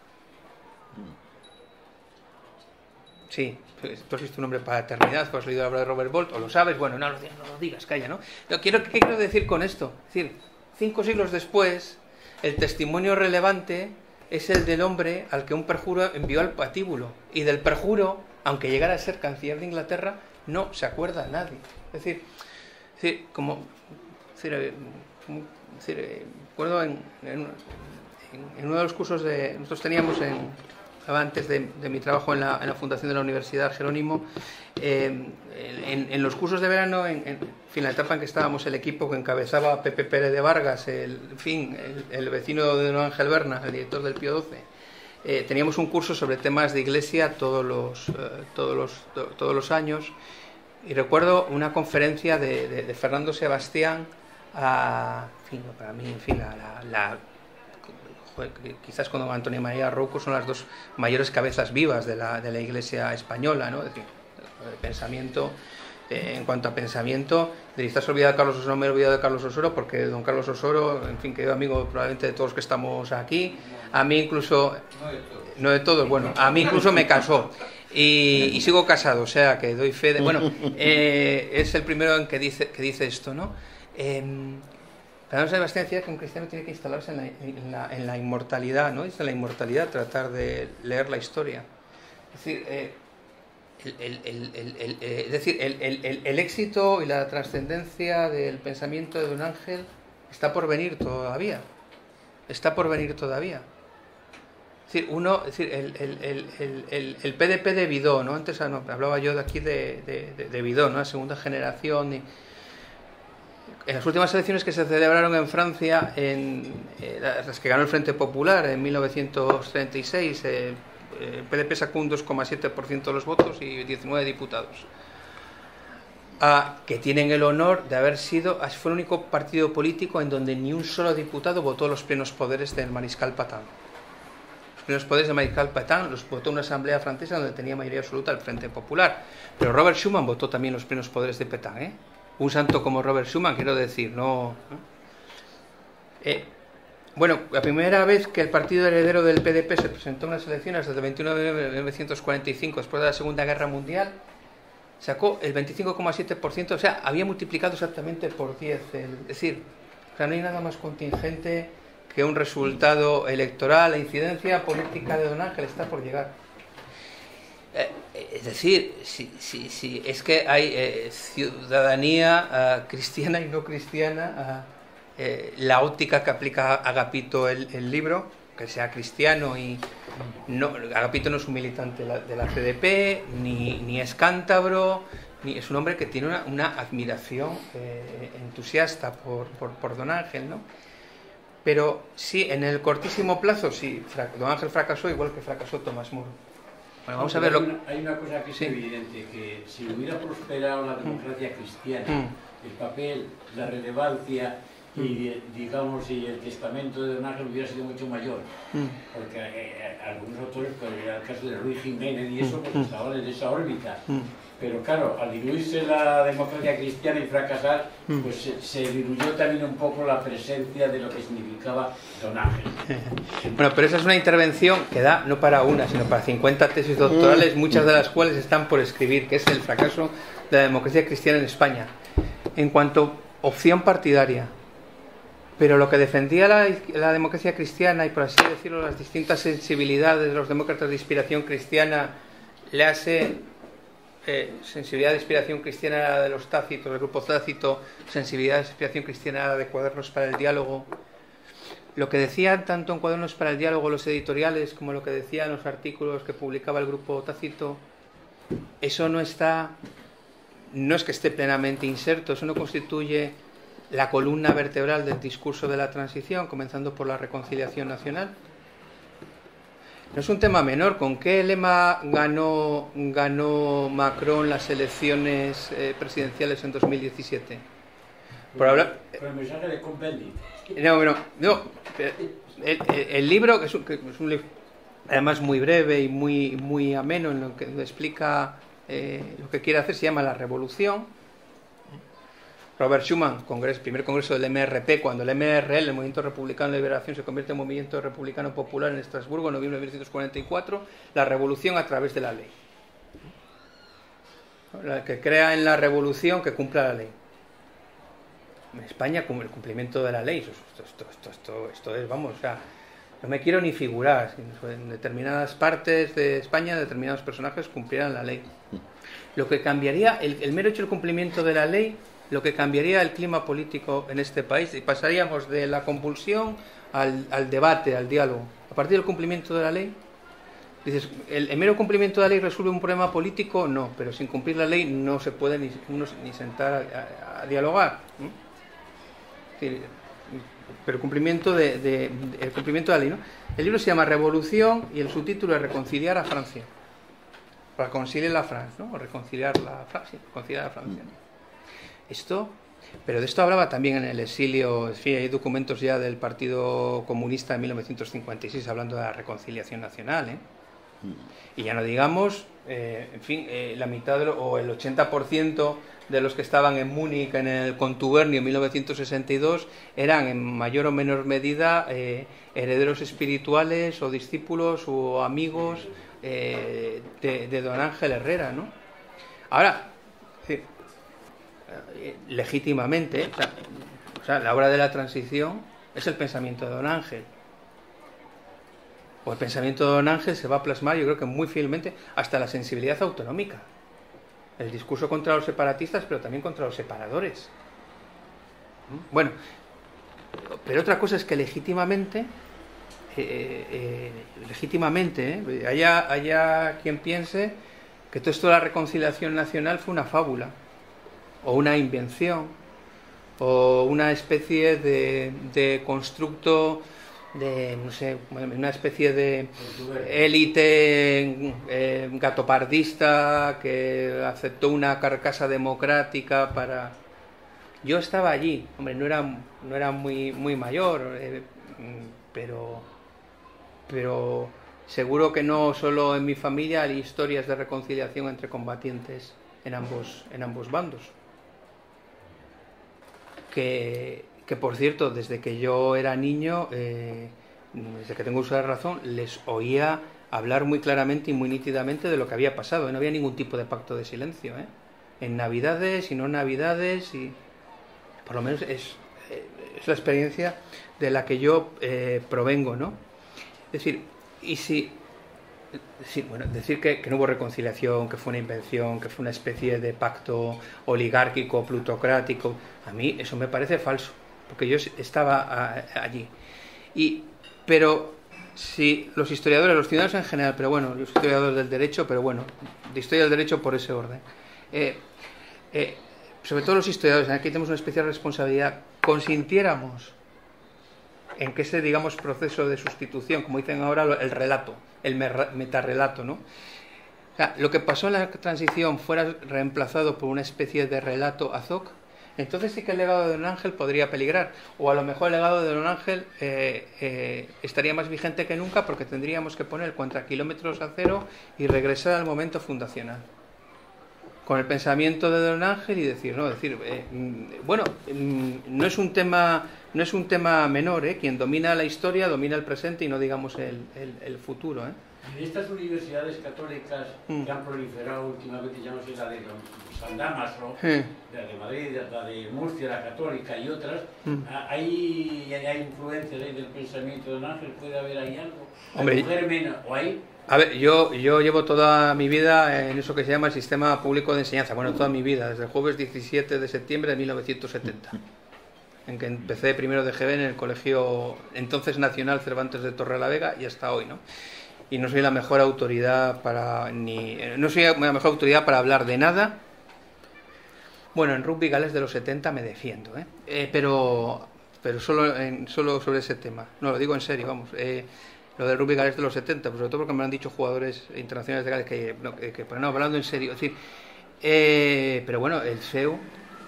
Sí, tú has visto un hombre para la eternidad, que has leído la obra de Robert Bolt, o lo sabes, bueno, no lo, no lo digas, calla, ¿no? Lo quiero, ¿qué quiero decir con esto? Es decir, cinco siglos después, el testimonio relevante es el del hombre al que un perjuro envió al patíbulo, y del perjuro, aunque llegara a ser canciller de Inglaterra, no se acuerda nadie. Es decir, es decir como... Es decir, es decir, recuerdo en, en, en uno de los cursos de... Nosotros teníamos en... antes de, de mi trabajo en la, en la fundación de la Universidad Jerónimo, eh, en, en los cursos de verano, en, en fin, la etapa en que estábamos, el equipo que encabezaba Pepe Pérez de Vargas, el, en fin, el, el vecino de don Ángel Berna, el director del Pío doce, eh, teníamos un curso sobre temas de iglesia todos los, eh, todos los, to, todos los años, y recuerdo una conferencia de, de, de Fernando Sebastián a, en fin, para mí, en fin, la, la, la quizás con don Antonio María Rouco son las dos mayores cabezas vivas de la, de la Iglesia española, ¿no? Es decir, el pensamiento, eh, en cuanto a pensamiento, de estás olvidado de Carlos Osoro, no me he olvidado de Carlos Osoro, porque don Carlos Osoro, en fin, querido amigo probablemente de todos los que estamos aquí, a mí incluso, no de todos, no de todos bueno, a mí incluso me casó. Y, y sigo casado, o sea que doy fe de... Bueno, eh, es el primero en que dice, que dice esto, ¿no? Eh, Fernando Sebastián decía que un cristiano tiene que instalarse en la, en la, en la inmortalidad, ¿no? Es en la inmortalidad tratar de leer la historia. Es decir, eh, el, el, el, el, el, eh, es decir el, el, el éxito y la trascendencia del pensamiento de don Ángel está por venir todavía. Está por venir todavía. Es decir, uno, es decir, el, el, el, el, el, el P D P de Vidó, ¿no? Antes no, hablaba yo de aquí de, de, de, de Vidó, ¿no? La segunda generación. Y, en las últimas elecciones que se celebraron en Francia, en eh, las que ganó el Frente Popular en mil novecientos treinta y seis, eh, el P D P sacó un dos coma siete por ciento de los votos y diecinueve diputados, ah, que tienen el honor de haber sido, fue el único partido político en donde ni un solo diputado votó los plenos poderes del mariscal Pétain. Los plenos poderes del mariscal Pétain los votó una asamblea francesa donde tenía mayoría absoluta el Frente Popular, pero Robert Schuman votó también los plenos poderes de Pétain, ¿eh? Un santo como Robert Schuman, quiero decir, no... Eh, bueno, la primera vez que el partido heredero del P D P se presentó en las elecciones desde el veintiuno de noviembre de mil novecientos cuarenta y cinco, después de la Segunda Guerra Mundial, sacó el veinticinco coma siete por ciento, o sea, había multiplicado exactamente por diez. El, es decir, o sea, no hay nada más contingente que un resultado electoral. La incidencia política de Don Ángel está por llegar. Eh, es decir, si, si, si es que hay eh, ciudadanía uh, cristiana y no cristiana, uh, eh, la óptica que aplica Agapito el, el libro, que sea cristiano y no, Agapito no es un militante de la, de la C D P, ni, ni es cántabro, ni es un hombre que tiene una, una admiración eh, entusiasta por, por, por Don Ángel, ¿no? Pero sí, en el cortísimo plazo, sí, Don Ángel fracasó igual que fracasó Tomás Moro. Bueno, vamos a ver lo... hay, una, hay una cosa que es sí. evidente, que si hubiera prosperado la democracia cristiana, mm. el papel, la relevancia y, digamos, y el testamento de Don Ángel hubiera sido mucho mayor, mm. porque eh, algunos autores, pues era el caso de Luis Jiménez y eso, pues estaban en esa órbita. Mm. Pero claro, al diluirse la democracia cristiana y fracasar, mm. pues se, se diluyó también un poco la presencia de lo que significaba Don Ángel. Bueno, pero esa es una intervención que da no para una, sino para cincuenta tesis doctorales, mm. muchas de las cuales están por escribir, que es el fracaso de la democracia cristiana en España. En cuanto a opción partidaria, pero lo que defendía la, la democracia cristiana y, por así decirlo, las distintas sensibilidades de los demócratas de inspiración cristiana, le hace... Eh, sensibilidad de inspiración cristiana de los Tácitos, del grupo Tácito, sensibilidad de inspiración cristiana de Cuadernos para el Diálogo. Lo que decían tanto en Cuadernos para el Diálogo los editoriales como lo que decían los artículos que publicaba el grupo Tácito, eso no está, no es que esté plenamente inserto, eso no constituye la columna vertebral del discurso de la transición, comenzando por la reconciliación nacional. No es un tema menor. ¿Con qué lema ganó, ganó Macron las elecciones eh, presidenciales en dos mil diecisiete? Por hablar... Con el mensaje de Cohn-Bendit. No, no, no. El, el, el libro, que es, un, que es un libro además muy breve y muy, muy ameno, en lo que explica eh, lo que quiere hacer, se llama La Revolución. Robert Schuman, congreso, primer congreso del M R P, cuando el M R L, el Movimiento Republicano de Liberación, se convierte en Movimiento Republicano Popular en Estrasburgo en noviembre de mil novecientos cuarenta y cuatro, la revolución a través de la ley. La que crea en la revolución que cumpla la ley. En España, como el cumplimiento de la ley, esto, esto, esto, esto, esto es, vamos, o sea, no me quiero ni figurar, si en determinadas partes de España, determinados personajes cumplieran la ley. Lo que cambiaría, el, el mero hecho del cumplimiento de la ley, lo que cambiaría el clima político en este país, y pasaríamos de la convulsión al, al debate, al diálogo. A partir del cumplimiento de la ley, dices, ¿el, el mero cumplimiento de la ley resuelve un problema político? No, pero sin cumplir la ley no se puede ni, uno, ni sentar a, a, a dialogar. ¿no? Es decir, pero el cumplimiento de, de, de, el cumplimiento de la ley, ¿no? El libro se llama Revolución y el subtítulo es Reconciliar a Francia. Reconciliar la Francia, ¿no? O reconciliar la Francia, reconciliar a Francia. ¿no? Esto, pero de esto hablaba también en el exilio, en fin, hay documentos ya del Partido Comunista de mil novecientos cincuenta y seis hablando de la reconciliación nacional, ¿eh? Y ya no digamos, eh, en fin, eh, la mitad de lo, o el ochenta por ciento de los que estaban en Múnich en el contubernio en mil novecientos sesenta y dos eran en mayor o menor medida eh, herederos espirituales o discípulos o amigos eh, de, de Don Ángel Herrera, ¿no? Ahora, sí, legítimamente, o sea, o sea, la obra de la transición es el pensamiento de Don Ángel, o el pensamiento de Don Ángel se va a plasmar, yo creo que muy fielmente, hasta la sensibilidad autonómica, el discurso contra los separatistas, pero también contra los separadores. Bueno, pero otra cosa es que legítimamente, eh, eh, legítimamente, eh, haya, haya quien piense que todo esto de la reconciliación nacional fue una fábula, o una invención, o una especie de, de constructo de, no sé, una especie de élite eh, gatopardista que aceptó una carcasa democrática para... Yo estaba allí, hombre, no era, no era muy, muy mayor, eh, pero, pero seguro que no solo en mi familia hay historias de reconciliación entre combatientes en ambos, en ambos bandos. Que, que por cierto, desde que yo era niño, eh, desde que tengo uso de razón, les oía hablar muy claramente y muy nítidamente de lo que había pasado. No había ningún tipo de pacto de silencio, ¿eh? En Navidades y no Navidades, y por lo menos es, es la experiencia de la que yo eh, provengo, ¿no? Es decir, y si... Decir, bueno, decir que, que no hubo reconciliación, que fue una invención, que fue una especie de pacto oligárquico, plutocrático, a mí eso me parece falso, porque yo estaba a, allí. Y, pero si los historiadores, los ciudadanos en general, pero bueno, los historiadores del derecho, pero bueno, de historia del derecho por ese orden, eh, eh, sobre todo los historiadores, aquí tenemos una especial responsabilidad, consintiéramos en que ese, digamos, proceso de sustitución, como dicen ahora, el relato, el metarrelato, ¿no? O sea, lo que pasó en la transición fuera reemplazado por una especie de relato ad hoc, entonces sí que el legado de Don Ángel podría peligrar, o a lo mejor el legado de Don Ángel eh, eh, estaría más vigente que nunca, porque tendríamos que poner cuenta kilómetros a cero y regresar al momento fundacional con el pensamiento de Don Ángel y decir, no, decir, eh, bueno, no es un tema, no es un tema menor, ¿eh? Quien domina la historia domina el presente y no digamos el, el, el futuro, ¿eh? En estas universidades católicas mm. que han proliferado últimamente, ya no sé, la de San Damaso, sí. la de Madrid, la de Murcia, la católica y otras, mm. ¿hay, hay influencias ahí del pensamiento de Don Ángel? ¿Puede haber ahí algo? Hombre, mujer menos, ¿o hay? A ver, yo, yo llevo toda mi vida en eso que se llama el sistema público de enseñanza, bueno, toda mi vida, desde el jueves diecisiete de septiembre de mil novecientos setenta, en que empecé primero de G B en el Colegio entonces Nacional Cervantes de Torrelavega y hasta hoy, ¿no? Y no soy la mejor autoridad para ni no soy la mejor autoridad para hablar de nada. Bueno, en rugby Gales de los setenta me defiendo, ¿eh? eh pero pero solo en, solo sobre ese tema. No, lo digo en serio, vamos. Eh, lo del rugby Gales de los setenta, pues sobre todo porque me han dicho jugadores internacionales de Gales que no, que, que pero no, hablando en serio, es decir, eh, pero bueno, el C E U,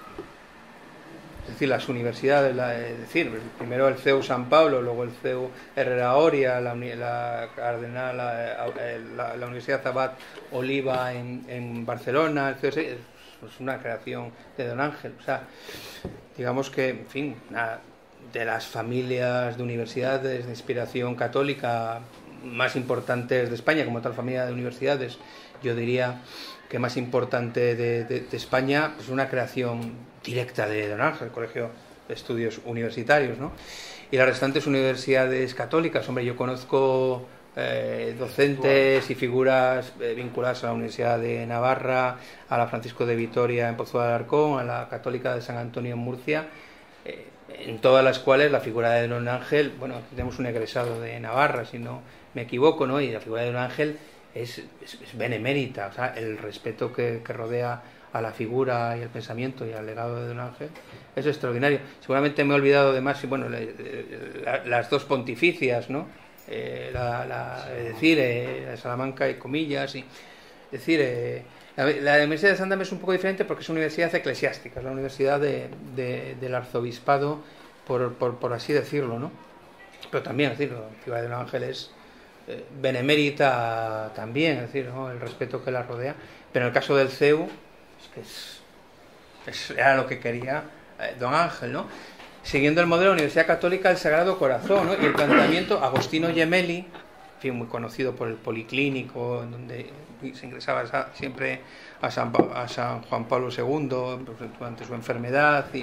es decir, las universidades, la, es decir, primero el C E U San Pablo, luego el C E U Herrera Oria, la, la Cardenal, la, la, la Universidad Zabat Oliva en, en Barcelona, el C E U es pues una creación de Don Ángel, o sea, digamos que, en fin, una, de las familias de universidades de inspiración católica más importantes de España, como tal familia de universidades, yo diría que más importante de, de, de España, pues una creación directa de Don Ángel, el Colegio de Estudios Universitarios, ¿no? Y las restantes universidades católicas, hombre, yo conozco eh, docentes y figuras eh, vinculadas a la Universidad de Navarra, a la Francisco de Vitoria en Pozuelo de Alarcón, a la Católica de San Antonio en Murcia, eh, en todas las cuales la figura de Don Ángel, bueno, tenemos un egresado de Navarra, si no me equivoco, ¿no? Y la figura de Don Ángel es, es, es benemérita, o sea, el respeto que, que rodea a la figura y al pensamiento y al legado de Don Ángel es extraordinario. Seguramente me he olvidado de más, bueno, la, la, las dos pontificias, ¿no? Eh, la, la, es decir, eh, Salamanca y Comillas, y, es decir, eh, la, la Universidad de San Dame es un poco diferente porque es una universidad eclesiástica, es la universidad de, de, del arzobispado, por, por, por así decirlo, ¿no? Pero también, es decir, la figura de Don Ángel es eh, benemérita también, es decir, ¿no? El respeto que la rodea, pero en el caso del C E U es que es, es, era lo que quería eh, Don Ángel, ¿no? Siguiendo el modelo de la Universidad Católica del Sagrado Corazón, ¿no? Y el planteamiento Agostino Gemelli, en fin, muy conocido por el Policlínico, en donde se ingresaba siempre a San, a San Juan Pablo segundo durante su enfermedad, y,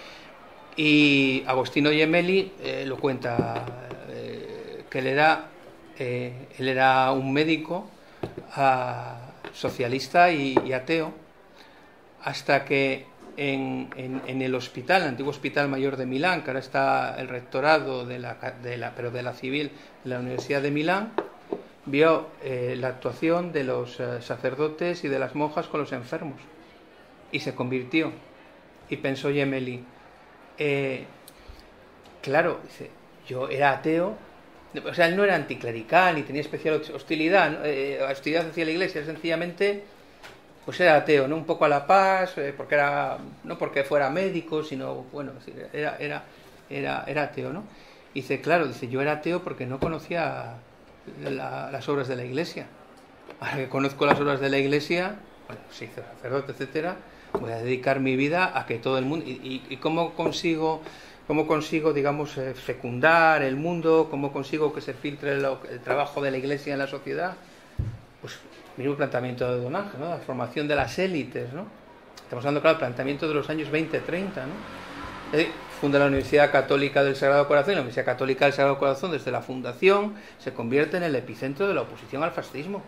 y Agostino Gemelli eh, lo cuenta, eh, que él era, eh, él era un médico uh, socialista y, y ateo, hasta que En, en, en el hospital, el antiguo Hospital Mayor de Milán, que ahora está el rectorado de la, de la, pero de la civil de la Universidad de Milán, vio eh, la actuación de los eh, sacerdotes y de las monjas con los enfermos y se convirtió. Y pensó Gemelli, Eh, claro, dice, yo era ateo, o sea, él no era anticlerical ni tenía especial hostilidad, ¿no? eh, hostilidad hacia la Iglesia, sencillamente pues era ateo, no un poco a la paz, eh, porque era, no porque fuera médico, sino, bueno, era, era, era, era ateo, ¿no? Y dice, claro, dice, yo era ateo porque no conocía la, las obras de la Iglesia. Ahora que conozco las obras de la Iglesia, bueno, sí, sacerdote, etcétera, voy a dedicar mi vida a que todo el mundo... ¿Y, y, y cómo consigo, cómo consigo, digamos, eh, fecundar el mundo? ¿Cómo consigo que se filtre el, el trabajo de la Iglesia en la sociedad? Pues mismo planteamiento de Don Ángel, ¿no? La formación de las élites, ¿no? Estamos hablando, claro, del planteamiento de los años veinte treinta, ¿no? Eh, funda la Universidad Católica del Sagrado Corazón, y la Universidad Católica del Sagrado Corazón, desde la fundación, se convierte en el epicentro de la oposición al fascismo.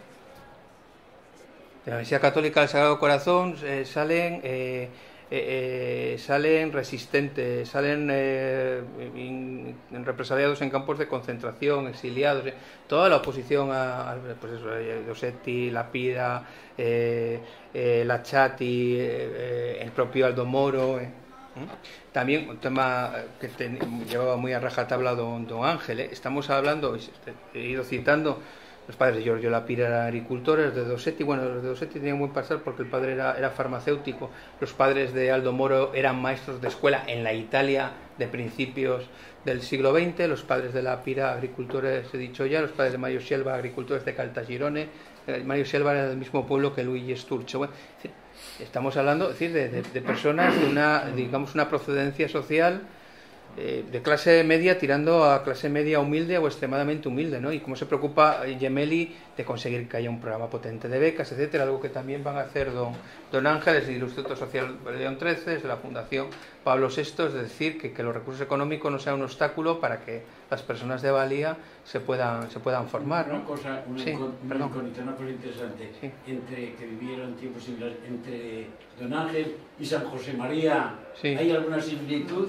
De la Universidad Católica del Sagrado Corazón eh, salen eh, eh, eh, salen resistentes, salen eh, in, represaliados en campos de concentración, exiliados, eh, toda la oposición a, a pues eso, eh, Dossetti, Lapida, eh, eh, Lachati, eh, eh, el propio Aldo Moro. Eh. También un tema que te, llevaba muy a rajatabla don, don Ángel, ¿eh? Estamos hablando, he ido citando, los padres de Giorgio Lapira eran agricultores, de Dossetti, bueno, los de Dossetti tenían buen pasar porque el padre era, era farmacéutico, los padres de Aldo Moro eran maestros de escuela en la Italia de principios del siglo veinte, los padres de Lapira, agricultores, he dicho ya, los padres de Mario Scelba, agricultores de Caltagirone. Mario Scelba era del mismo pueblo que Luigi Sturzo. Bueno, estamos hablando, es decir, de, de, de personas de una, digamos, una procedencia social eh, de clase media tirando a clase media humilde o extremadamente humilde, ¿no? Y cómo se preocupa Gemelli de conseguir que haya un programa potente de becas, etcétera, algo que también van a hacer don, don Ángel, desde el Instituto Social León trece, desde la Fundación Pablo sexto, es decir, que, que los recursos económicos no sean un obstáculo para que las personas de valía se puedan, se puedan formar, ¿no? Una cosa, una, sí, una, una cosa interesante, sí. Entre que vivieron tiempos similares entre don Ángel y San José María, sí. ¿Hay alguna similitud?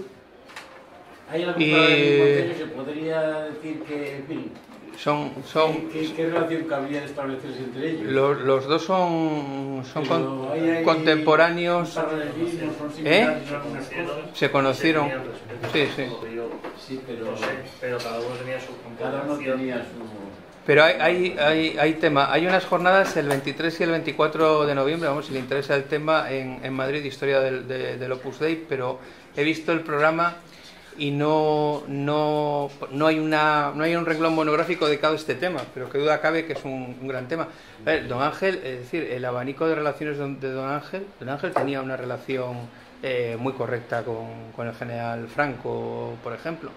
¿Hay algún y... paralelismo que se podría decir que, en fin, son, son, ¿qué, qué, qué relación cabría de establecerse entre ellos? Los, los dos son, son con, hay, hay, contemporáneos, son ¿eh? Se conocieron, sí, sí. Sí, pero, pero cada uno tenía su cada uno tenía su... Pero hay, hay, hay, hay tema, hay unas jornadas el veintitrés y el veinticuatro de noviembre, vamos, si le interesa el tema, en, en Madrid, historia del, de, del Opus Dei, pero he visto el programa y no, no, no, hay una, no hay un renglón monográfico dedicado a este tema, pero que duda cabe que es un, un gran tema. A ver, don Ángel, es decir, el abanico de relaciones de don Ángel, don Ángel tenía una relación eh, muy correcta con, con el general Franco, por ejemplo.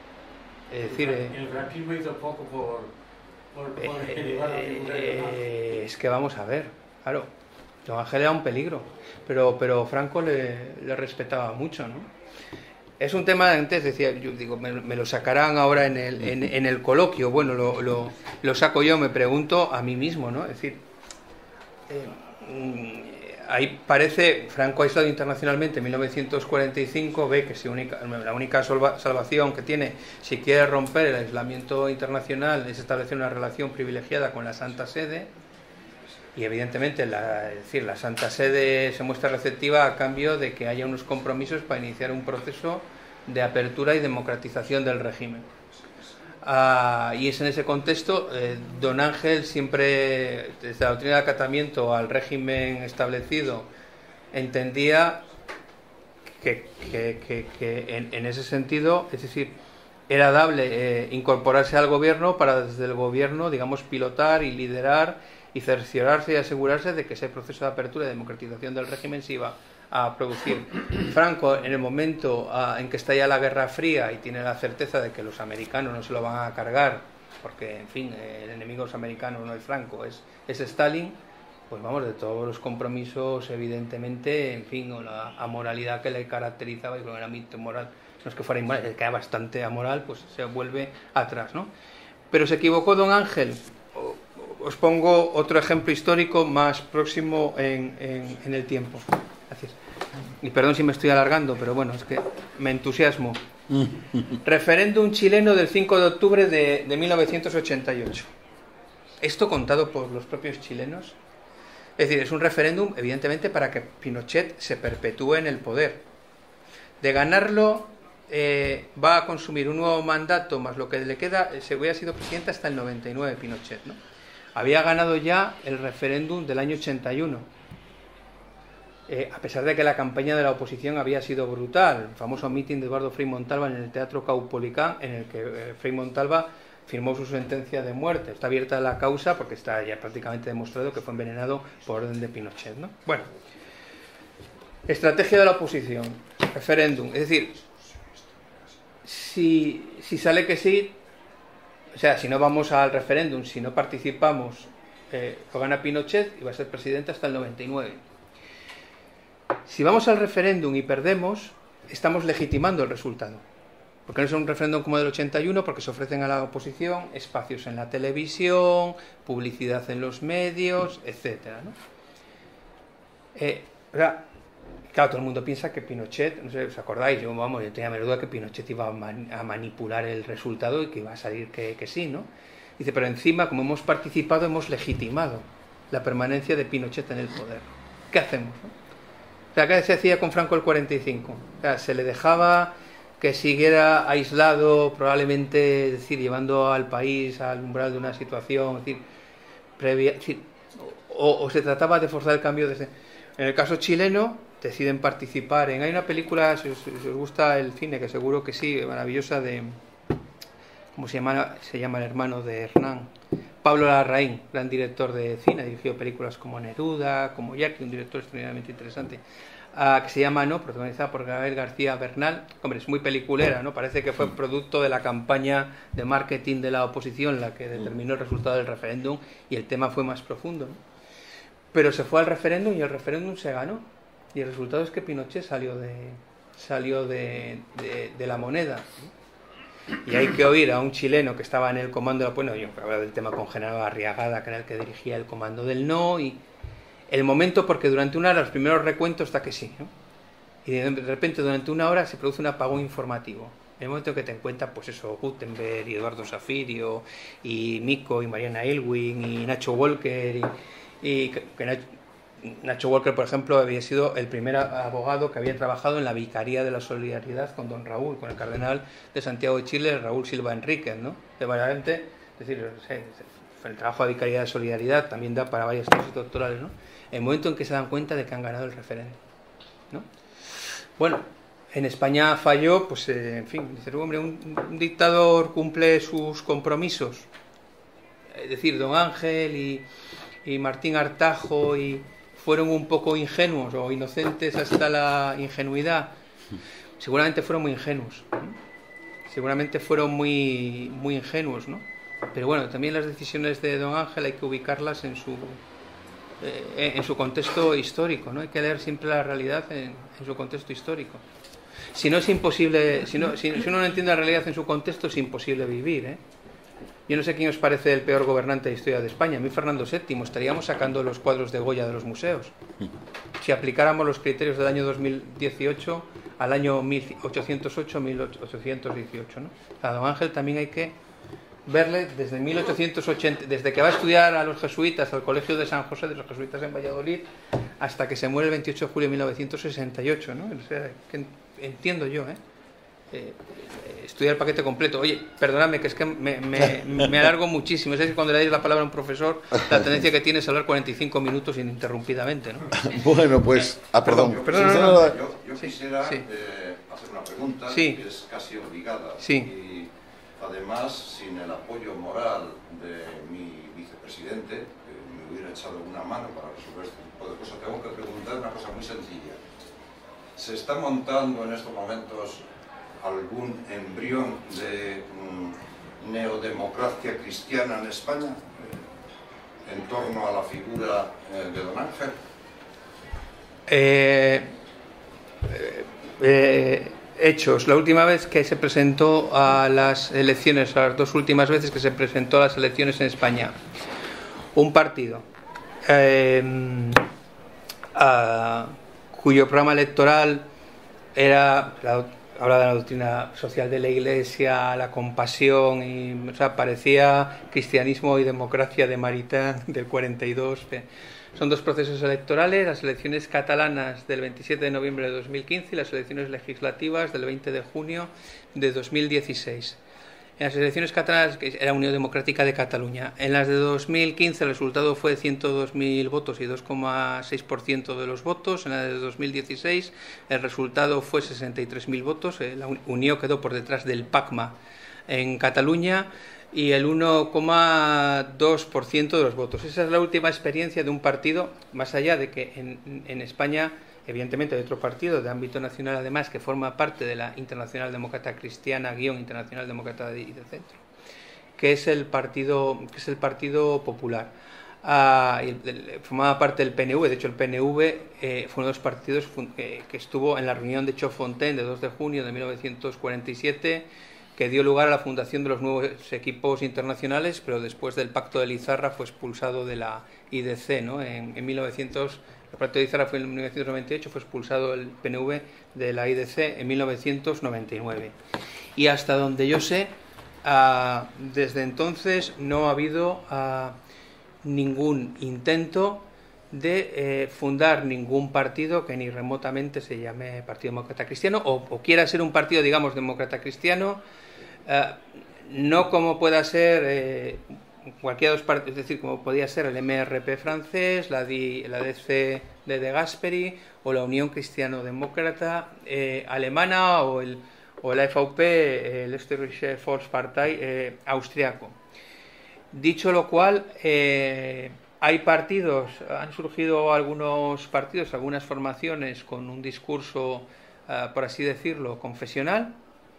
Es decir, el, el franquismo hizo poco por, por, por eh, elevar la figura de don Ángel. Eh, es que vamos a ver, claro, don Ángel era un peligro, pero, pero Franco le, le respetaba mucho, ¿no? Es un tema, antes decía, yo digo, me, me lo sacarán ahora en el, en, en el coloquio, bueno, lo, lo, lo saco yo, me pregunto a mí mismo, ¿no? Es decir, eh, ahí parece, Franco aislado internacionalmente en mil novecientos cuarenta y cinco, ve que si única, la única salva, salvación que tiene, si quiere romper el aislamiento internacional, es establecer una relación privilegiada con la Santa Sede, y evidentemente la, es decir, la Santa Sede se muestra receptiva a cambio de que haya unos compromisos para iniciar un proceso de apertura y democratización del régimen. Ah, y es en ese contexto, eh, don Ángel siempre, desde la doctrina de acatamiento al régimen establecido, entendía que, que, que, que en, en ese sentido, es decir, era dable eh, incorporarse al gobierno para desde el gobierno, digamos, pilotar y liderar y cerciorarse y asegurarse de que ese proceso de apertura y democratización del régimen se iba a producir. Franco, en el momento uh, en que estalla la Guerra Fría y tiene la certeza de que los americanos no se lo van a cargar, porque, en fin, el enemigo de los americanos no es Franco, es, es Stalin, pues vamos, de todos los compromisos, evidentemente, en fin, o la amoralidad que le caracterizaba, y con el ámbito moral, no es que fuera inmoral, es que era bastante amoral, pues se vuelve atrás, ¿no? Pero se equivocó don Ángel. Os pongo otro ejemplo histórico más próximo en, en, en el tiempo. Gracias. Y perdón si me estoy alargando, pero bueno, es que me entusiasmo. Referéndum chileno del cinco de octubre de, de mil novecientos ochenta y ocho. Esto contado por los propios chilenos. Es decir, es un referéndum, evidentemente, para que Pinochet se perpetúe en el poder. De ganarlo, eh, va a consumir un nuevo mandato más lo que le queda, se hubiera sido presidente hasta el noventa y nueve, Pinochet, ¿no? Había ganado ya el referéndum del año ochenta y uno, eh, a pesar de que la campaña de la oposición había sido brutal. El famoso mitin de Eduardo Frei Montalva en el Teatro Caupolicán, en el que eh, Frei Montalva firmó su sentencia de muerte. Está abierta la causa porque está ya prácticamente demostrado que fue envenenado por orden de Pinochet, ¿no? Bueno, estrategia de la oposición, referéndum, es decir, si, si sale que sí, o sea, si no vamos al referéndum, si no participamos, eh, lo gana Pinochet y va a ser presidente hasta el noventa y nueve. Si vamos al referéndum y perdemos, estamos legitimando el resultado. Porque no es un referéndum como del ochenta y uno, porque se ofrecen a la oposición espacios en la televisión, publicidad en los medios, etcétera, ¿no? Eh, ¿verdad? Claro, todo el mundo piensa que Pinochet, no sé, ¿os acordáis? Yo, vamos, yo tenía la duda que Pinochet iba a, man, a manipular el resultado y que iba a salir que, que sí, ¿no? Dice, pero encima, como hemos participado, hemos legitimado la permanencia de Pinochet en el poder. ¿Qué hacemos, no? O sea, ¿qué se hacía con Franco el cuarenta y cinco? O sea, se le dejaba que siguiera aislado, probablemente, es decir, llevando al país al umbral de una situación, es decir, previa, es decir, o, o se trataba de forzar el cambio desde... En el caso chileno, deciden participar en... Hay una película, si os, si os gusta el cine, que seguro que sí, maravillosa, de... ¿Cómo se llama? Se llama el hermano de Hernán. Pablo Larraín, gran director de cine, ha dirigido películas como Neruda, como Jackie, un director extraordinariamente interesante, uh, que se llama No, protagonizada por Gabriel García Bernal. Hombre, es muy peliculera, ¿no? Parece que fue producto de la campaña de marketing de la oposición la que determinó el resultado del referéndum y el tema fue más profundo, ¿no? Pero se fue al referéndum y el referéndum se ganó. Y el resultado es que Pinochet salió de, salió de, de, de la moneda, ¿no? Y hay que oír a un chileno que estaba en el comando, bueno, yo hablaba del tema con General Arriagada, que era el que dirigía el comando del no, y el momento, porque durante una hora, los primeros recuentos está que sí, ¿no? Y de repente durante una hora se produce un apagón informativo. En el momento que te encuentras, pues eso, Gutenberg y Eduardo Zafirio, y Mico y Mariana Elwin y Nacho Walker, y, y que, que Nacho, Nacho Walker, por ejemplo, había sido el primer abogado que había trabajado en la Vicaría de la Solidaridad con don Raúl, con el cardenal de Santiago de Chile, Raúl Silva Enríquez, ¿no? De variamente, es decir, el trabajo de Vicaría de Solidaridad también da para varias tesis doctorales, ¿no? El momento en que se dan cuenta de que han ganado el referéndum, ¿no? Bueno, en España falló, pues, eh, en fin, dice, hombre, un, un dictador cumple sus compromisos. Es decir, don Ángel y, y Martín Artajo y fueron un poco ingenuos o inocentes hasta la ingenuidad. Seguramente fueron muy ingenuos, ¿no? Seguramente fueron muy, muy ingenuos, ¿no? Pero bueno, también las decisiones de don Ángel hay que ubicarlas en su, eh, en su contexto histórico, ¿no? Hay que leer siempre la realidad en, en su contexto histórico. Si no es imposible, si, no, si, si uno no entiende la realidad en su contexto, es imposible vivir, ¿eh? Yo no sé quién os parece el peor gobernante de la historia de España. A mí, Fernando séptimo. Estaríamos sacando los cuadros de Goya de los museos si aplicáramos los criterios del año dos mil dieciocho al año mil ochocientos ocho a mil ochocientos dieciocho, ¿no? A don Ángel también hay que verle desde mil ochocientos ochenta, desde que va a estudiar a los jesuitas al Colegio de San José de los Jesuitas en Valladolid, hasta que se muere el veintiocho de julio de mil novecientos sesenta y ocho, ¿no? O sea, que entiendo yo, ¿eh? Eh, estudiar el paquete completo. Oye, perdóname, que es que me, me, me alargo muchísimo. Es que cuando le dais la palabra a un profesor, la tendencia que tiene es hablar cuarenta y cinco minutos ininterrumpidamente, ¿no? Bueno, pues... Ah, perdón. Yo, perdón, no, no, no. yo, yo Sí, quisiera sí. eh, hacer una pregunta Sí. que es casi obligada. Sí. Y además, sin el apoyo moral de mi vicepresidente, que me hubiera echado una mano para resolver este tipo de cosas, tengo que preguntar una cosa muy sencilla. ¿Se está montando en estos momentos algún embrión de mm, neodemocracia cristiana en España eh, en torno a la figura eh, de don Ángel? Eh, eh, eh, hechos. La última vez que se presentó a las elecciones, a las dos últimas veces que se presentó a las elecciones en España, un partido eh, a, cuyo programa electoral era la hablaba de la doctrina social de la Iglesia, la compasión, y, o sea, parecía Cristianismo y Democracia de Maritain del cuarenta y dos. Son dos procesos electorales, las elecciones catalanas del veintisiete de noviembre de dos mil quince y las elecciones legislativas del veinte de junio de dos mil dieciséis. En las elecciones catalanas, que era Unión Democrática de Cataluña, en las de dos mil quince el resultado fue ciento dos mil votos y dos coma seis por ciento de los votos. En la de dos mil dieciséis el resultado fue sesenta y tres mil votos. La Unión quedó por detrás del PACMA en Cataluña y el uno coma dos por ciento de los votos. Esa es la última experiencia de un partido, más allá de que en, en España, evidentemente, hay otro partido de ámbito nacional, además, que forma parte de la Internacional Demócrata Cristiana, guión Internacional Demócrata de, de Centro, que es el Partido, que es el Partido Popular. Ah, y el, el, formaba parte del P N V, de hecho el P N V eh, fue uno de los partidos que, que estuvo en la reunión de Chofontaine de dos de junio de mil novecientos cuarenta y siete, que dio lugar a la fundación de los nuevos equipos internacionales, pero después del Pacto de Lizarra fue expulsado de la I D C, ¿no? En, en mil novecientos, el Pacto de Lizarra fue en mil novecientos noventa y ocho, fue expulsado el P N V de la I D C en mil novecientos noventa y nueve. Y hasta donde yo sé, uh, desde entonces no ha habido uh, ningún intento de eh, fundar ningún partido que ni remotamente se llame Partido Demócrata Cristiano o, o quiera ser un partido, digamos, demócrata cristiano, eh, no como pueda ser eh, cualquiera de los partidos, es decir, como podía ser el M R P francés, la, D, la D C de De Gasperi o la Unión Cristiano-Demócrata eh, alemana o el, o la F V P, el Österreichische Volkspartei eh, austriaco. Dicho lo cual, eh, hay partidos, han surgido algunos partidos, algunas formaciones con un discurso, uh, por así decirlo, confesional,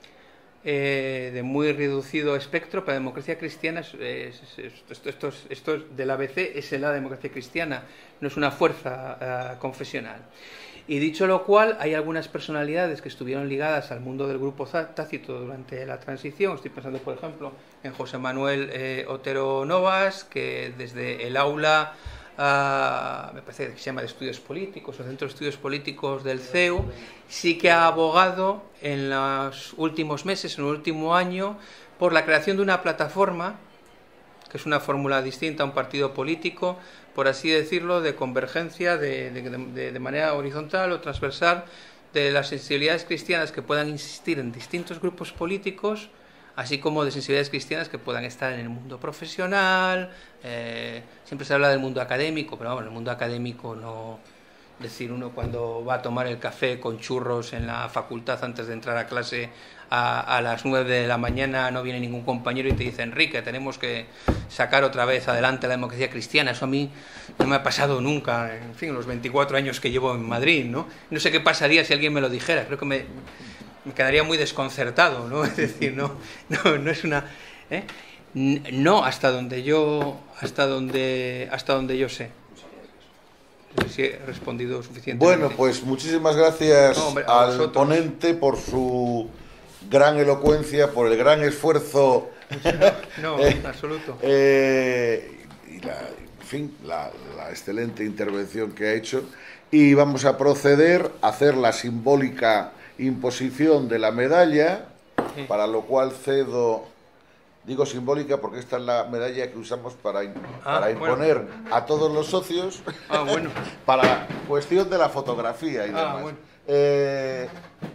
eh, de muy reducido espectro, pero la democracia cristiana, es, es, es, esto, esto, es, esto es del A B C, es la democracia cristiana, no es una fuerza uh, confesional. Y dicho lo cual, hay algunas personalidades que estuvieron ligadas al mundo del grupo Tácito durante la transición. Estoy pensando, por ejemplo, en José Manuel eh, Otero Novas, que desde el aula, uh, me parece que se llama de Estudios Políticos, o Centro de Estudios Políticos del C E U, sí que ha abogado en los últimos meses, en el último año, por la creación de una plataforma, que es una fórmula distinta a un partido político, por así decirlo, de convergencia de, de, de, de manera horizontal o transversal de las sensibilidades cristianas que puedan existir en distintos grupos políticos, así como de sensibilidades cristianas que puedan estar en el mundo profesional. Eh, siempre se habla del mundo académico, pero vamos, en el mundo académico no... decir, uno cuando va a tomar el café con churros en la facultad antes de entrar a clase a, a las nueve de la mañana no viene ningún compañero y te dice: Enrique, tenemos que sacar otra vez adelante la democracia cristiana. Eso a mí no me ha pasado nunca, en fin, los veinticuatro años que llevo en Madrid, ¿no? No sé qué pasaría si alguien me lo dijera, creo que me, me quedaría muy desconcertado, ¿no? Es decir, no, no, no es una... ¿eh? No, hasta donde yo, hasta donde, hasta donde yo sé. No sé si he respondido suficientemente. Bueno, pues muchísimas gracias no, hombre, al vosotros. Ponente por su gran elocuencia, por el gran esfuerzo. No, no, en absoluto. Eh, y la, en fin, la, la excelente intervención que ha hecho. Y vamos a proceder a hacer la simbólica imposición de la medalla, sí. Para lo cual cedo... Digo simbólica porque esta es la medalla que usamos para, ah, para imponer bueno. a todos los socios, ah, bueno. para cuestión de la fotografía y ah, demás. Bueno. Eh,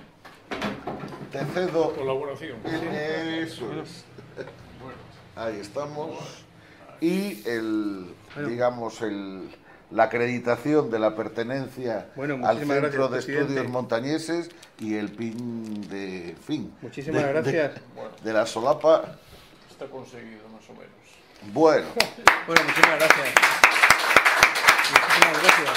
te cedo... Colaboración. Eso es. Ahí estamos. Y el, bueno. digamos, el, la acreditación de la pertenencia bueno, al Centro gracias, de presidente. Estudios Montañeses y el pin de fin. Muchísimas de, gracias. De, de la solapa. Está conseguido, más o menos. Bueno. Bueno, muchísimas gracias. Muchísimas gracias.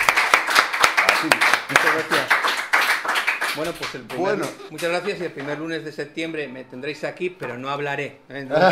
Así. Muchas gracias. Bueno, pues el primer, bueno. muchas gracias, y el primer lunes de septiembre me tendréis aquí, pero no hablaré. ¿eh? No.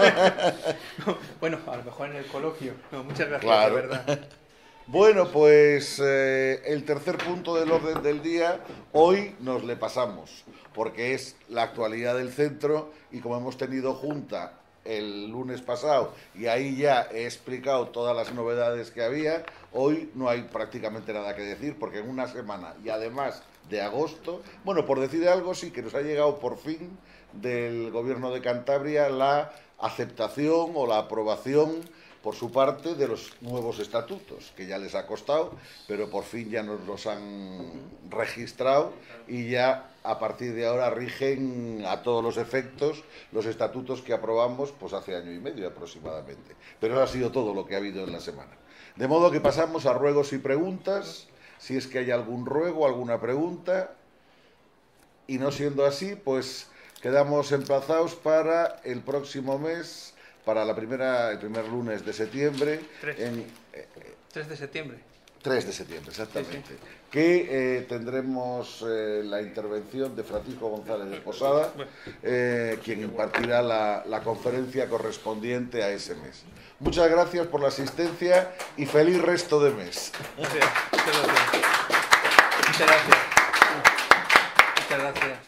Bueno, a lo mejor en el coloquio. No, muchas gracias, claro. De verdad. Bueno, pues eh, el tercer punto del orden del día, hoy nos le pasamos, porque es la actualidad del centro y como hemos tenido junta el lunes pasado y ahí ya he explicado todas las novedades que había. Hoy no hay prácticamente nada que decir porque en una semana y además de agosto, bueno, por decir algo, sí que nos ha llegado por fin del Gobierno de Cantabria la aceptación o la aprobación por su parte de los nuevos estatutos, que ya les ha costado, pero por fin ya nos los han registrado y ya a partir de ahora rigen a todos los efectos los estatutos que aprobamos pues hace año y medio aproximadamente. Pero eso ha sido todo lo que ha habido en la semana. De modo que pasamos a ruegos y preguntas, si es que hay algún ruego, alguna pregunta, y no siendo así, pues quedamos emplazados para el próximo mes, para la primera, el primer lunes de septiembre. Tres. En, eh, tres de septiembre. tres de septiembre, exactamente. Sí, sí. Que eh, tendremos eh, la intervención de Francisco González de Posada, eh, quien impartirá la, la conferencia correspondiente a ese mes. Muchas gracias por la asistencia y feliz resto de mes. Muchas gracias. Muchas gracias. Muchas gracias.